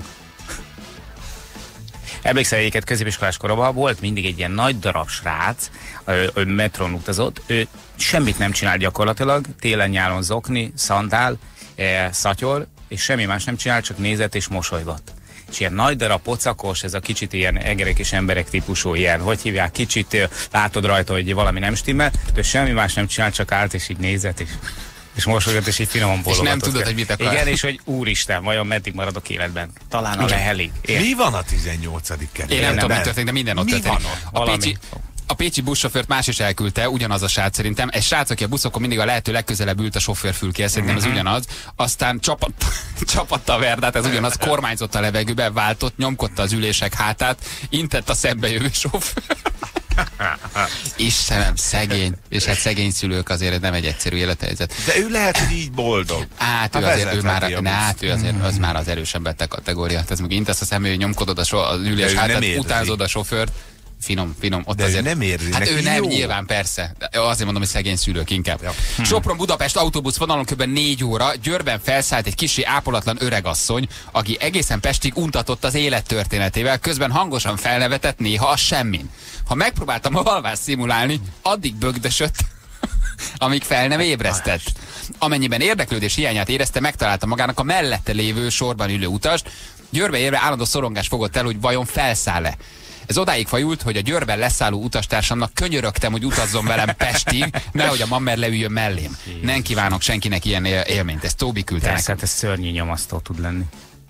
Emlékszel, egyiket középiskolás koromban volt mindig egy ilyen nagy darab srác, ő metrón utazott, ő semmit nem csinál gyakorlatilag, télen-nyáron zokni, szandál, szatyor, és semmi más nem csinál, csak nézett és mosolygott. És ilyen nagy darab pocakos, ez a kicsit ilyen egerek és emberek típusú, ilyen, hogy hívják, kicsit látod rajta, hogy valami nem stimmel, de semmi más nem csinál, csak állt és így nézett, és mosolygott, és így finoman bólogatott. És nem tudod, hogy mit akar. Igen, és hogy úristen, vajon meddig maradok életben? Talán a lehelig. Mi van a 18. kerületben? Én nem tudom, mi történik, de minden ott Mi történik. van A pécsi buszsofőrt más is elküldte, ugyanaz a srác szerintem. Egy srác, aki a buszokon mindig a lehető legközelebb ült a sofőrfülkéhez, szerintem ez ugyanaz. Aztán csapatta a verdát, ez ugyanaz, kormányzott a levegőbe, váltott, nyomkodta az ülések hátát, intett a szembejövő sofőr. Istenem, szegény. És hát szegény szülők azért nem egy egyszerű élethelyzet. De ő lehet, hogy így boldog. Hát ő azért, ő azért az már az erősebb kategória. Ez meg intesz a szembejövő, nyomkodod az ülés hátát, utánzod a sofőrt. Finom, ott de azért. Nem érzi. Hát ő nem, jó. nyilván persze. Azért mondom, hogy szegény szülők inkább. Ja. Sopron-Budapest autóbuszvonalon kb. 4 óra Győrben felszállt egy kissé ápolatlan öregasszony, aki egészen Pestig untatott az élettörténetével, közben hangosan felnevetett, néha a semmin. Ha megpróbáltam a alvást szimulálni, addig bögdösött, amíg fel nem ébresztett. Amennyiben érdeklődés hiányát érezte, megtalálta magának a mellette lévő sorban ülő utast. Győrbe érve állandó szorongás fogott el, hogy vajon felszáll-e. Ez odáig fajult, hogy a Győrben leszálló utastársamnak könyörögtem, hogy utazzon velem Pestig, nehogy a mammer leüljön mellém. Nem kívánok senkinek ilyen élményt. Ez Tóbi küldte nekem. Hát ez szörnyű nyomasztó tud lenni.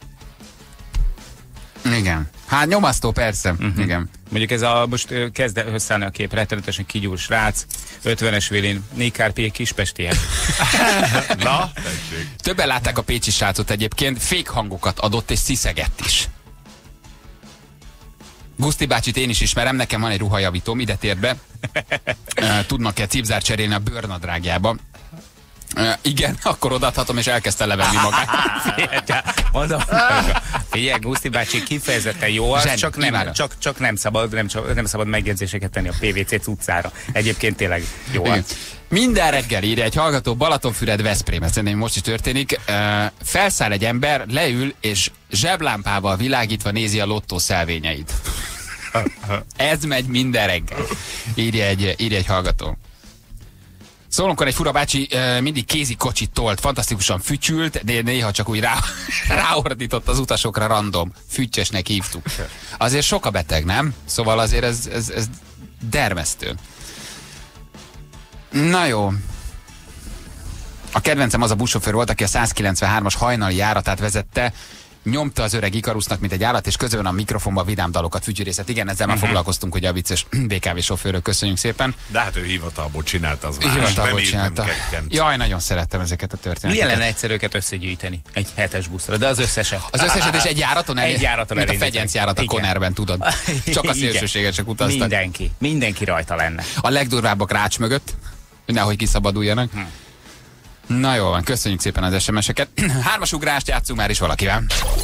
Igen. Hát nyomasztó, persze. Igen. Mondjuk ez most kezd összeállni a kép, rettenetesen kigyúl srác, 50-es vélén, Nékárpé kispestiek. Na, többen látták a pécsi srácot egyébként, fékhangokat adott és sziszegett is. Guszti bácsit én is ismerem, nekem van egy ruhajavítóm, ide tér be. Tudnak-e cipzárt cserélni a bőrnadrágjába? Igen, akkor odaadhatom, és elkezdte levenni magát. Figyelj, Guszti bácsi kifejezetten jó, csak nem szabad megjegyzéseket tenni a PVC cuccára. Egyébként tényleg jó. Minden reggel írja egy hallgató, Balatonfüred, Veszprém, ez szerintem most is történik. Felszáll egy ember, leül, és zseblámpával világítva nézi a lottó szelvényeit. Ez megy minden reggel, írja egy hallgató. Szolonkon egy fura bácsi mindig kézi kocsit tolt, fantasztikusan fütyült, de néha csak úgy ráordított az utasokra random. Füttyesnek hívtuk. Azért sok a beteg, nem? Szóval azért ez dermesztő. Na jó. A kedvencem az a buszsofőr volt, aki a 193-as hajnali járatát vezette, nyomta az öreg Ikarusznak, mint egy állat, és közben a mikrofonban vidám dalokat fütyűrészett. Igen, ezzel már foglalkoztunk, hogy a vicces BKV sofőrök, köszönjük szépen. De hát ő hivatalból csinálta az hivatalból csinálta. Jaj, nagyon szerettem ezeket a történeteket. Milyen lenne egyszer őket összegyűjteni egy 7-es buszra, de az összeset. Az összeset és egy járaton elé? Egy járaton mint a Fegyenc járat a Connerben, tudod. Csak a szélsőségesek utaztak. Mindenki rajta lenne. A legdurvábbak rács mögött, nehogy kiszabaduljanak. Na jó van, köszönjük szépen az SMS-eket. 3-as ugrást játszunk már is valakivel.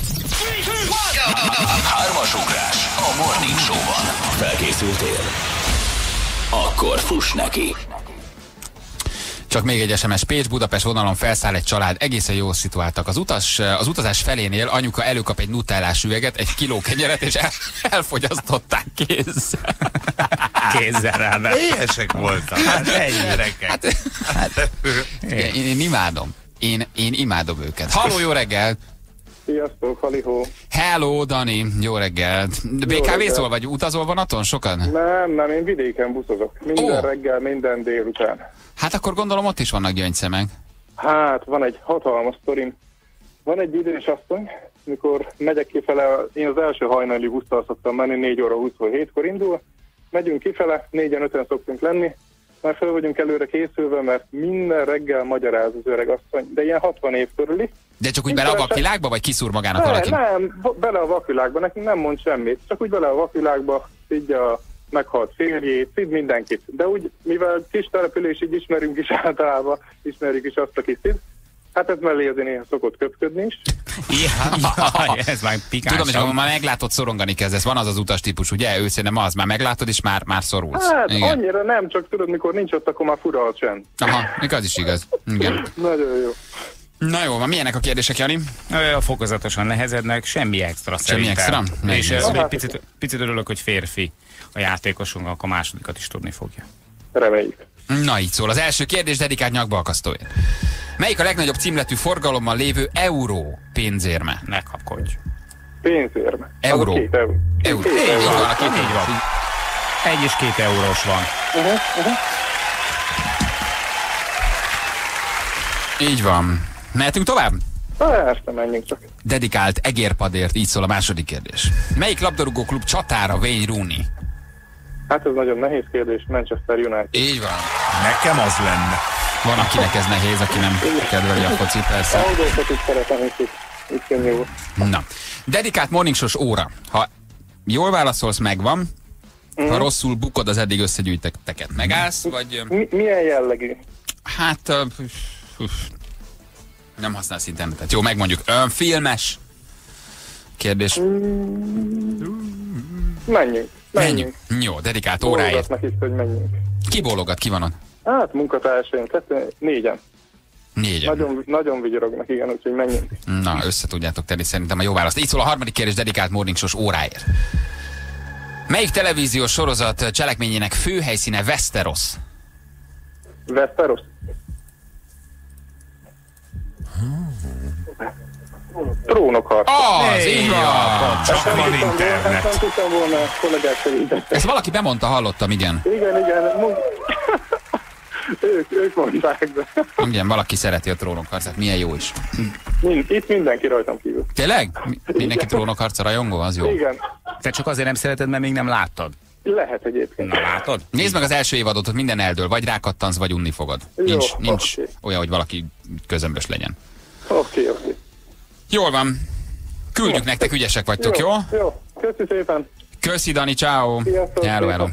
3-as ugrás a Morning Show-ban. Felkészültél? Akkor fuss neki. Csak még egy SMS. Pécs-Budapest vonalon felszáll egy család, egészen jól szituáltak. Az utazás felénél anyuka előkap egy nutellás üveget, egy kiló kenyeret, és elfogyasztották kézzel. Kézzel rá. Éhesek voltak. Hát gyerekek. Én imádom. Én imádom őket. Halló, jó reggelt! Sziasztok, halihó. Hello, Dani, jó reggelt. BKV-szól vagy utazol vonaton sokan? Nem, én vidéken buszozok. Minden reggel, minden délután. Hát akkor gondolom ott is vannak gyöngyszemek. Hát, van egy hatalmas sztorim. Van egy idős asszony, mikor megyek kifele, én az első hajnali busztal szoktam menni, 4 óra 27-kor indul. Megyünk kifele, 4-5-en szoktunk lenni. Már fel vagyunk előre készülve, mert minden reggel magyaráz az öreg asszony, de ilyen 60 év körüli. De csak úgy bele a vakvilágba, vagy kiszúr magának valaki? Nem, bele a vakvilágba, nekünk nem mond semmit. Csak úgy bele a vakvilágba, szidja a meghalt férjét, szid mindenkit. De úgy, mivel kis település, így ismerünk is általában, ismerjük is azt, aki szid. Hát ez mellé azért néha szokott köpködni is. Ez már pikánsabb. Tudom, hogy már meglátod, szorongani kezdesz. Van az az utas típus, ugye? Ő szerintem az, már meglátod, és már szorulsz. Hát igen. Annyira nem, csak tudod, mikor nincs ott, akkor már fura a csend. Aha, még az is igaz. Igen. Nagyon jó. Na jó, van, milyenek a kérdések, Jani? Fokozatosan nehezednek, semmi extra szerintem. Semmi extra? És picit örülök, hogy férfi a játékosunk, akkor a másodikat is tudni fogja. Reméljük. Na így szól. Az első kérdés dedikált nyakbalkasztóért. Melyik a legnagyobb címletű forgalommal lévő euró pénzérme? Ne kapkodj. Pénzérme. Euró. 2 euró. Euró. Így van. 1 és 2 eurós van. Így van. Mehetünk tovább? Persze, menjünk csak. Dedikált egérpadért, így szól a második kérdés. Melyik labdarúgó klub csatára Wayne Rooney? Hát ez nagyon nehéz kérdés, Manchester United. Így van. Nekem az lenne. Van, akinek ez nehéz, aki nem kedveli a foci, persze. Autókat is szeretem, itt könnyű. Na, dedikált morning show-s óra. Ha jól válaszolsz, megvan. Ha rosszul bukod az eddig összegyűjteteket, megállsz, vagy... Milyen jellegű? Hát... nem használsz internetet. Jó, megmondjuk. Filmes kérdés. Menjünk. Jó, dedikált óráért. Is, hogy menjünk. Ki bólogat, ki van ott? Hát munkatársaim, 4-en. 4-en. Nagyon vigyorognak, igen, úgyhogy menjünk. Na, össze tudjátok tenni szerintem a jó választ. Így szól a harmadik kérdés dedikált morning show-s óráért. Melyik televíziós sorozat cselekményének főhelyszíne Westeros? Westeros? Trónokharc. Az, így van. Csak van internet. Nem tudtam volna, kollégák segítettek. Ezt valaki bemondta, hallottam, igen. Igen. ők mondták, de... Igen, valaki szereti a trónokharcát, milyen jó is. Itt mindenki rajtam kívül. Tényleg? Mindenki trónokharca rajongó, az jó. Igen. Te csak azért nem szereted, mert még nem láttad. Lehet egyébként. Na látod? Nézd meg az első évadot, ott minden eldől, vagy rákattansz, vagy unni fogod. Nincs olyan, hogy valaki közömbös legyen. Oké. Jól van. Küldjük nektek, ügyesek vagytok, jó? Jó, köszi szépen. Köszi, Dani, ciao. Hello. Ez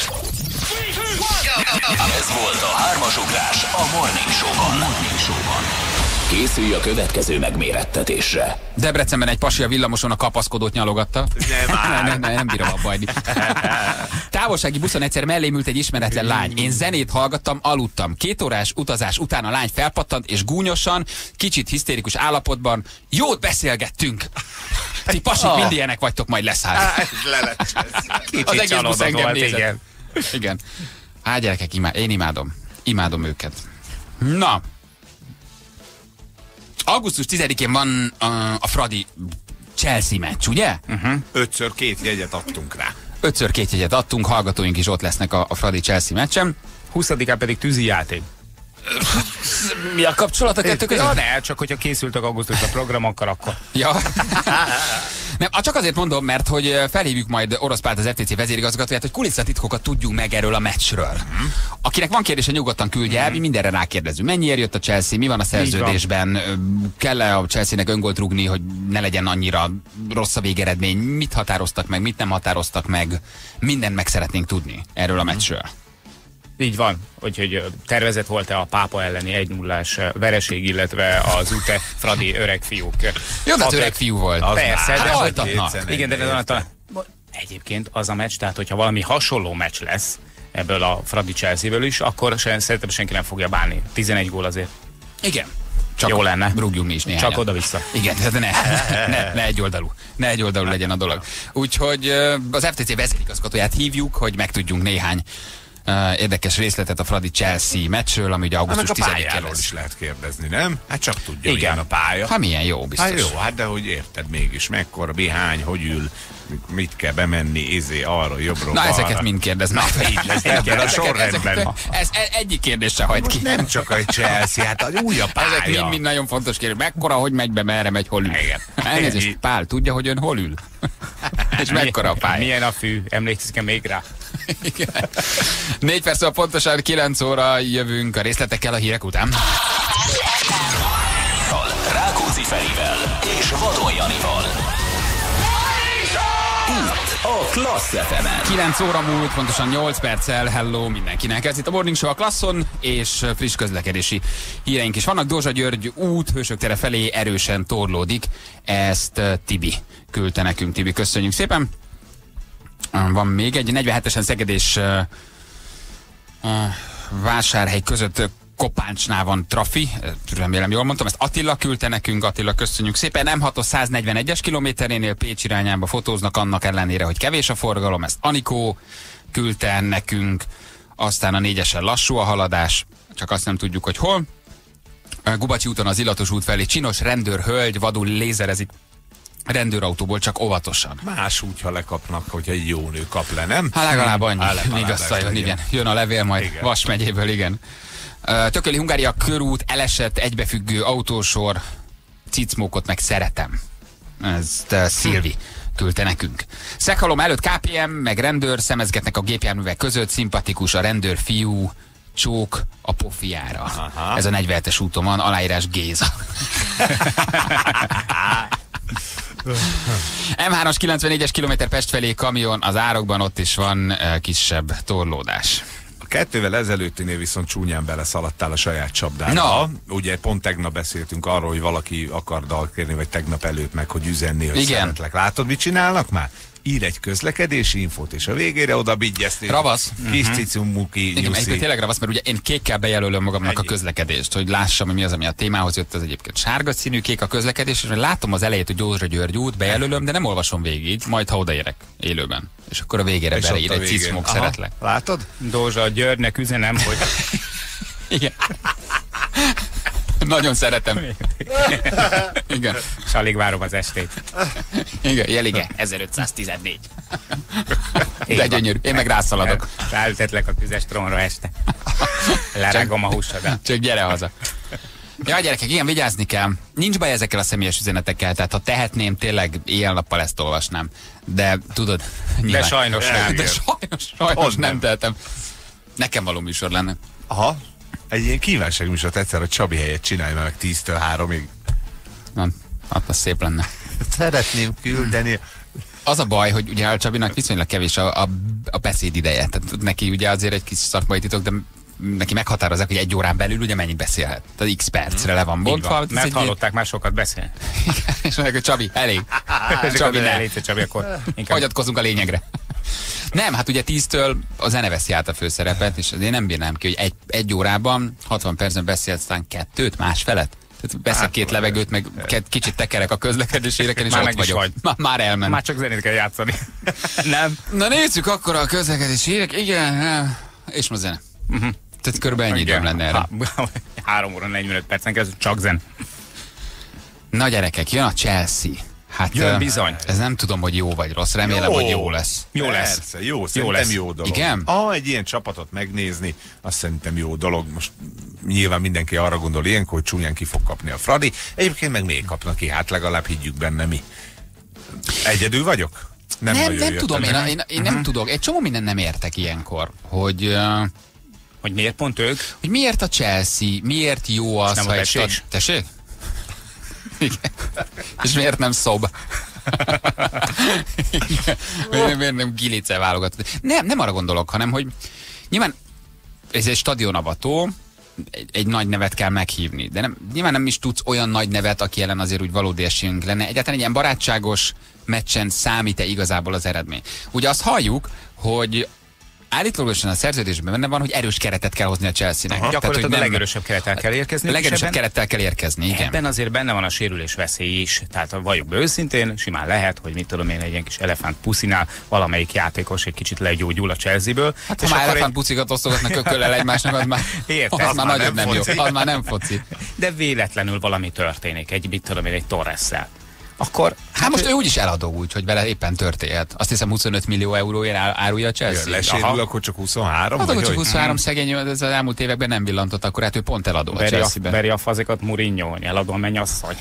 volt a 3-as ugrás a Morning Show-ban. Készülj a következő megmérettetésre. Debrecenben egy pasi a villamoson a kapaszkodót nyalogatta. Nem bírom abba hagyni. Távolsági buszon egyszer mellém ült egy ismeretlen lány. Én zenét hallgattam, aludtam. 2 órás utazás után a lány felpattant, és gúnyosan, kicsit hisztérikus állapotban jót beszélgettünk. Ti pasik mind ilyenek vagytok, majd leszáll. Az egész busz engem nézett. Igen. Á, gyerekek, én imádom őket. Na, augusztus 10-én van a Fradi Chelsea meccs, ugye? 5x2 jegyet adtunk rá. 5x2 jegyet adtunk, hallgatóink is ott lesznek a Fradi Chelsea meccsen. 20-án pedig tűzijáték. Mi a kapcsolat a kettő között? Ja, ne, csak hogyha készültek augusztusban programokkal, akkor... Ja. Nem, csak azért mondom, mert hogy felhívjuk majd Orosz Pált, az FTC vezérigazgatóját, hogy kulisszatitkokat tudjunk meg erről a meccsről. Akinek van kérdése, nyugodtan küldje el, mi mindenre rákérdezünk. Mennyiért jött a Chelsea, mi van a szerződésben, kell-e a Chelsea-nek öngolt rúgni, hogy ne legyen annyira rossz a végeredmény, mit határoztak meg, mit nem határoztak meg, mindent meg szeretnénk tudni erről a meccsről. Így van, úgyhogy tervezett volt-e a Pápa elleni 1-0-ás vereség, illetve az UTE Fradi öreg fiúk. Jó, de öreg fiú volt. Persze, de altatnak. igen, de egyébként az a meccs, tehát hogyha valami hasonló meccs lesz, ebből a Fradi Chelsea-ből is, akkor szerintem senki nem fogja bánni. 11 gól azért. Igen. Csak jó lenne. Rúgjunk mi is néhányat. Csak oda-vissza. Igen, tehát ne egyoldalú. Ne egyoldalú legyen a dolog. Úgyhogy az FTC vezérigazgatóját hívjuk, hogy megtudjunk néhány érdekes részletet a Fradi-Chelsea meccsről, ami ugye augusztus 10-én lesz. is lehet kérdezni, nem? Hát csak tudja, igen, milyen a pálya. Hát milyen jó, biztos. Hát jó, hát de hogy érted mégis, mekkora, bihány, hogy ül, mit kell bemenni, arra, jobbra, na ezeket mind kérdez meg. Így lesz, ebben a sorrendben. Ez egyik kérdés se hagyd ki. Nem csak a Chelsea, hát az új a pálya. Ezek mind nagyon fontos kérdés. Mekkora, hogy megy be, merre megy, hol ül. Elnézést, Pál, tudja, hogy ön hol ül? És mekkora a pálya? Milyen a fű? Emlékszik-e még rá? 4 perc, pontosan 9 óra jövünk a részletekkel a hírek után. Rákóczi Ferivel és Vadon Janival. Itt a Klassz FM-en. 9 óra múlt, pontosan 8 perccel. Hello mindenkinek. Ez itt a Morning Show a Klasszon, és friss közlekedési híreink is vannak. Dózsa György út Hősök tere felé erősen torlódik. Ezt Tibi küldte nekünk. Tibi, köszönjük szépen. Van még egy 47-esen Szeged és Vásárhely között Kopáncsnál van trafi, remélem jól mondtam, ezt Attila küldte nekünk. Attila, köszönjük szépen. M6-os 141-es kilométerénél Pécs irányába fotóznak, annak ellenére, hogy kevés a forgalom, ezt Anikó küldte nekünk. Aztán a 4-esen lassú a haladás, csak azt nem tudjuk, hogy hol. Gubacsi úton az Illatos út felé csinos rendőrhölgy vadul lézerezik rendőrautóból, csak óvatosan. Más úgy, ha lekapnak, hogy egy jó nő kap le, nem? Hát legalább annyi, még összejön, igen. Jön a levél majd igen. Vas megyéből, igen. Tököli Hungária körút, elesett egybefüggő autósor, cicmókot meg szeretem. Ezt Szilvi küldte nekünk. Szekhalom előtt KPM, meg rendőr szemezgetnek a gépjárművek között, szimpatikus a rendőr fiú, csók a pofiára. Aha. Ez a 47-es úton van, aláírás Géza. M3-as 94-es kilométer Pest felé kamion, az árokban ott is van kisebb torlódás. A 2-vel ezelőttinél viszont csúnyán beleszaladtál a saját csapdába. No. Ugye pont tegnap beszéltünk arról, hogy valaki akar dalt kérni, vagy tegnap előtt meg, hogy üzenni, hogy igen. Szeretlek. Látod, mit csinálnak már? Ír egy közlekedési infót, és a végére oda bigyezték. Ravasz. Kis cicumuki nyuszi. Igen, tényleg ravasz, mert ugye én kékkel bejelölöm magamnak a közlekedést, hogy lássam, hogy mi az, ami a témához jött, az egyébként sárga színű, kék a közlekedés, és látom az elejét, hogy Dózsa György út, bejelölöm, de nem olvasom végig, majd ha odaérek élőben. És akkor a végére beleír egy cicmuk, szeretlek. Látod? Dózsa Györgynek üzenem, hogy... Igen. Nagyon szeretem. Igen. És alig várom az estét. Igen, jelige, 1514. De gyönyörű, én meg rászaladok. Ráültetlek a tüzes trónra este. Lerágom a húsodat. Csak gyere haza. Ja, gyerekek, igen, vigyázni kell. Nincs baj ezekkel a személyes üzenetekkel, tehát ha tehetném, tényleg éjjel-nappal ezt olvasnám. De tudod, nyilván. De sajnos nem. De sajnos nem tehetem. Nekem való műsor lenne. Aha. Egy ilyen kívánságműsort egyszer a Csabi helyet csinálj meg 10-től 3-ig. Nem, az szép lenne. Szeretném küldeni. Az a baj, hogy ugye a Csabinak viszonylag kevés a beszédideje. Tehát neki ugye azért egy kis szakmai titok, de neki meghatározzák, hogy 1 órán belül ugye mennyit beszélhet. Tehát x percre le van bontva. Mert hallották már sokat beszélni. És mondják, hogy Csabi, elég. Csabi, ne. Csabi, akkor hagyatkozunk a lényegre. Nem, hát ugye 10-től a zene veszi át a főszerepet, és én nem bírnám ki, hogy egy órában, 60 percben beszélsz, aztán 2, másfelet. Tehát beszél 2 levegőt, meg kicsit tekerek a közlekedéséreken, és már ott vagyok. Már elment. Már csak zenét kell játszani. Nem? Na nézzük akkor a közlekedési hírek. Igen, nem. És ma zene. Tehát körülbelül ennyi időm lenne erre. 3 óra 45 percen kezdve csak zen. Na gyerekek, jön a Chelsea. Hát jön bizony. Ez nem tudom, hogy jó vagy rossz. Remélem, hogy jó lesz. Jó lesz. Persze, jó, szerintem jó dolog. Igen? Egy ilyen csapatot megnézni, azt szerintem jó dolog. Most nyilván mindenki arra gondol ilyenkor, hogy csúnyán ki fog kapni a Fradi. Egyébként meg még kapnak ki, hát legalább higgyük benne mi. Egyedül vagyok? Nem tudom, én nem tudok. Egy csomó minden nem értek ilyenkor, hogy miért pont ők? Hogy miért a Chelsea, miért jó az, ha egy tessék? Igen. És miért nem Szob? Miért nem Gilice válogatott? Nem arra gondolok, hanem hogy nyilván ez egy stadionavató, egy nagy nevet kell meghívni, de nyilván nem is tudsz olyan nagy nevet, aki ellen azért úgy valódi esélyünk lenne. Egyáltalán egy ilyen barátságos meccsen számít-e igazából az eredmény? Ugye azt halljuk, hogy Állítólagosan a szerződésben benne van, hogy erős keretet kell hozni a Chelsea-nek. Gyakorlatilag a legerősebb kerettel kell érkezni. A legerősebb kerettel kell érkezni, igen. Ebben azért benne van a sérülés veszély is. Tehát valljuk be őszintén, simán lehet, hogy mit tudom én, egy ilyen kis elefánt puszinál valamelyik játékos egy kicsit legyógyul a Chelsea-ből. Hát ha már elefánt puszikat osztogatnak kököllel egymásnak, az már, az már nagyon nem jó. Az már nem foci. De véletlenül valami történik, mit tudom én, egy Torresszel. Akkor, hát most ő úgyis eladó úgy, hogy vele éppen történhet. Azt hiszem 25 millió euróért árulja a Chelsea. Lesérül, akkor csak 23? Hát akkor csak 23 szegény, ez az elmúlt években nem villantott, akkor hát ő pont eladó a Chelsea-ben. Veri a fazikat Mourinho, eladó a mennyasszony.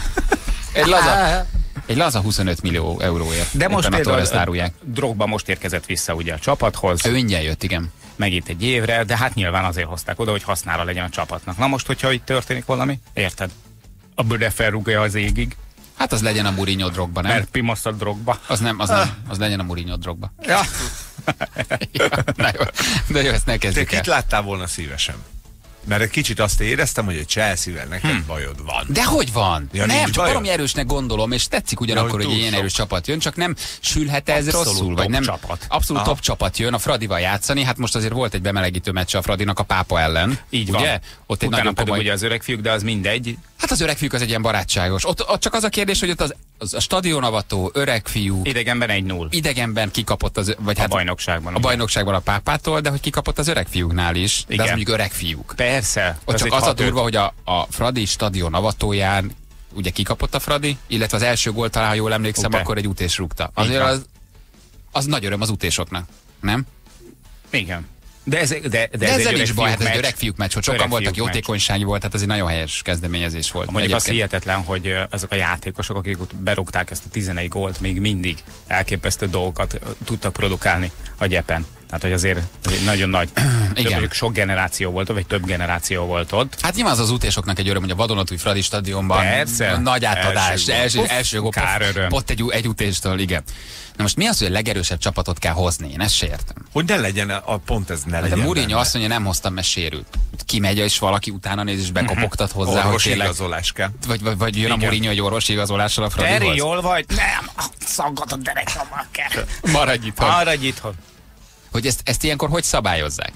Egy laza 25 millió euróért. De most például Drogba most érkezett vissza ugye a csapathoz. Ő ingyen jött, igen. Megint egy évre, de hát nyilván azért hozták oda, hogy hasznára legyen a csapatnak. Na most, hogyha itt történik valami, érted? A Böde felrúgja az égig. Hát az legyen a Mourinho Drogba, nem? Mert Pimasz a Drogba. Az nem, az legyen a Mourinho Drogba. Ja. Ja, na jó. De jó, ezt ne kezdjük el. Te kit láttál volna szívesen? Mert egy kicsit azt éreztem, hogy a Chelsea-vel neked bajod van. De hogy van? Ja, nem, csak valami erősnek gondolom, és tetszik ugyanakkor, hogy egy ilyen erős csapat jön, csak nem sülhet ez rosszul, vagy nem. Csapat. Abszolút top csapat jön a Fradival játszani, hát most azért volt egy bemelegítő meccs a Fradinak a Pápa ellen. Így ugye? Van. Ott egy nagyon komoly... ugye az öreg fiúk, de az mindegy. Hát az öreg fiúk az egy ilyen barátságos. Ott csak az a kérdés, hogy ott az a stadionavató öreg fiú. Idegenben 1-0. Idegenben kikapott vagy a bajnokságban. A bajnokságban a Pápától, de hogy kikapott az öreg fiúknál is. Igen. De az mondjuk öreg fiúk. Persze. Ott csak az a durva, hogy a Fradi stadion avatóján ugye kikapott a Fradi, illetve az első gólt talán, ha jól emlékszem, akkor egy utés rúgta. Azért az nagy öröm az utésoknak, nem? Igen. De ezzel nincs baj, hát ez egy öreg fiúk meccs, hogy sokan voltak, jótékonysági volt, tehát ez egy nagyon helyes kezdeményezés volt. Mondjuk az hihetetlen, hogy azok a játékosok, akik berúgták ezt a 11 gólt, még mindig elképesztő dolgokat tudtak produkálni a gyepen. Tehát, hogy azért nagyon nagy, sok generáció volt, vagy több generáció volt ott. Hát nyilván az utésoknak egy öröm, hogy a vadonatúj Fradi stadionban persze, nagy átadás, első gól, pont egy utéstől, igen. Na most mi az, hogy a legerősebb csapatot kell hozni? Én ezt se értem. Hogy ne legyen, pont ez ne legyen. De Mourinho azt mondja, nem hoztam, mert sérült. Kimegy, és valaki utána néz, és bekopogtat hozzá, orvosi igazolás kell. Vagy jön a Mourinho egy orvosi igazolással a Fradihoz. Teri, jól vagy? Nem, szaggat a derekammal kell. Maradj itthon. Hogy ezt ilyenkor hogy szabályozzák?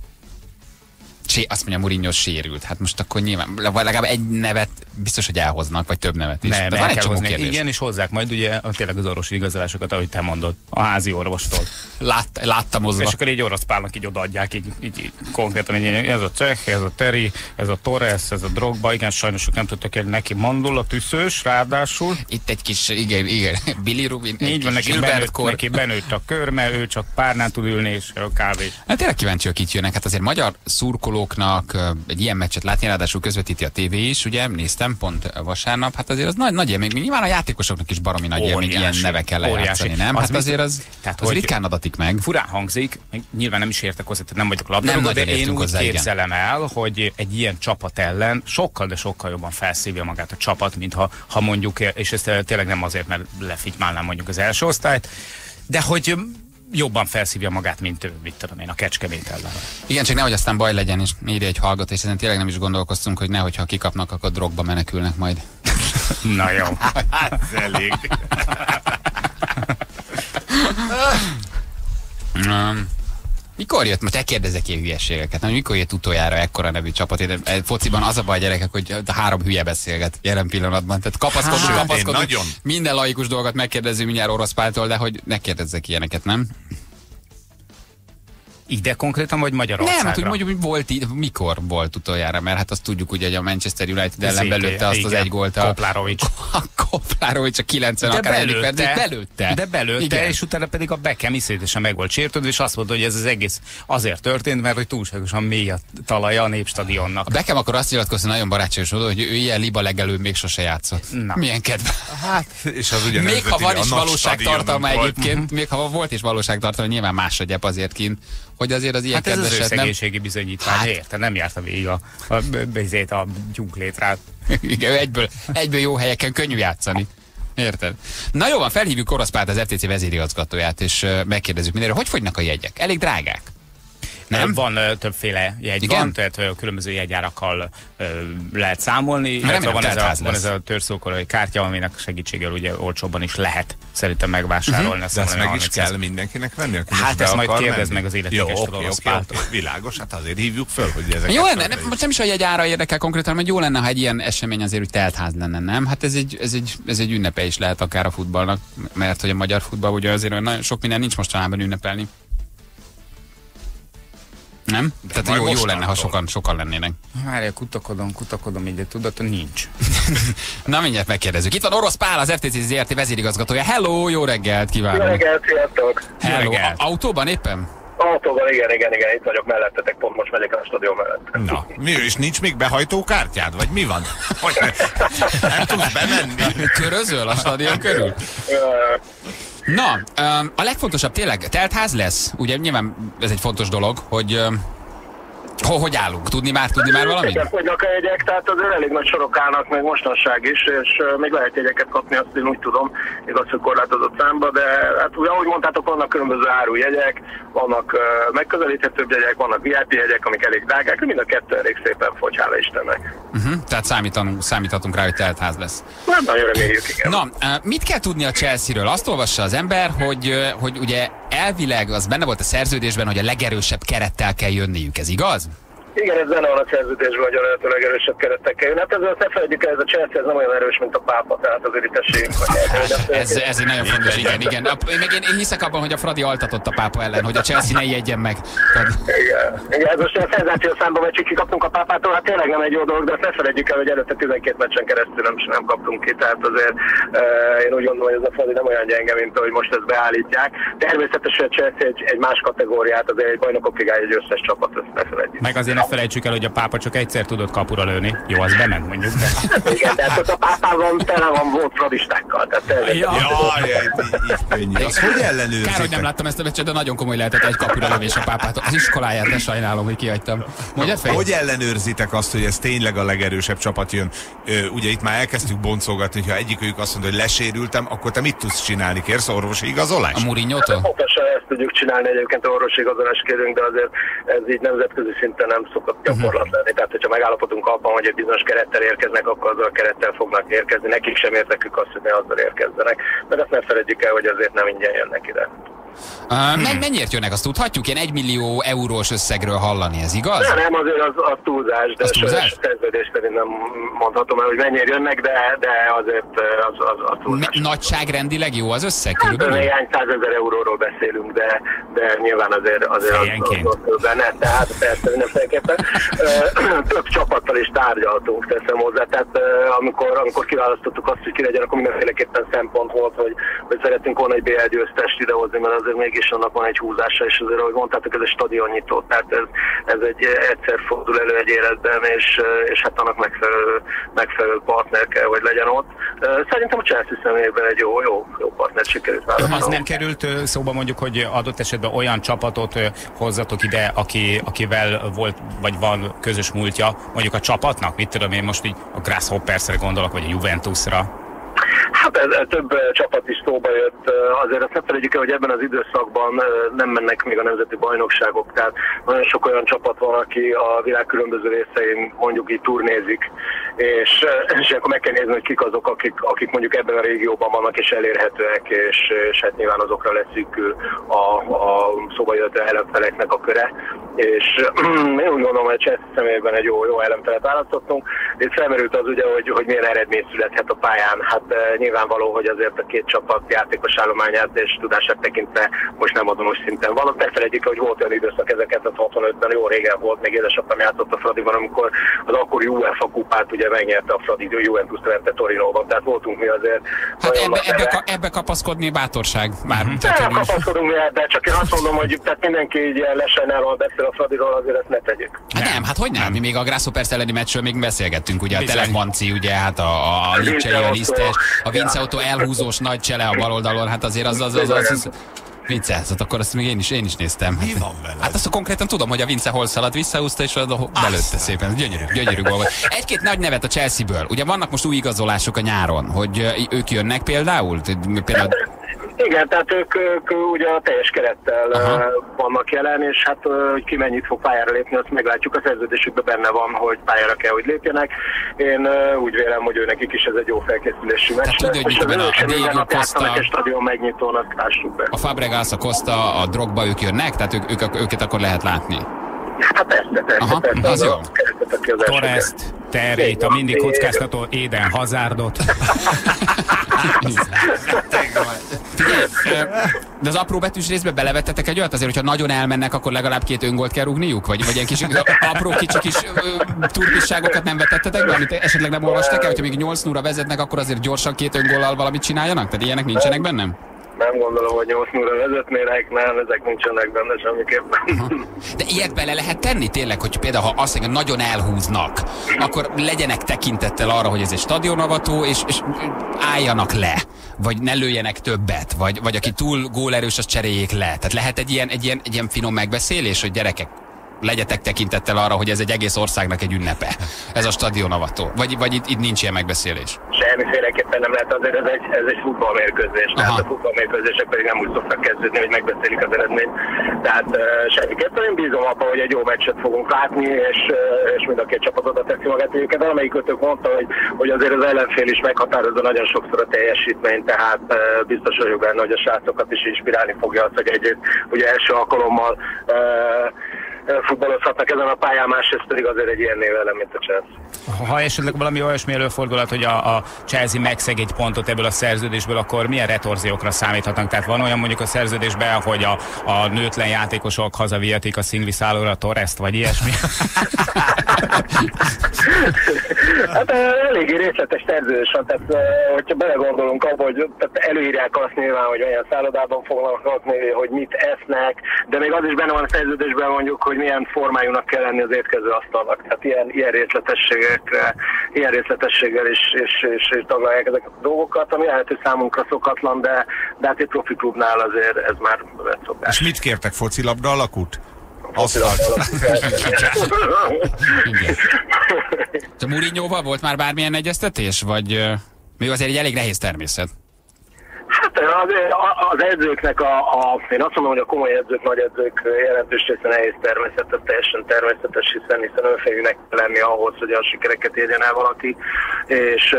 Azt mondja, Mourinho sérült. Hát most akkor nyilván, vagy legalább egy nevet biztos, hogy elhoznak, vagy több nevet is. Nem, el kell hozni. Igen, és hozzák majd ugye tényleg az orvosi igazolásokat, ahogy te mondod, a házi orvostól. Láttam hozva. És akkor így orosz pálnak így odaadják, így konkrétan, így, ez a Cseh, ez a Teri, ez a Torres, ez a Drogba, igen, sajnos nem tudtak egy neki mandul, a tüszős, ráadásul. Itt egy kis, igen, Billy Rubin. Így van, neki benőtt a körme, ő csak párnán tud ülni, és a kávé. Hát tényleg kíváncsi, hogy itt jönnek. Hát azért magyar szurkolóknak egy ilyen meccset látni, ráadásul közvetíti a tévé is, ugye, néztem pont vasárnap, hát azért az nagy élmény, nyilván a játékosoknak is baromi nagy élmény ilyen nevekkel lejátszani, nem? Hát azért az ritkán adatik meg. Furán hangzik, nyilván nem is értek hozzá, nem vagyok labdarúgó, de én úgy képzelem el, hogy egy ilyen csapat ellen sokkal, de sokkal jobban felszívja magát a csapat, mint ha mondjuk, és ez tényleg nem azért, mert lefitymálnám mondjuk az első osztályt, de hogy jobban felszívja magát, mint ő, mit tudom én, a Kecskemét ellen. Igen, csak nehogy aztán baj legyen, és írja egy hallgató, és ezen tényleg nem is gondolkoztunk, hogy nehogy, ha kikapnak, akkor Drogba menekülnek majd. Na jó. Hát elég. Mikor jött, most kérdezek ilyen hülyeségeket, nem? Mikor jött utoljára ekkora nevű csapat? Fociban az a baj, gyerekek, hogy a 3 hülye beszélget jelen pillanatban. Tehát kapaszkodunk, minden laikus dolgot megkérdezünk mindjárt Orosz Páltól, de hogy ne kérdezzek ilyeneket, nem? Ide konkrétan, vagy Magyarországra? Nem, hát hogy mondjuk, hogy mikor volt utoljára, mert hát azt tudjuk, ugye, hogy a Manchester United ellen belőtte azt az egy gólt. Koplárovics. Koplárovics a 90 akár egyik belőtte. De belőtte, és utána pedig a Beckham iszonyatosan meg volt sértődve, és azt mondta, hogy ez az egész azért történt, mert hogy túlságosan mély a talaja a Népstadionnak. A Beckham akkor azt nyilatkozta nagyon barátságos oda, hogy ő ilyen liba legelőbb még sose játszott. Na. Milyen kedve. Hát, és az ugye még ha van is valóságtartalma egyébként, még ha volt is valóságtartalma, nyilván másodjebb azért kint, hogy azért az ilyen kedveset nem... Hát ez az szegénységi bizonyítvány, érte, nem járta végig a gyúklétrát. Igen, egyből jó helyeken könnyű játszani. Érted? Na jó van, felhívjuk Orosz Pált, az FTC vezérigazgatóját, és megkérdezzük mindenről, hogy fogynak a jegyek? Elég drágák? Nem? Van többféle jegy, igen? van, tehát különböző jegyárakkal lehet számolni. Van ez a törszókorai kártya, aminek segítséggel ugye olcsóbban is lehet szerintem megvásárolni. De ezt meg is kell mindenkinek venni? Hát ezt majd kérdezd meg az illetékes Orosz Páltól. Világos, hát azért hívjuk föl, hogy ezeket... Jó lenne, most nem is a jegyára érdekel konkrétan, hogy jó lenne, ha egy ilyen esemény azért úgy teltház lenne, nem? Hát ez egy ünnepe is lehet akár a futballnak, mert hogy a magyar futball ugye azért nagyon sok minden nincs mostanában ünnepelni. Nem? De tehát jó lenne, ha sokan lennének. Várjál, kutakodom, így, de tudaton nincs. Na mindjárt megkérdezzük. Itt van Orosz Pál, az FTC ZRT vezérigazgatója. Hello, jó reggelt kívánok! Jó reggelt, sziasztok! Hello, autóban éppen? Autóban, igen, itt vagyok mellettetek, pont most megyek a stadion mellett. Na, mi és nincs még behajtókártyád, vagy mi van? Hogy nem tudsz bemenni? Körözöl a stadion körül? Na, a legfontosabb tényleg, teltház lesz? Ugye nyilván ez egy fontos dolog, hogy hogy állunk? Tudni már valamit? Igen, fogynak a jegyek, tehát azért elég nagy sorok állnak még mostanság is, és még lehet jegyeket kapni, azt én úgy tudom, igaz, hogy korlátozott számba, de hát úgy, ahogy mondtátok, vannak különböző árujegyek, vannak megközelíthetőbb jegyek, vannak VIP jegyek, amik elég drágák, mind a kettő elég szépen fogy, hála Istennek. Tehát számíthatunk rá, hogy teltház lesz. Nem nagyon reméljük, igen. Na, mit kell tudni a Chelsea-ről? Azt olvassa az ember, hogy ugye elvileg az benne volt a szerződésben, hogy a legerősebb kerettel kell jönniük, ez igaz? Igen, ez benne van a szerződésben, hogy a lehető legerősebb keretekkel jön. Hát ezzel ne felejtjük el, ez a Chelsea ez nem olyan erős, mint a pápa, tehát azért itt esélyünk. Ez egy nagyon fontos, igen. Én hiszek abban, hogy a Fradi altatott a pápa ellen, hogy a Chelsea ne ijedjen meg. Igen, ez most a szenzáció számba vagy kikaptunk a pápától, hát tényleg nem egy jó dolog, de azt ne felejtjük el, hogy előtte 12 meccsen keresztül nem kaptunk ki, tehát azért én úgy gondolom, hogy ez a Fradi nem olyan gyenge, mint ahogy most ezt beállítják. Természetesen a Chelsea egy más kategóriát, azért egy bajnokok ligája, egy összes csapat, ezt ne felejtjük. Meg azért felejtsük el, hogy a pápa csak egyszer tudott kapura lőni. Jó, az bement mondjuk. De... Igen, de hát a pápában tele van volt fradistákkal. Az hogy ellenőrzitek? Kár, hogy nem láttam ezt a meccset, de nagyon komoly lehetett egy kapura lövés a pápától. Az iskoláját, de sajnálom, hogy kihagytam. Hogy ellenőrzitek azt, hogy ez tényleg a legerősebb csapat jön? Ugye itt már elkezdtük boncolgatni, hogyha egyikőjük azt mondja, hogy lesérültem, akkor te mit tudsz csinálni? Kérsz orvosi igazolást? A Mourinho-tól? Pontosan ezt tudjuk csinálni, egyébként orvosi igazolást kérünk, de azért ez így nemzetközi szinten nem szokott gyakorlat lenni. Tehát, hogyha megállapodunk abban, hogy egy bizonyos kerettel érkeznek, akkor azzal a kerettel fognak érkezni. Nekik sem érdekük azt, hogy ne azzal érkezzenek. De ezt ne felejtjük el, hogy azért nem ingyen jönnek ide. Mennyiért jönnek, azt tudhatjuk? Ilyen 1 millió eurós összegről hallani, ez igaz? Nem, azért az túlzás, de szerződés szerint nem mondhatom el, hogy mennyire jönnek, de azért az túlzás. Nagyságrendileg jó az összeg hát, körülbelül? Néhány 100 000 euróról beszélünk, de nyilván azért az benne, tehát persze mindenféleképpen. Több csapattal is tárgyaltunk, teszem hozzá, tehát amikor kiválasztottuk azt, hogy ki legyen, akkor mindenféleképpen szempont volt, hogy szeretünk volna egy BL győztest idehozni, mert azért mégis annak van egy húzása, és azért, ahogy mondtátok, ez egy stadionnyitó, tehát ez egy egyszer fordul elő egy életben, és hát annak megfelelő partner kell, hogy legyen ott. Szerintem a Chelsea személyében egy jó partner sikerült választani. Az nem került szóba mondjuk, hogy adott esetben olyan csapatot hozzatok ide, akivel volt vagy van közös múltja, mondjuk a csapatnak, mit tudom én most így a Grasshoppersre gondolok, vagy a Juventusra? Hát ez több csapat is szóba jött. Azért azt ne felejtjük el, hogy ebben az időszakban nem mennek még a nemzeti bajnokságok, tehát nagyon sok olyan csapat van, aki a világ különböző részein mondjuk így turnézik, és akkor meg kell nézni, hogy kik azok, akik mondjuk ebben a régióban vannak és elérhetőek, és hát nyilván azokra leszűkül a szóba jött ellenfeleknek a köre. És én úgy gondolom, hogy a Chelsea személyében egy jó ellenfelet választottunk. Itt felmerült az ugye, hogy milyen eredmény születhet a pályán. Hát nyilvánvaló, hogy azért a két csapat játékos állományát és tudását tekintve most nem azonos szinten van. Ne felejtjük, hogy volt olyan időszak 1965-ben, jó régen volt, még édesapám játszott a Fradiban, amikor az akkori UEFA kupát ugye megnyerte a Fradi Juventus Twente Torinóban. Tehát voltunk mi azért. Hát ebbe kapaszkodni bátorság. Nem kapaszkodunk mi ebbe, csak én azt mondom, hogy tehát mindenki így ilyen lesajnálóan beszél a Fradiról, azért ezt ne tegyük. Hát nem, hát hogy nem? Mi még a Grasshopers elleni meccsről még beszélgettünk, ugye a Telemanci, ugye, hát a Lipcsei, a Lisztes, a Vince Autó elhúzós nagy csele a bal oldalon, hát azért az viccelsz, akkor azt még én is néztem. Mi van veled? Hát azt konkrétan tudom, hogy a Vince hol szaladt, visszahúzta és belőtte szépen. Gyönyörű gól volt. Egy-két nagy nevet a Chelsea-ből. Ugye vannak most új igazolások a nyáron, hogy ők jönnek például? Igen, tehát ők ugye a teljes kerettel vannak jelen, és hát hogy ki mennyit fog pályára lépni, azt meglátjuk. A szerződésükben benne van, hogy pályára kell, hogy lépjenek. Én úgy vélem, hogy nekik is ez egy jó felkészülési meccs. Tehát tudja, hogy a Diego Costa, a stadion megnyitónak lássuk be. A Fabregas, a Costa, a Drogba, ők jönnek? Tehát őket akkor lehet látni? Hát persze. Az jó. Torres, Terét, a mindig kockáztató Eden Hazardot. De az apró betűs részbe belevettetek egy olyat azért, hogyha nagyon elmennek, akkor legalább 2 öngolt kell rúgniuk? Vagy ilyen kis apró kicsi kis turpisságokat nem vetettetek be, amit esetleg nem olvastak el, hogyha még 8-0-ra vezetnek, akkor azért gyorsan 2 öngollal valamit csináljanak? Tehát ilyenek nincsenek bennem? Nem gondolom, hogy 8-0-ra vezetnének, nem, ezek nincsenek benne semmiképpen. De ilyet bele lehet tenni tényleg, hogy például ha azt mondja, nagyon elhúznak, akkor legyenek tekintettel arra, hogy ez egy stadionavató, és álljanak le, vagy ne lőjenek többet, vagy aki túl gólerős, az cseréljék le. Tehát lehet egy ilyen finom megbeszélés, hogy gyerekek, legyetek tekintettel arra, hogy ez egy egész országnak egy ünnepe. Ez a stadionavató. Vagy itt nincs ilyen megbeszélés? Semmiféleképpen nem lehet, azért ez egy futballmérkőzés. Tehát a futballmérkőzések pedig nem úgy szoktak kezdődni, hogy megbeszélik az eredményt. Tehát semmiképpen én bízom abban, hogy egy jó meccset fogunk látni, és mind a két csapat oda teszi magát. Egyébként valamelyikőtök mondta, hogy azért az ellenfél is meghatározza nagyon sokszor a teljesítményt, tehát biztos vagyok benne, hogy a srácokat is inspirálni fogja azt, hogy egyrészt ugye első alkalommal futballozhatnak ezen a pályán, másrészt pedig azért egy ilyen névelem, mint a Chelsea. Ha esetleg valami olyasmi előfordulhat, hogy a Chelsea megszeg egy pontot ebből a szerződésből, akkor milyen retorziókra számíthatnak? Tehát van olyan mondjuk a szerződésben, hogy a nőtlen játékosok hazavihetik a szingviszálóra Torrest, vagy ilyesmi? Hát eléggé részletes szerződés van, tehát hogyha belegondolunk abba, hogy előírják azt nyilván, hogy olyan szállodában fognak lakni, hogy mit esznek, de még az is benne van a szerződésben mondjuk, hogy milyen formájúnak kell lenni az étkező asztalnak. Tehát ilyen részletességgel is taglalják ezeket a dolgokat, ami lehet, hogy számunkra szokatlan, de hát egy profi klubnál azért ez már vett szokás. És mit kértek, focilabda alakút? A Mourinhoval volt már bármilyen egyeztetés? Vagy még azért egy elég nehéz természet? Hát az edzőknek, én azt mondom, hogy a komoly edzők, nagy edzők jelentős része nehéz természet, ez teljesen természetes, hiszen önfejűnek kell lenni ahhoz, hogy a sikereket érjen el valaki, és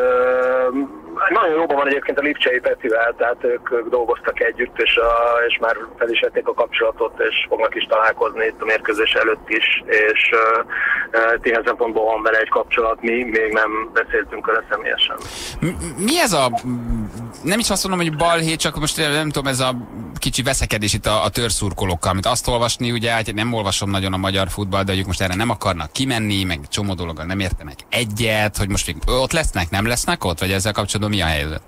nagyon jóban van egyébként a Lipcsei Petivel, tehát ők dolgoztak együtt, és már fel is vették a kapcsolatot, és fognak is találkozni itt a mérkőzés előtt is, és ilyen szempontból van vele egy kapcsolat, mi még nem beszéltünk vele személyesen. Mi ez a, nem is azt mondom, hogy balhé, csak most nem tudom, ez a kicsi veszekedés itt a törszurkolókkal, amit azt olvasni, ugye, hát nem olvasom nagyon a magyar futball, de ők most erre nem akarnak kimenni, meg csomó dologgal nem értenek egyet, hogy most még ott lesznek, nem lesznek ott, vagy ezzel kapcsolatban mi a helyzet?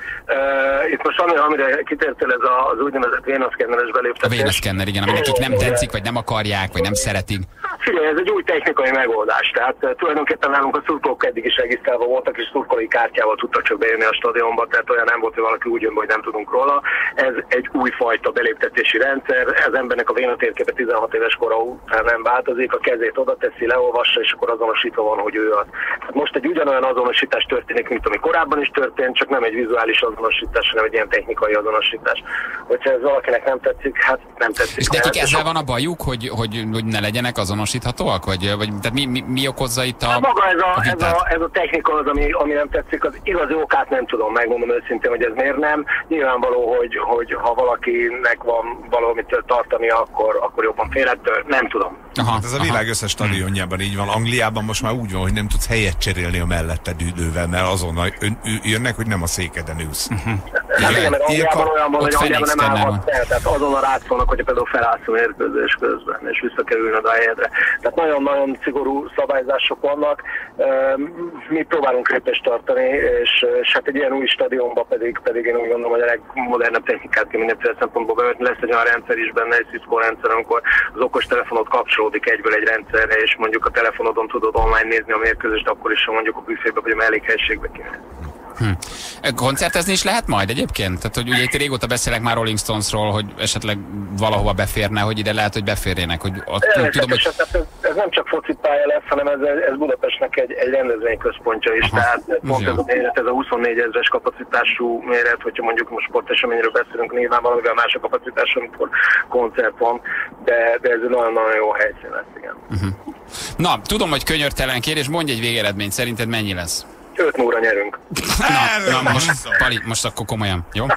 Itt most amire kitértél, ez az úgynevezett vénaszkenneres beléptetés. A vénaszkenner, igen, ami nekik nem tetszik, vagy nem akarják, vagy nem szeretik. Figyelj, ez egy új technikai megoldás, tehát tulajdonképpen nálunk a szurkolók eddig is regisztrálva voltak, és szurkolói kártyával tudtak csak bejönni a stadionba, tehát olyan nem volt, hogy valaki úgy jön, hogy nem tudunk róla. Ez egy újfajta beléptetési rendszer, az embernek a vénatérképe 16 éves kora után nem változik, a kezét oda teszi, leolvassa, és akkor azonosítva van, hogy ő az. Hát most egy ugyanolyan azonosítás történik, mint ami korábban is történt, csak nem egy vizuális azonosítás, hanem egy ilyen technikai azonosítás. Hogyha ez valakinek nem tetszik, hát nem tetszik. És nekik ezzel van a bajuk, hogy ne legyenek azonosíthatóak? Vagy tehát mi okozza itt a maga ez a technika az, ami nem tetszik, az igazi okát nem tudom, megmondom őszintén, hogy ez miért nem. Nyilvánvaló, hogy ha valakinek van valamit tartani, akkor jobban félrettől, nem tudom. Hát ez a világ összes stadionjában így van. Angliában most már úgy van, hogy nem tudsz helyet cserélni a melletted ülővel, mert azonnal jönnek, hogy nem a székeden ülsz. Igen, mert Angliában olyan van, hogy Angliában nem állhatsz el, tehát azonnal rátszolnak, hogyha például felállsz a mérkőzés közben, és vissza kell ülnöd a helyedre. Tehát nagyon-nagyon szigorú szabályzások vannak. Mi próbálunk lépést tartani, és hát egy ilyen új stadionban pedig én úgy gondolom, hogy a legmodernebb technikát kell mindenféle szempontból bevetni. Lesz egy olyan rendszer is benne, egy Cisco rendszer, amikor az okostelefonod kapcsolódik egyből egy rendszerre, és mondjuk a telefonodon tudod online nézni a mérkőzést, akkor is mondjuk a büfébe vagy a mellékhelységbe kéne. Koncertezni is lehet majd egyébként? Tehát, hogy ugye itt régóta beszélek már Rolling Stonesról, hogy esetleg valahova beférne, hogy ide lehet, hogy beférjenek. Hogy tudom, hogy... ez nem csak focipálya lesz, hanem ez Budapestnek egy rendezvényközpontja is. Aha. Tehát pont ez a 24 000-es kapacitású méret, hogyha mondjuk most sporteseményről beszélünk, nyilván valamivel más a kapacitás, amikor koncert van, de ez egy nagyon-nagyon jó helyszín lesz, igen. Na, tudom, hogy könyörtelen kérdés, mondj egy végeredményt, szerinted mennyi lesz? 5-0-ra nyerünk. Na most, Pali, most akkor komolyan, jó?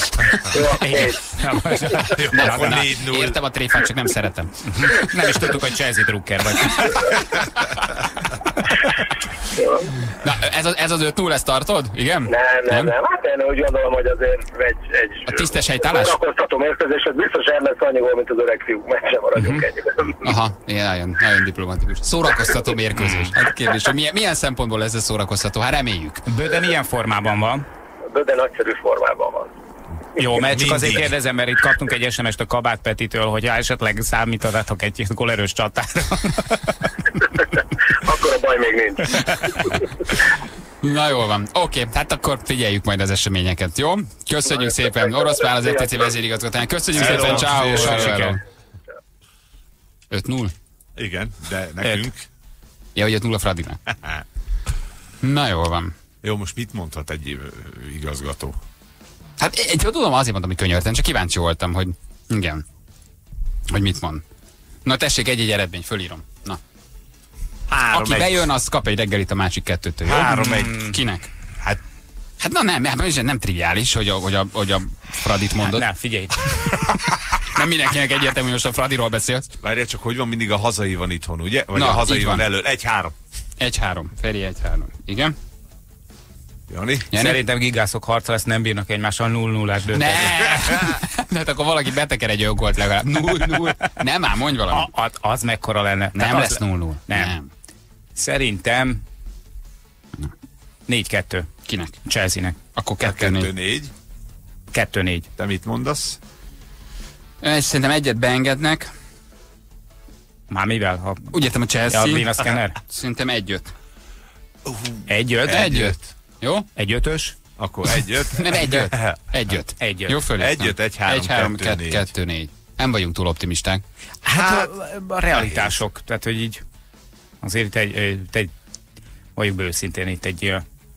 Értem a tréfát, csak nem szeretem. Nem is tudtuk, hogy Chelsea drukker vagy. Na, ez az 5-0, ezt tartod? Igen? Nem. Hát én úgy gondolom, hogy azért egy a tisztes helytállás? Szórakoztató mérkőzés, ez biztos el lesz annyi gól, mint az öreg fiúk, meg sem maradjunk ennyiben. Aha, nagyon diplomatikus. Szórakoztató mérkőzés. Hát kérdés, hogy milyen szempontból lesz ez szórakoztató? Hát reméljük. Böde milyen formában van? Böde nagyszerű formában van. Jó, mert csak azért kérdezem, mert itt kaptunk egy SMS-t a Kabát Petitől, hogy esetleg számítanátok egy gólerős csatára. Akkor a baj még nincs. Na jól van. Oké, hát akkor figyeljük majd az eseményeket, jó? Köszönjük szépen. Orosz Pál, az FTC vezérigazgatója. Köszönjük szépen, ciao. 5-0? Igen, de nekünk. Ja, hogy 5-0 Fradinak. Na jól van. Jó, most mit mondhat egy igazgató? Hát tudom, azért mondom, hogy könyörten, csak kíváncsi voltam, hogy igen, hogy mit mond. Na tessék, egy eredmény, fölírom. Na. Aki bejön, az kap egy reggelit a másik kettőtől, jó? 3-1. Kinek? Hát na nem triviális, hogy a Fradit mondod. Hát, figyelj. Nem mindenkinek egyértelmű, hogy most a Fradiról beszélsz. Várjál csak, hogy van mindig a hazai van itthon, ugye? Vagy a hazai van elől. 1-3. 1-3. Feri 1-3. Igen? Jani? Szerintem gigászok harca lesz, nem bírnak egymással 0-0-át dönteni. Ne, hát akkor valaki beteker egy öngolt legalább. 0-0. Nem ám, mondj valamit. Az mekkora lenne. Nem lesz 0-0. Nem. Szerintem 4-2. Kinek? Chelsea-nek. Akkor 2-4. 2-4. Te mit mondasz? Szerintem egyet beengednek. Már mivel? Úgy értem a Chelsea. Ja, a szkenner. Szerintem 1-5. 1-5? 1-5. Jó? 1-5-ös? Akkor 1-5. Nem, 1-5. 1-5. Jó, fölé. 1-3, 2-4. Nem vagyunk túl optimisták. Hát a realitások. Tehát, hogy így azért egy vagyunk őszintén itt egy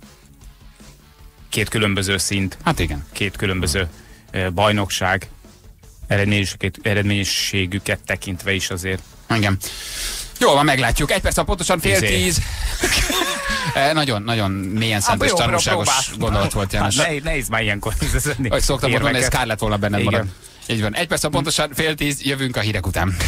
két különböző szint. Hát igen. Két különböző bajnokság eredményességüket tekintve is azért. Igen. Jól van, meglátjuk. 1 perc, pontosan 9:30. Nagyon mélyen szentes, tanulságos gondolat volt, János. Nehéz már ilyenkor. Ahogy szoktam mondani, ez kár lett volna benned marad. Így van. 1 perc, pontosan 9:30, jövünk a hírek után.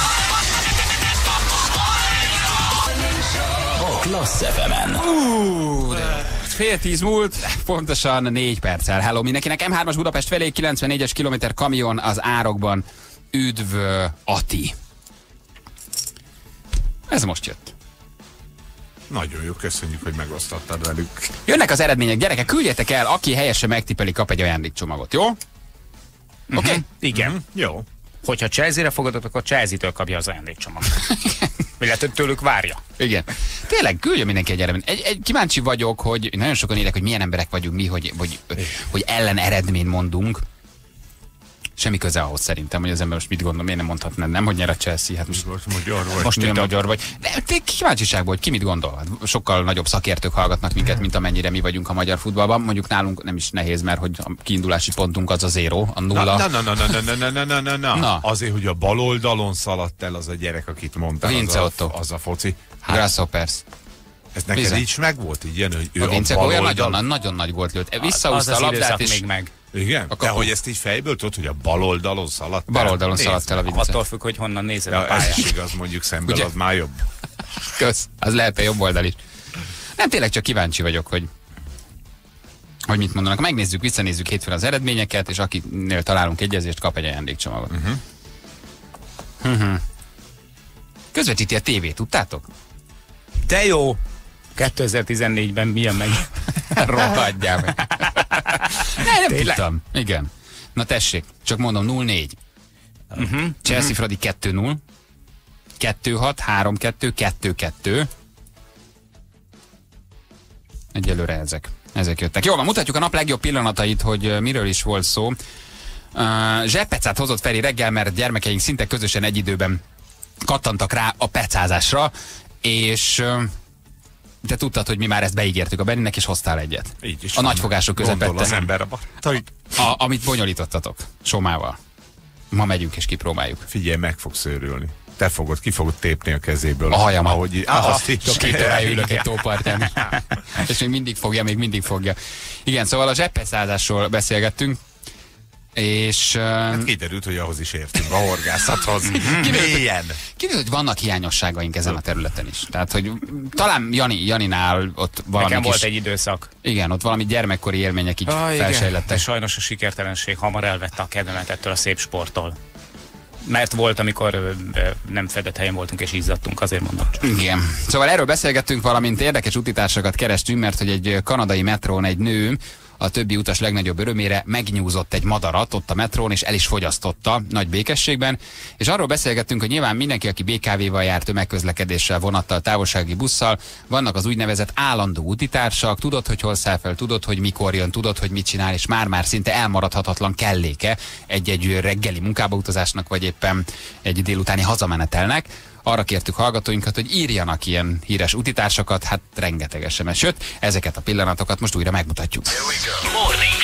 A Klassz FM-en. 9:30 múlt, pontosan 4 perccel. Hello mindenkinek. M3-as Budapest felé, 94-es kilométer kamion az árokban. Üdv, Ati. Ez most jött. Nagyon jó, köszönjük, hogy megosztottad velük. Jönnek az eredmények, gyerekek, küldjetek el, aki helyesen megtippeli, kap egy ajándékcsomagot, jó? Oké? Igen. Jó. Hogyha Chelsea-re fogadott, akkor Chelsea-től kapja az ajándékcsomagot. Illetve tőlük várja. Igen. Tényleg, küldjön mindenki egy eredményt. Kíváncsi vagyok, hogy nagyon sokan írják, hogy milyen emberek vagyunk mi, hogy ellen eredményt mondunk. Semmi köze ahhoz szerintem, hogy az ember most mit gondol, miért nem mondhatnád, nem, hogy nyer a Chelsea, hát most nem magyar vagy. De kíváncsiságból, hogy ki mit gondol. Sokkal nagyobb szakértők hallgatnak minket, mint amennyire mi vagyunk a magyar futballban. Mondjuk nálunk nem is nehéz, mert hogy a kiindulási pontunk az a 0, a 0. Na. Azért, hogy a bal oldalon szaladt el az a gyerek, akit mondtál, Vince Otto. Az a foci. Grasshoppers. Ez neked így is megvolt, így ilyen, hogy ő a Vince olyan oldal... nagyon nagy gólt lőtt. Visszahúzta a labdát és... még meg. Igen? De hogy ezt így fejből tudod, hogy a bal oldalon szaladt el? Bal oldalon szaladt el a Vince. Attól függ, hogy honnan nézed a pályát. Ez is igaz, mondjuk szemben az már jobb. Kösz, az lehet a jobb oldal is. Nem, tényleg csak kíváncsi vagyok, hogy mit mondanak. Megnézzük, visszanézzük hétfőn az eredményeket, és akinél találunk egyezést, kap egy ajándékcsomagot. Közvetíti a tévét, tudtátok? De jó! 2014-ben milyen meg? Rohadjál meg. Nem tudtam. Igen. Na tessék, csak mondom 0-4. Chelsea Fradi 2-0. 2-6, 3-2, 2-2. Egyelőre ezek. Ezek jöttek. Jó, mutatjuk a nap legjobb pillanatait, hogy miről is volt szó. Zseppecát hozott Feri reggel, mert gyermekeink szinte közösen egy időben kattantak rá a pecázásra, és te tudtad, hogy mi már ezt beígértük a Benninek, és hoztál egyet. Így is a nagyfogások közepette. Az ember amit bonyolítottatok Somával. Ma megyünk és kipróbáljuk. Figyelj, meg fogsz őrülni. Te fogod, ki fogod tépni a kezéből. A hajamat. Ahogy azt hittem. 2 órája ülök egy tópartján. És még mindig fogja. Igen, szóval a zseppecázásról beszélgettünk, és... Hát kiderült, hogy ahhoz is értünk, a horgászathoz. Kiderült, hogy vannak hiányosságaink ezen a területen is. Tehát, hogy talán Janinál ott valami Nekem volt egy időszak. Igen, ott valami gyermekkori élmények így felsejlettek. Sajnos a sikertelenség hamar elvette a kedvemet ettől a szép sporttól. Mert volt, amikor nem fedett helyen voltunk és izzadtunk, azért mondom csak. Igen. Szóval erről beszélgettünk, valamint érdekes utitársakat kerestünk, mert hogy egy kanadai metrón egy nő a többi utas legnagyobb örömére megnyúzott egy madarat ott a metrón, és el is fogyasztotta nagy békességben. És arról beszélgettünk, hogy nyilván mindenki, aki BKV-val jár, tömegközlekedéssel, vonattal, távolsági busszal, vannak az úgynevezett állandó utitársak, tudod, hogy hol száll fel, tudod, hogy mikor jön, tudod, hogy mit csinál, és már-már szinte elmaradhatatlan kelléke egy reggeli munkába utazásnak, vagy éppen egy délutáni hazamenetelnek. Arra kértük hallgatóinkat, hogy írjanak ilyen híres utitársakat, hát rengeteg SMS jött. Ezeket a pillanatokat most újra megmutatjuk. Morning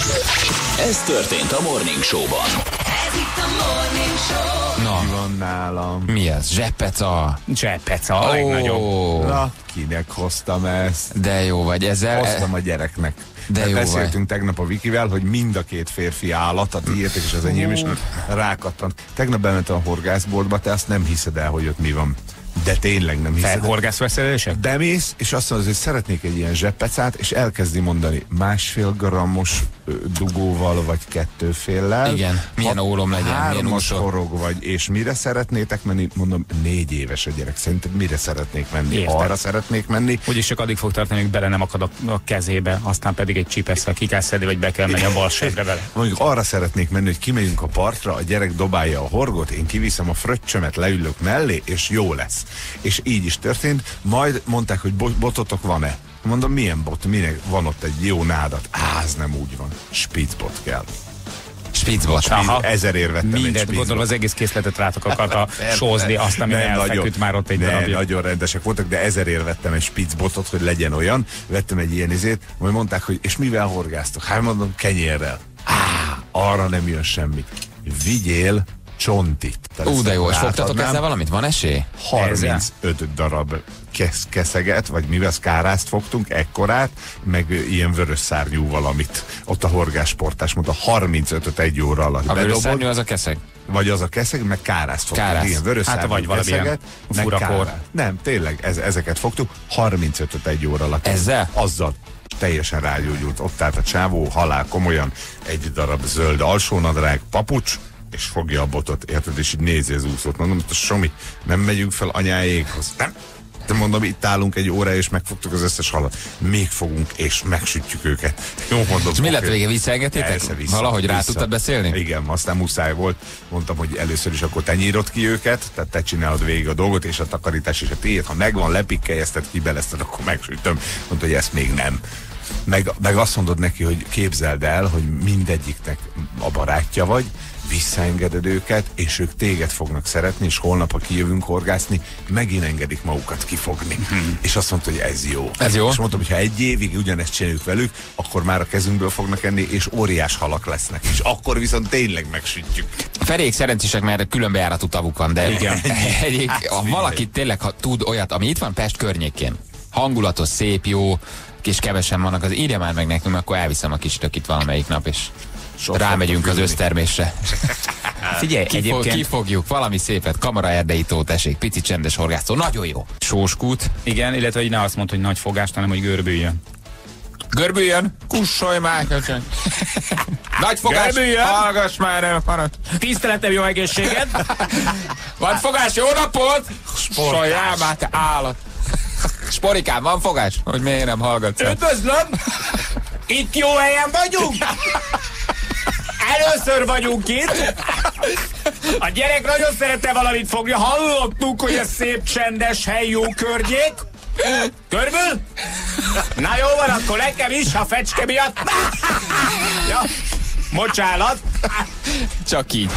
Show. Ez történt a Morning Show-ban. Ez itt a Morning Show. Na, mi van nálam? Mi ez? Zseppeca? Zseppeca, a legnagyobb. Na, kinek hoztam ezt? De jó vagy ezzel. Hoztam a gyereknek. De jó beszéltünk vagy. Tegnap a Vikivel, hogy mind a két férfi állat, a tiétek és az enyém is rákattant. Tegnap bementem a horgászboltba, te azt nem hiszed el, hogy ott mi van. De tényleg nem hiszed el. Horgászveszelések? Bemész, és azt mondod, hogy szeretnék egy ilyen zseppecát, és elkezdi mondani 1,5 grammos dugóval, vagy 2 féllel. Igen, milyen ólom legyen, milyen úszó. horog vagy, és mire szeretnétek menni? Mondom, 4 éves a gyerek. Szerinted mire szeretnék menni? Értem. Arra szeretnék menni. Úgyis csak addig fog tartani, hogy bele nem akad a kezébe, aztán pedig egy csipeszre ki kell szedni, vagy be kell menni a bal sebre vele. Mondjuk arra szeretnék menni, hogy kimegyünk a partra, a gyerek dobálja a horgot, én kiviszem a fröccsömet, leülök mellé, és jó lesz. És így is történt. Majd mondták, hogy bototok van-e? Mondom, milyen bot? Minek van ott egy jó nádat? Ez nem úgy van. Spitzbot kell. Spitzbot. 1000 vettem egy Mindent, spitzbot. gondolom az egész készletet rátok akarta sózni, azt, ami elfeküdt már ott egy darabja. Nagyon rendesek voltak, de 1000 vettem egy spitzbotot, hogy legyen olyan. Vettem egy ilyen izét, majd mondták, hogy és mivel horgáztok? Hát mondom, kenyérrel. Arra nem jön semmi. Vigyél csontit. De jó, és fogtatok ezzel valamit? Van esély? 35 darab keszeget, vagy mivel kárázt fogtunk, ekkorát, meg ilyen vörös szárnyú valamit. Ott a horgásportás mondta, 35-öt 1 óra alatt. A vörös szárnyú az a keszeg? Vagy az a keszeg, meg kárázt fogtunk. Kárász. Igen, vörös Hát vagy valami keszeget, meg furakor. kárász. Nem, tényleg, ezeket fogtuk, 35-öt 1 óra alatt. Ezzel? Azzal. Teljesen rágyógyult. Ott állt a csávó, halál komolyan, egy darab zöld alsónadrág, papucs, és fogja a botot, érted, és így nézi az úszót. Mondom, hogy Somi, nem megyünk fel anyáékhoz. Nem? De mondom, itt állunk 1 óra, és megfogtuk az összes halat. Még fogunk, és megsütjük őket. Jó, mondom. És mi lett vége, visszaengedtétek? Valahogy rá tudtad beszélni? Igen, aztán muszáj volt. Mondtam, hogy először is akkor te nyírod ki őket, tehát te csinálod végig a dolgot, és a takarítás is a tiéd. Ha megvan, lepikkeljezted, kibelezted, akkor megsütöm. Mondta, hogy ezt még nem. Meg azt mondod neki, hogy képzeld el, hogy mindegyiknek a barátja vagy, visszaengeded őket, és ők téged fognak szeretni, és holnap, ha kijövünk horgászni, megint engedik magukat kifogni. És azt mondta, hogy ez jó. Ez jó. És mondtam, hogy ha 1 évig ugyanezt csináljuk velük, akkor már a kezünkből fognak enni, és óriás halak lesznek. És akkor viszont tényleg megsütjük. Ferék szerencsések, mert különbejáratú tavuk van, de igen. Ha valaki tényleg tud olyat, ami itt van Pest környékén, hangulatos, szép, jó, és kevesen vannak, az írja már meg nekünk, akkor elviszem a kis tökit valamelyik nap, és rámegyünk az össztermésre. Figyelj, kifogjuk valami szépet, Kamaraerdei tó, tessék, pici csendes horgászó, nagyon jó. Sóskút. Igen, illetve hogy ne azt mondd, hogy nagy fogást, hanem hogy görbüljön. Görbüljön? Kussolj már, köcsön. Nagy fogás, görbüljön. Hallgass már, nem parat. Tiszteletem, jó egészséget. Van fogás, jó napot. Soljál már, te állat. Sporikám, van fogás? Hogy miért nem hallgatsz? Üdvözlöm! Itt jó helyen vagyunk? Először vagyunk itt. A gyerek nagyon szerette valamit fogni. Hallottuk, hogy ez szép, csendes hely, jó környék. Körbül? Na jó van, akkor nekem is, a fecske miatt. Ja, bocsánat. Csak így.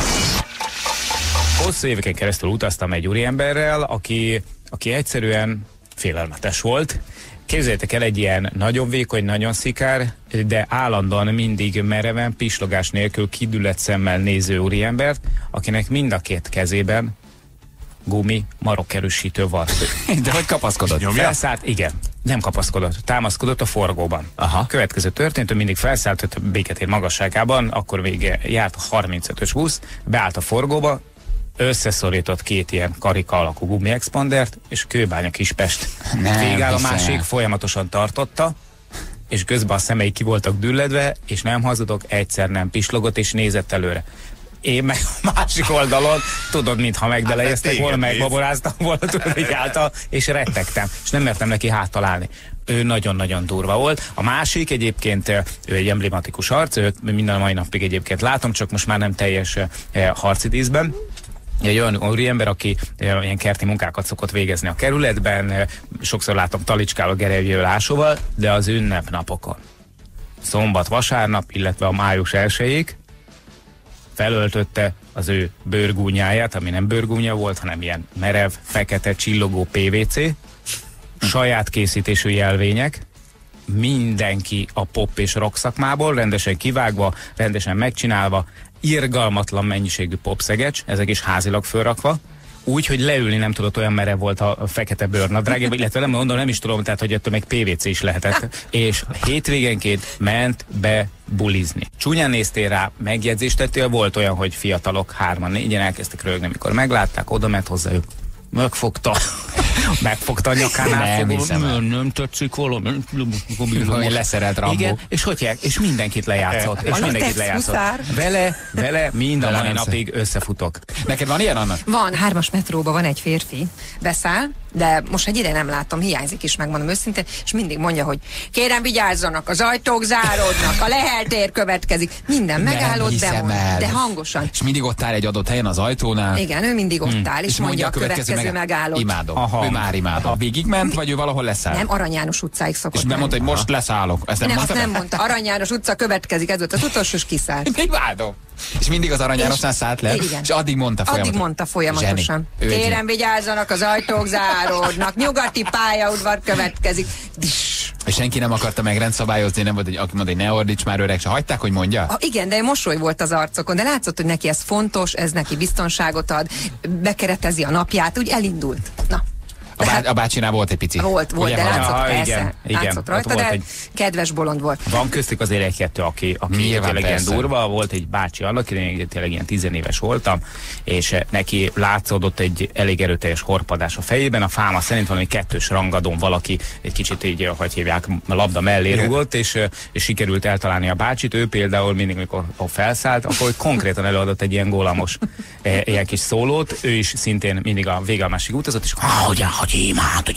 Hosszú éveken keresztül utaztam egy úriemberrel, aki egyszerűen félelmetes volt. Képzeljétek el, egy ilyen nagyon vékony, nagyon szikár, de állandóan mindig mereven, pislogás nélkül kidüllett szemmel néző úriembert, akinek mind a két kezében gumi marokkerősítő volt. De hogy kapaszkodott? Felszállt, igen. Nem kapaszkodott, támaszkodott a forgóban. Aha. Következő történt, ő mindig felszállt a Béketér magasságában, akkor még járt a 35-ös busz, beállt a forgóba, összeszorított két ilyen karika alakú gumiexpandert, és Kőbánya Kispest végállomásig folyamatosan tartotta, és közben a szemei ki voltak dülledve, és nem hazudok, egyszer nem pislogott, és nézett előre. Én meg a másik oldalon, tudod, mintha megdelejeztek volna, megbaboráztam volna, tudod, hogy állta, és rettegtem, és nem mertem neki háttalálni. Ő nagyon-nagyon durva volt. A másik egyébként, ő egy emblematikus arc, őt minden mai napig egyébként látom, csak most már nem teljes harci díszben. Egy olyan úriember, aki ilyen kerti munkákat szokott végezni a kerületben, sokszor látom talicskál a gerevjével ásóval, de az ünnepnapokon, szombat, vasárnap, illetve a május 1-ig felöltötte az ő bőrgúnyáját, ami nem bőrgúnya volt, hanem ilyen merev, fekete, csillogó PVC, saját készítésű jelvények, mindenki a pop és rock szakmából, rendesen kivágva, rendesen megcsinálva, irgalmatlan mennyiségű popszegecs, ezek is házilag fölrakva, úgy, hogy leülni nem tudott, olyan merev volt a fekete bőrnadrágja, illetve nem is tudom, tehát hogy ettől még PVC is lehetett, és hétvégenként ment be bulizni. Csúnyán néztél rá, megjegyzést tettél, volt olyan, hogy fiatalok 3-4-en elkezdtek röhögni, amikor meglátták, oda ment hozzájuk. Megfogta a nyakánál, nem tetszik valami, leszerelt Rambo. Igen, és mindenkit lejátszott. És mindenkit lejátszott. Vele mind a mai napig összefutok. Neked van ilyen, Anna? Van, 3-as metróban van egy férfi, beszáll, de most egy ide nem látom, hiányzik is, megmondom őszintén, és mindig mondja, hogy kérem vigyázzanak, az ajtók záródnak, a leheltér következik, minden megállott, de hangosan. És mindig ott áll egy adott helyen az ajtónál. Igen, ő mindig ott áll, és mondja a következő megállott. Imádom. Aha. Ő már imádom. Végigment, vagy ő valahol leszáll? Nem, Arany János utcáig szokott. És bemondta, hogy most leszállok. Ezt nem mondta. Arany János utca következik, ez volt az utolsó, és kiszállt. Imádom. És mindig az Arany Jánosnál szállt le, és addig mondta folyamatosan. Kérem vigyázzanak, az ajtók záródnak, nyugati pályaudvar következik. És senki nem akarta meg rendszabályozni, nem volt, hogy aki mondta, hogy ne ordíts már öreg, se hagyták, hogy mondja? Igen, de mosoly volt az arcokon, de látszott, hogy neki ez fontos, ez neki biztonságot ad, bekeretezi a napját, úgy elindult. Na. A bácsinál volt egy pici. Volt, de látszott, persze. Igen, látszott rajta, de kedves bolond volt. Van köztük azért egy-kettő, aki tényleg ilyen durva. Volt egy bácsi annak, én tényleg ilyen 10 éves voltam, és neki látszódott egy elég erőteljes horpadás a fejében. A fáma szerint valami 2-s rangadón valaki egy kicsit így, hogy hívják, a labda mellé rúgott, és sikerült eltalálni a bácsit. Ő például mindig, amikor felszállt, akkor konkrétan előadott egy ilyen gólamos ilyen kis szólót. Ő is szintén mindig a végállomásig utazott, és gyémánt.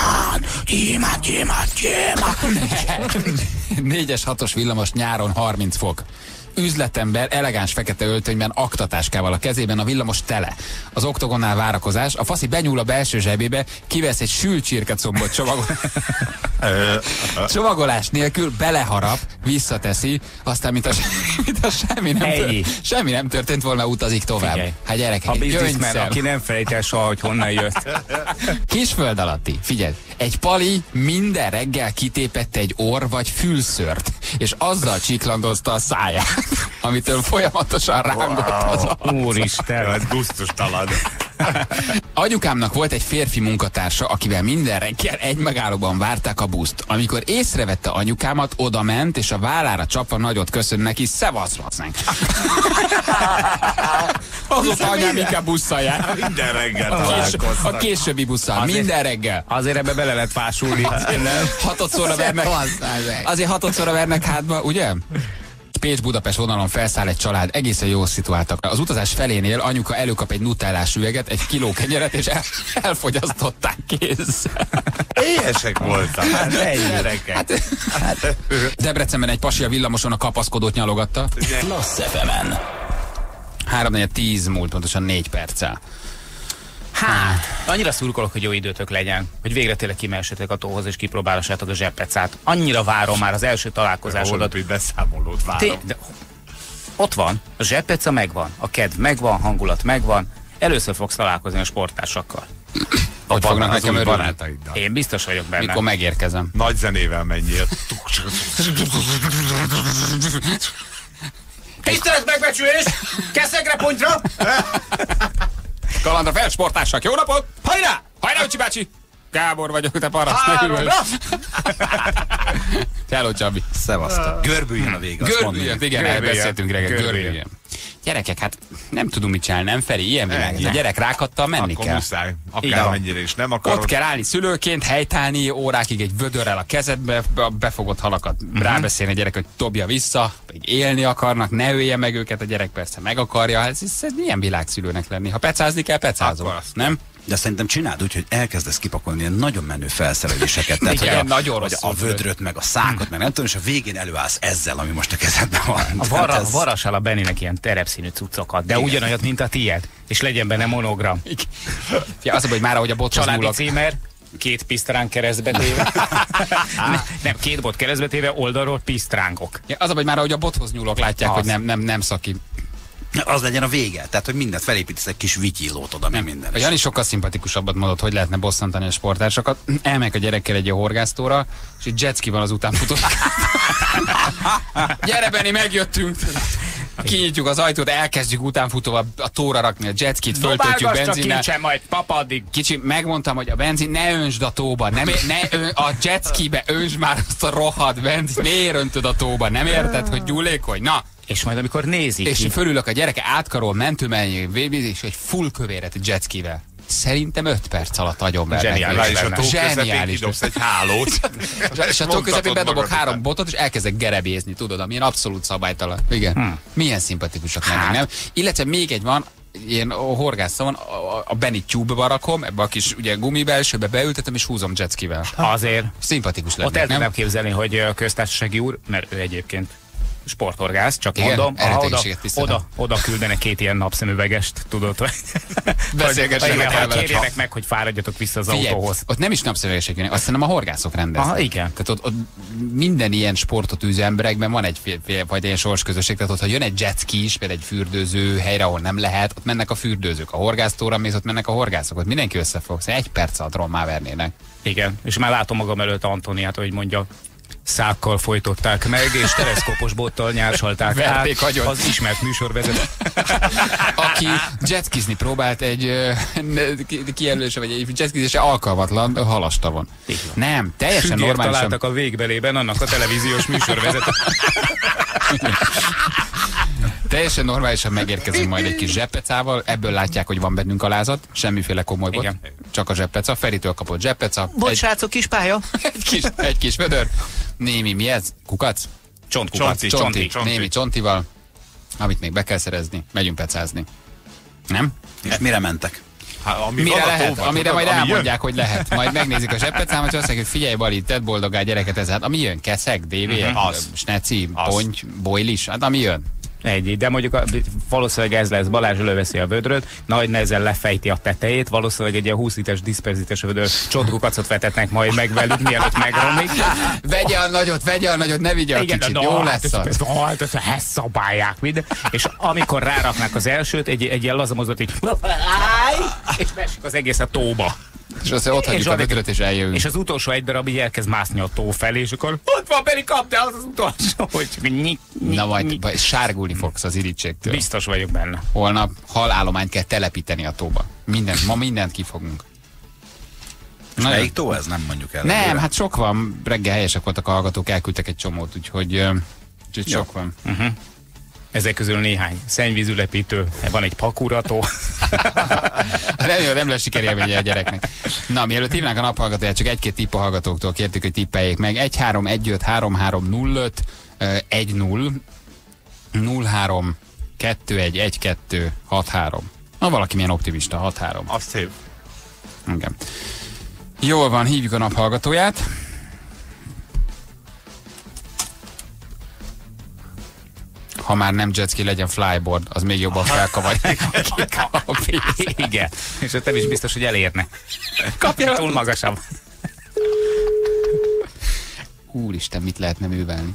4-es, 6-os villamos nyáron 30 fok. Üzletember elegáns fekete öltönyben, aktatáskával a kezében, a villamos tele. Az oktogonnál várakozás, a faszi benyúl a belső zsebébe, kivesz egy sült csirkecombot csomagolás nélkül, beleharap, visszateszi, aztán mint a semmi nem történt volna, utazik tovább. Figyelj. Hát gyerekek, a bizniszmen, aki nem felejt el soha, hogy honnan jött. Kisföld alatti, figyelj, egy pali minden reggel kitépette egy orr vagy fülszört, és azzal csiklandozta a száját, amitől folyamatosan rángott az arc. Úristen, ez gusztustalan. Anyukámnak volt egy férfi munkatársa, akivel minden reggel egy megállóban várták a buszt. Amikor észrevette anyukámat, oda ment, és a vállára csapva nagyot köszön neki, szevasz, vasszánk. Azóta anyám inkább busszal jár. Minden reggel találkoztak. A későbbi busszal, minden reggel. Azért ebbe bele lehet fásulni. Azért 6-szorra vernek hátba, ugye? Pécs-Budapest vonalon felszáll egy család, egészen jól szituáltak. Az utazás felénél anyuka előkap egy nutellás üveget, egy kiló kenyeret, és elfogyasztották kézzel. Éhesek voltak. Debrecenben egy pasi a villamoson a kapaszkodót nyalogatta. Klassz FM-en. 3-4-10 múlt, pontosan 4 perccel. Hát, annyira szurkolok, hogy jó időtök legyen, hogy végre tényleg kimehessetek a tóhoz és kipróbálhassátok a zseppecát. Annyira várom már az első találkozásodat. A beszámolót várom. Ott van, a zseppeca megvan, a kedv megvan, hangulat megvan. Először fogsz találkozni a sporttársakkal. Hogy fognak nekem örülni? Barátaiddal. Én biztos vagyok benne. Mikor megérkezem. Nagy zenével menjél. Tisztelet, megbecsülés! Keszegre pontra! Kalandra fel, sporttársak, jó napot! Hajrá! Hajrá, Öcsi bácsi! Gábor vagyok, te paraszt. Hello, Csabi. Szevasztok. Görbüljön a vége. Görbüljön, igen, elbeszéltünk reggel, görbüljön. Gyerekek, hát nem tudunk mit csinálni, nem Feri, ilyen világ. A gyerek rákattal menni akkor kell. muszáj, akármennyire is nem akarod. Ott kell állni szülőként, helytállni, órákig egy vödörrel a kezedbe, befogott halakat rábeszélni a gyerek, hogy dobja vissza, hogy élni akarnak, ne ölje meg őket, a gyerek persze meg akarja. Ez milyen világszülőnek lenni? Ha pecázni kell, pecázol, nem? De szerintem csináld úgy, hogy elkezdesz kipakolni ilyen nagyon menő felszereléseket. Tehát, igen, hogy nagyon hogy a vödröt, meg a szákot, meg nem tudom, és a végén előállsz ezzel, ami most a kezedben van. Varasd el a Benninek ilyen terepszínű cuccokat, de ugyanolyat, mint a tiéd, és legyen benne monogram. Ja, az, hogy már ahogy a bothoz családi nyúlok. címer, 2 pisztránk keresztbe téve. Nem, 2 bot keresztbe téve, oldalról pisztrángok. Ja, az, hogy már ahogy a bothoz nyúlok, látják, hogy nem szaki. Az legyen a vége. Tehát, hogy mindent felépítesz egy kis vityillót oda, meg minden. A Jani sokkal szimpatikusabbat mondott, hogy lehetne bosszantani a sporttársakat. Elmegyek a gyerekkel egy horgásztóra, és egy jetski van az utánfutó. Gyere, Benni, megjöttünk! Kinyitjuk az ajtót, elkezdjük utánfutóval a tóra rakni a jetskit, föltöltjük benzinnel. Csak majd, papa, addig. Kicsi, megmondtam, hogy a benzin ne öntsd a tóba, a jetskibe öntsd már azt a rohadt benzin, miért öntöd a tóba, nem érted, hogy gyúlékony? Na! És majd amikor nézik és fölülök a gyereke, átkarol, mentőmenjél, és egy full kövéret egy jetskivel. Szerintem 5 perc alatt agyonvernek. Zseniális. És a tó közepén kidobsz egy hálót. És a tó közepén bedobok 3 botot, és elkezdek gerebézni, tudod, amilyen abszolút szabálytalan. Igen. Milyen szimpatikusak lennénk, nem? Illetve még egy van, ilyen horgászon, a Benny Tube-ba rakom, ebbe a kis ugye gumibelsőbe beültetem, és húzom jetskivel. Azért. Szimpatikus lennék, ott el nem? tudnám képzelni, hogy köztársasági úr, mert ő egyébként sporthorgász, csak igen, mondom, oda küldenek 2 ilyen napszemüvegest, tudod, hogy kérjenek meg, hogy fáradjatok vissza az autóhoz. Ott nem is napszemüvegesek jönnek, azt hiszem a horgászok rendeznek. Aha, igen. Tehát ott minden ilyen sportot űző emberekben van egy fajta ilyen sorsközösség, tehát ott ha jön egy jetski is, például egy fürdőző helyre, ahol nem lehet, ott mennek a fürdőzők, a horgásztóra mész, ott mennek a horgászok, ott mindenki összefog, 1 perc alatt rommá vernének. Igen, és már látom magam előtt Antoniát, hogy mondja, szákkal folytották meg, és teleszkópos bottal nyársalták át az ismert műsorvezető. Aki jetskizni próbált egy kijelölése, vagy egy jetskizése alkalmatlan halastavon. Nem, teljesen normálisan. Találtak a végbelében annak a televíziós műsorvezető. Teljesen normálisan megérkezünk majd egy kis zseppecával, ebből látják, hogy van bennünk alázat, semmiféle komoly bot, csak a zseppeca, Feritől kapott zseppeca. Bocs, srácok, kis pálya. egy kis vödör. Némi, mi ez? Kukac? Csontkukac. Csonti. Némi csontival, amit még be kell szerezni, megyünk pecázni. Nem? És mire mentek? Mire lehet? Amire majd elmondják, hogy lehet. Majd megnézik a zseppecámat, és azt mondják, hogy figyelj, Bali, tedd boldogá gyereket ez. Hát ami jön, keszeg, dévé, sneci, ponty, bojlis, hát ami jön. De mondjuk valószínűleg ez lesz, Balázs előveszi a vödröt, nagy nehezen lefejti a tetejét, valószínűleg egy ilyen 20 literes diszperzites vödör csontkukacot vetetnek majd meg velük, mielőtt megromlik. Vegye a nagyot, ne vigye a kicsit, jó lesz az. Ezt szabálják minden. És amikor ráraknák az elsőt, egy ilyen lazamozdot így, és messük az egész a tóba. És aztán ott hagyjuk a vödröt, és eljövünk. És az utolsó egy darab így elkezd mászni a tó felé, és akkor ott van, Beri, kapd el az utolsó, hogy na majd sárgulni fogsz az irítségtől. Biztos vagyok benne. Holnap halállományt kell telepíteni a tóba. Ma mindent kifogunk. És melyik tó ez? Nem mondjuk el. Nem, hát sok van. Reggel helyesek voltak a hallgatók, elküldtek egy csomót, úgyhogy sok van. Ezek közül néhány szennyvízülepítő, van egy pakurató. Nem lesz sikerélménye a gyereknek. Na, mielőtt hívnánk a naphallgatóját, csak 1-2 tipp a hallgatóktól kértük, hogy tippeljék meg. 1-3-1-5, 3-3-0-5, 1-0, 0-3, 2-1, 1-2, 6-3. Na, valaki milyen optimista, 6-3. Azt szép. Igen. Jól van, hívjuk a naphallgatóját. ha már nem jetski, legyen flyboard, az még jobban felkavarják a pénzt. Igen, és ott nem is biztos, hogy elérne. Kapja túl magasabb. Úristen, mit lehetne művelni?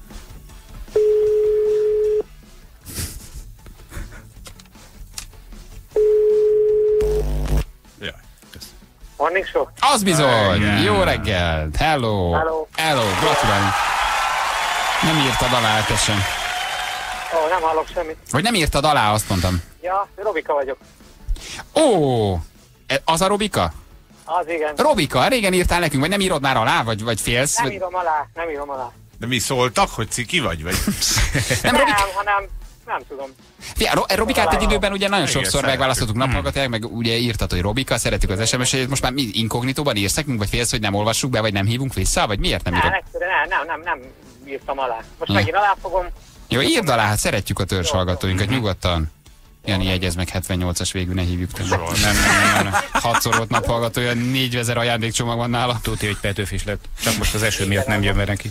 Morning Show? Az bizony! Jó reggelt! Hello! Hello! Gratulálunk! Nem írtad alá, te sem. Ó, nem hallok semmit. Vagy nem írtad alá, azt mondtam. Ja, Robika vagyok. Ó! Az a Robika? Az igen. Robika, régen írtál nekünk, vagy nem írod már alá, vagy félsz? Nem írom alá. De mi szóltak, hogy ciki vagy? Nem, hanem nem tudom. Robikát egy időben ugye nagyon sokszor megválasztottuk naphallgatók, meg ugye írtad, hogy Robika, szeretjük az SMS-ét, most már mi inkognitóban írsz nekünk, vagy félsz, hogy nem olvassuk be, vagy nem hívunk vissza, vagy miért nem írod? Nem írtam alá. Most megint alá fogom. Jó, írd alá, hát szeretjük a törzshallgatóinkat, nyugodtan. Jani, jegyez meg 78-as végül, ne hívjuk többet. Nem. 6-szor volt naphallgató, olyan 4000 ajándékcsomag van nála. Tudja, hogy Petőfi is lett. Csak most az eső miatt nem jön be neki.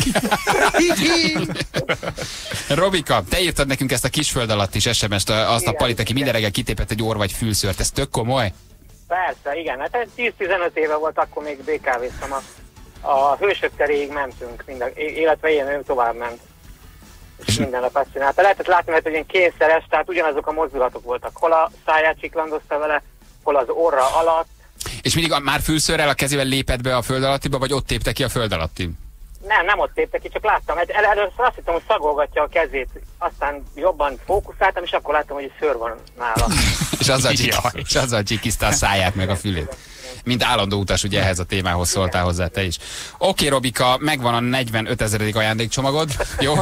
Robika, te írtad nekünk ezt a kisföld alatt is SMS-t, azt a Palit, aki minden reggel kitépett egy orr vagy fülszört. Ez tök komoly? Persze, igen. Hát 10-15 éve volt, akkor még BKV-ztam. A Hősök teréig mentünk, illetve ő tovább ment. És minden nap ezt csinálta. Lehetett látni, mert ilyen kényszeres, tehát ugyanazok a mozdulatok voltak. Hol a száját csiklandozta vele, hol az orra alatt. És mindig már fülszörrel a kezével lépett be a föld alattiba, vagy ott tépte ki a föld alatti? Nem ott tépte ki, csak láttam. Először azt hittem, hogy szagolgatja a kezét, aztán jobban fókuszáltam, és akkor láttam, hogy szőr van nála. és azzal csikizta a száját meg a fülét. Mint állandó utas, ugye ehhez a témához szóltál hozzá te is. Oké, Robika, megvan a 45 000. ajándékcsomagod. Jó?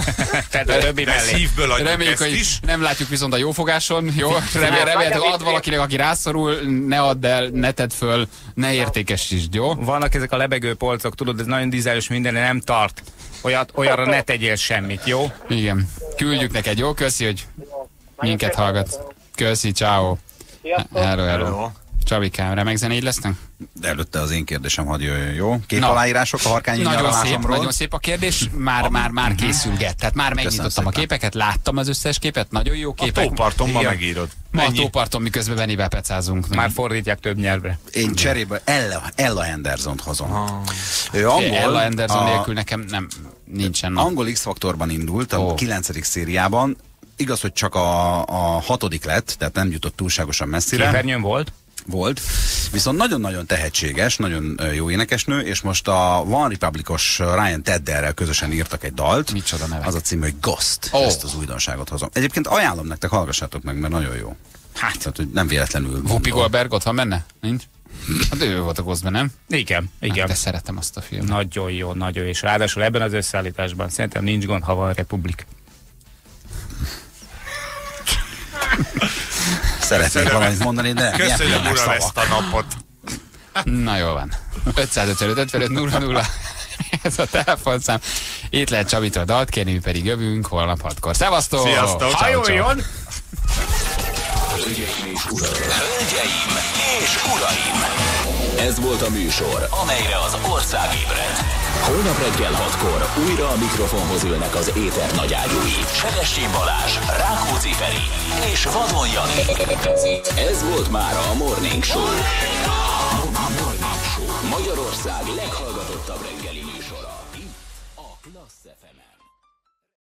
Reméljük, hogy is. Nem látjuk viszont a jófogáson. Jó? Remélhetőleg ad valakinek, aki rászorul, ne add el, ne tedd föl, ne értékesítsd, jó? Vannak ezek a lebegő polcok, tudod, ez nagyon dízeles minden, nem tart. Olyanra ne tegyél semmit, jó? Igen. Küldjük neked, jó? Köszi, hogy minket hallgatsz. Köszi, ciao. Hello. Csabikám, remek zenéid lesznek? De előtte az én kérdésem hadd jöjjön, jó? Aláírások a harkányi nyaralásomról. Nagyon szép a kérdés, már készülget. Tehát már megnyitottam a képeket, láttam az összes képet, nagyon jó képek. A tóparton ma megírod. Ma a tóparton miközben Benivel pecázunk. Már fordítják több nyelvre. Én cserébe Ella Henderson-t hozom. Ella Henderson nélkül nekem nincsen. Angol X-faktorban indult, a 9. szériában. Igaz, hogy csak a 6. lett, tehát nem jutott túlságosan messzire. Képernyőn volt, viszont nagyon-nagyon tehetséges, nagyon jó énekesnő, és most a One Republicos Ryan Tedderrel közösen írtak egy dalt. Micsoda neve? Az a cím, hogy Ghost. Ezt az újdonságot hozom. Egyébként ajánlom nektek, hallgassátok meg, mert nagyon jó. Hát, tehát, hogy nem véletlenül. Whoopi Goldberg ott van benne? Nincs? Hát ő volt a Ghostban, nem? Igen. De szeretem azt a filmet. Nagyon jó, és ráadásul ebben az összeállításban szerintem nincs gond, ha van Republik. Szeretnék valamit mondani, de köszönjük, uram, ezt a napot. Na jól van. 555-55-00 ez a telefonszám. Itt lehet Csabitól dalt kérni, mi pedig jövünk holnap 6-kor. Szevasztok! Sziasztok! Hajoljon! Hölgyeim és uraim! Ez volt a műsor, amelyre az ország ébred. Holnap reggel 6-kor újra a mikrofonhoz ülnek az éter nagyágyúi. Sebestyén Balázs, Rákóczi Feri és Vadon Jani. Ez volt már a Morning Show. Magyarország leghallgatottabb reggeli műsora.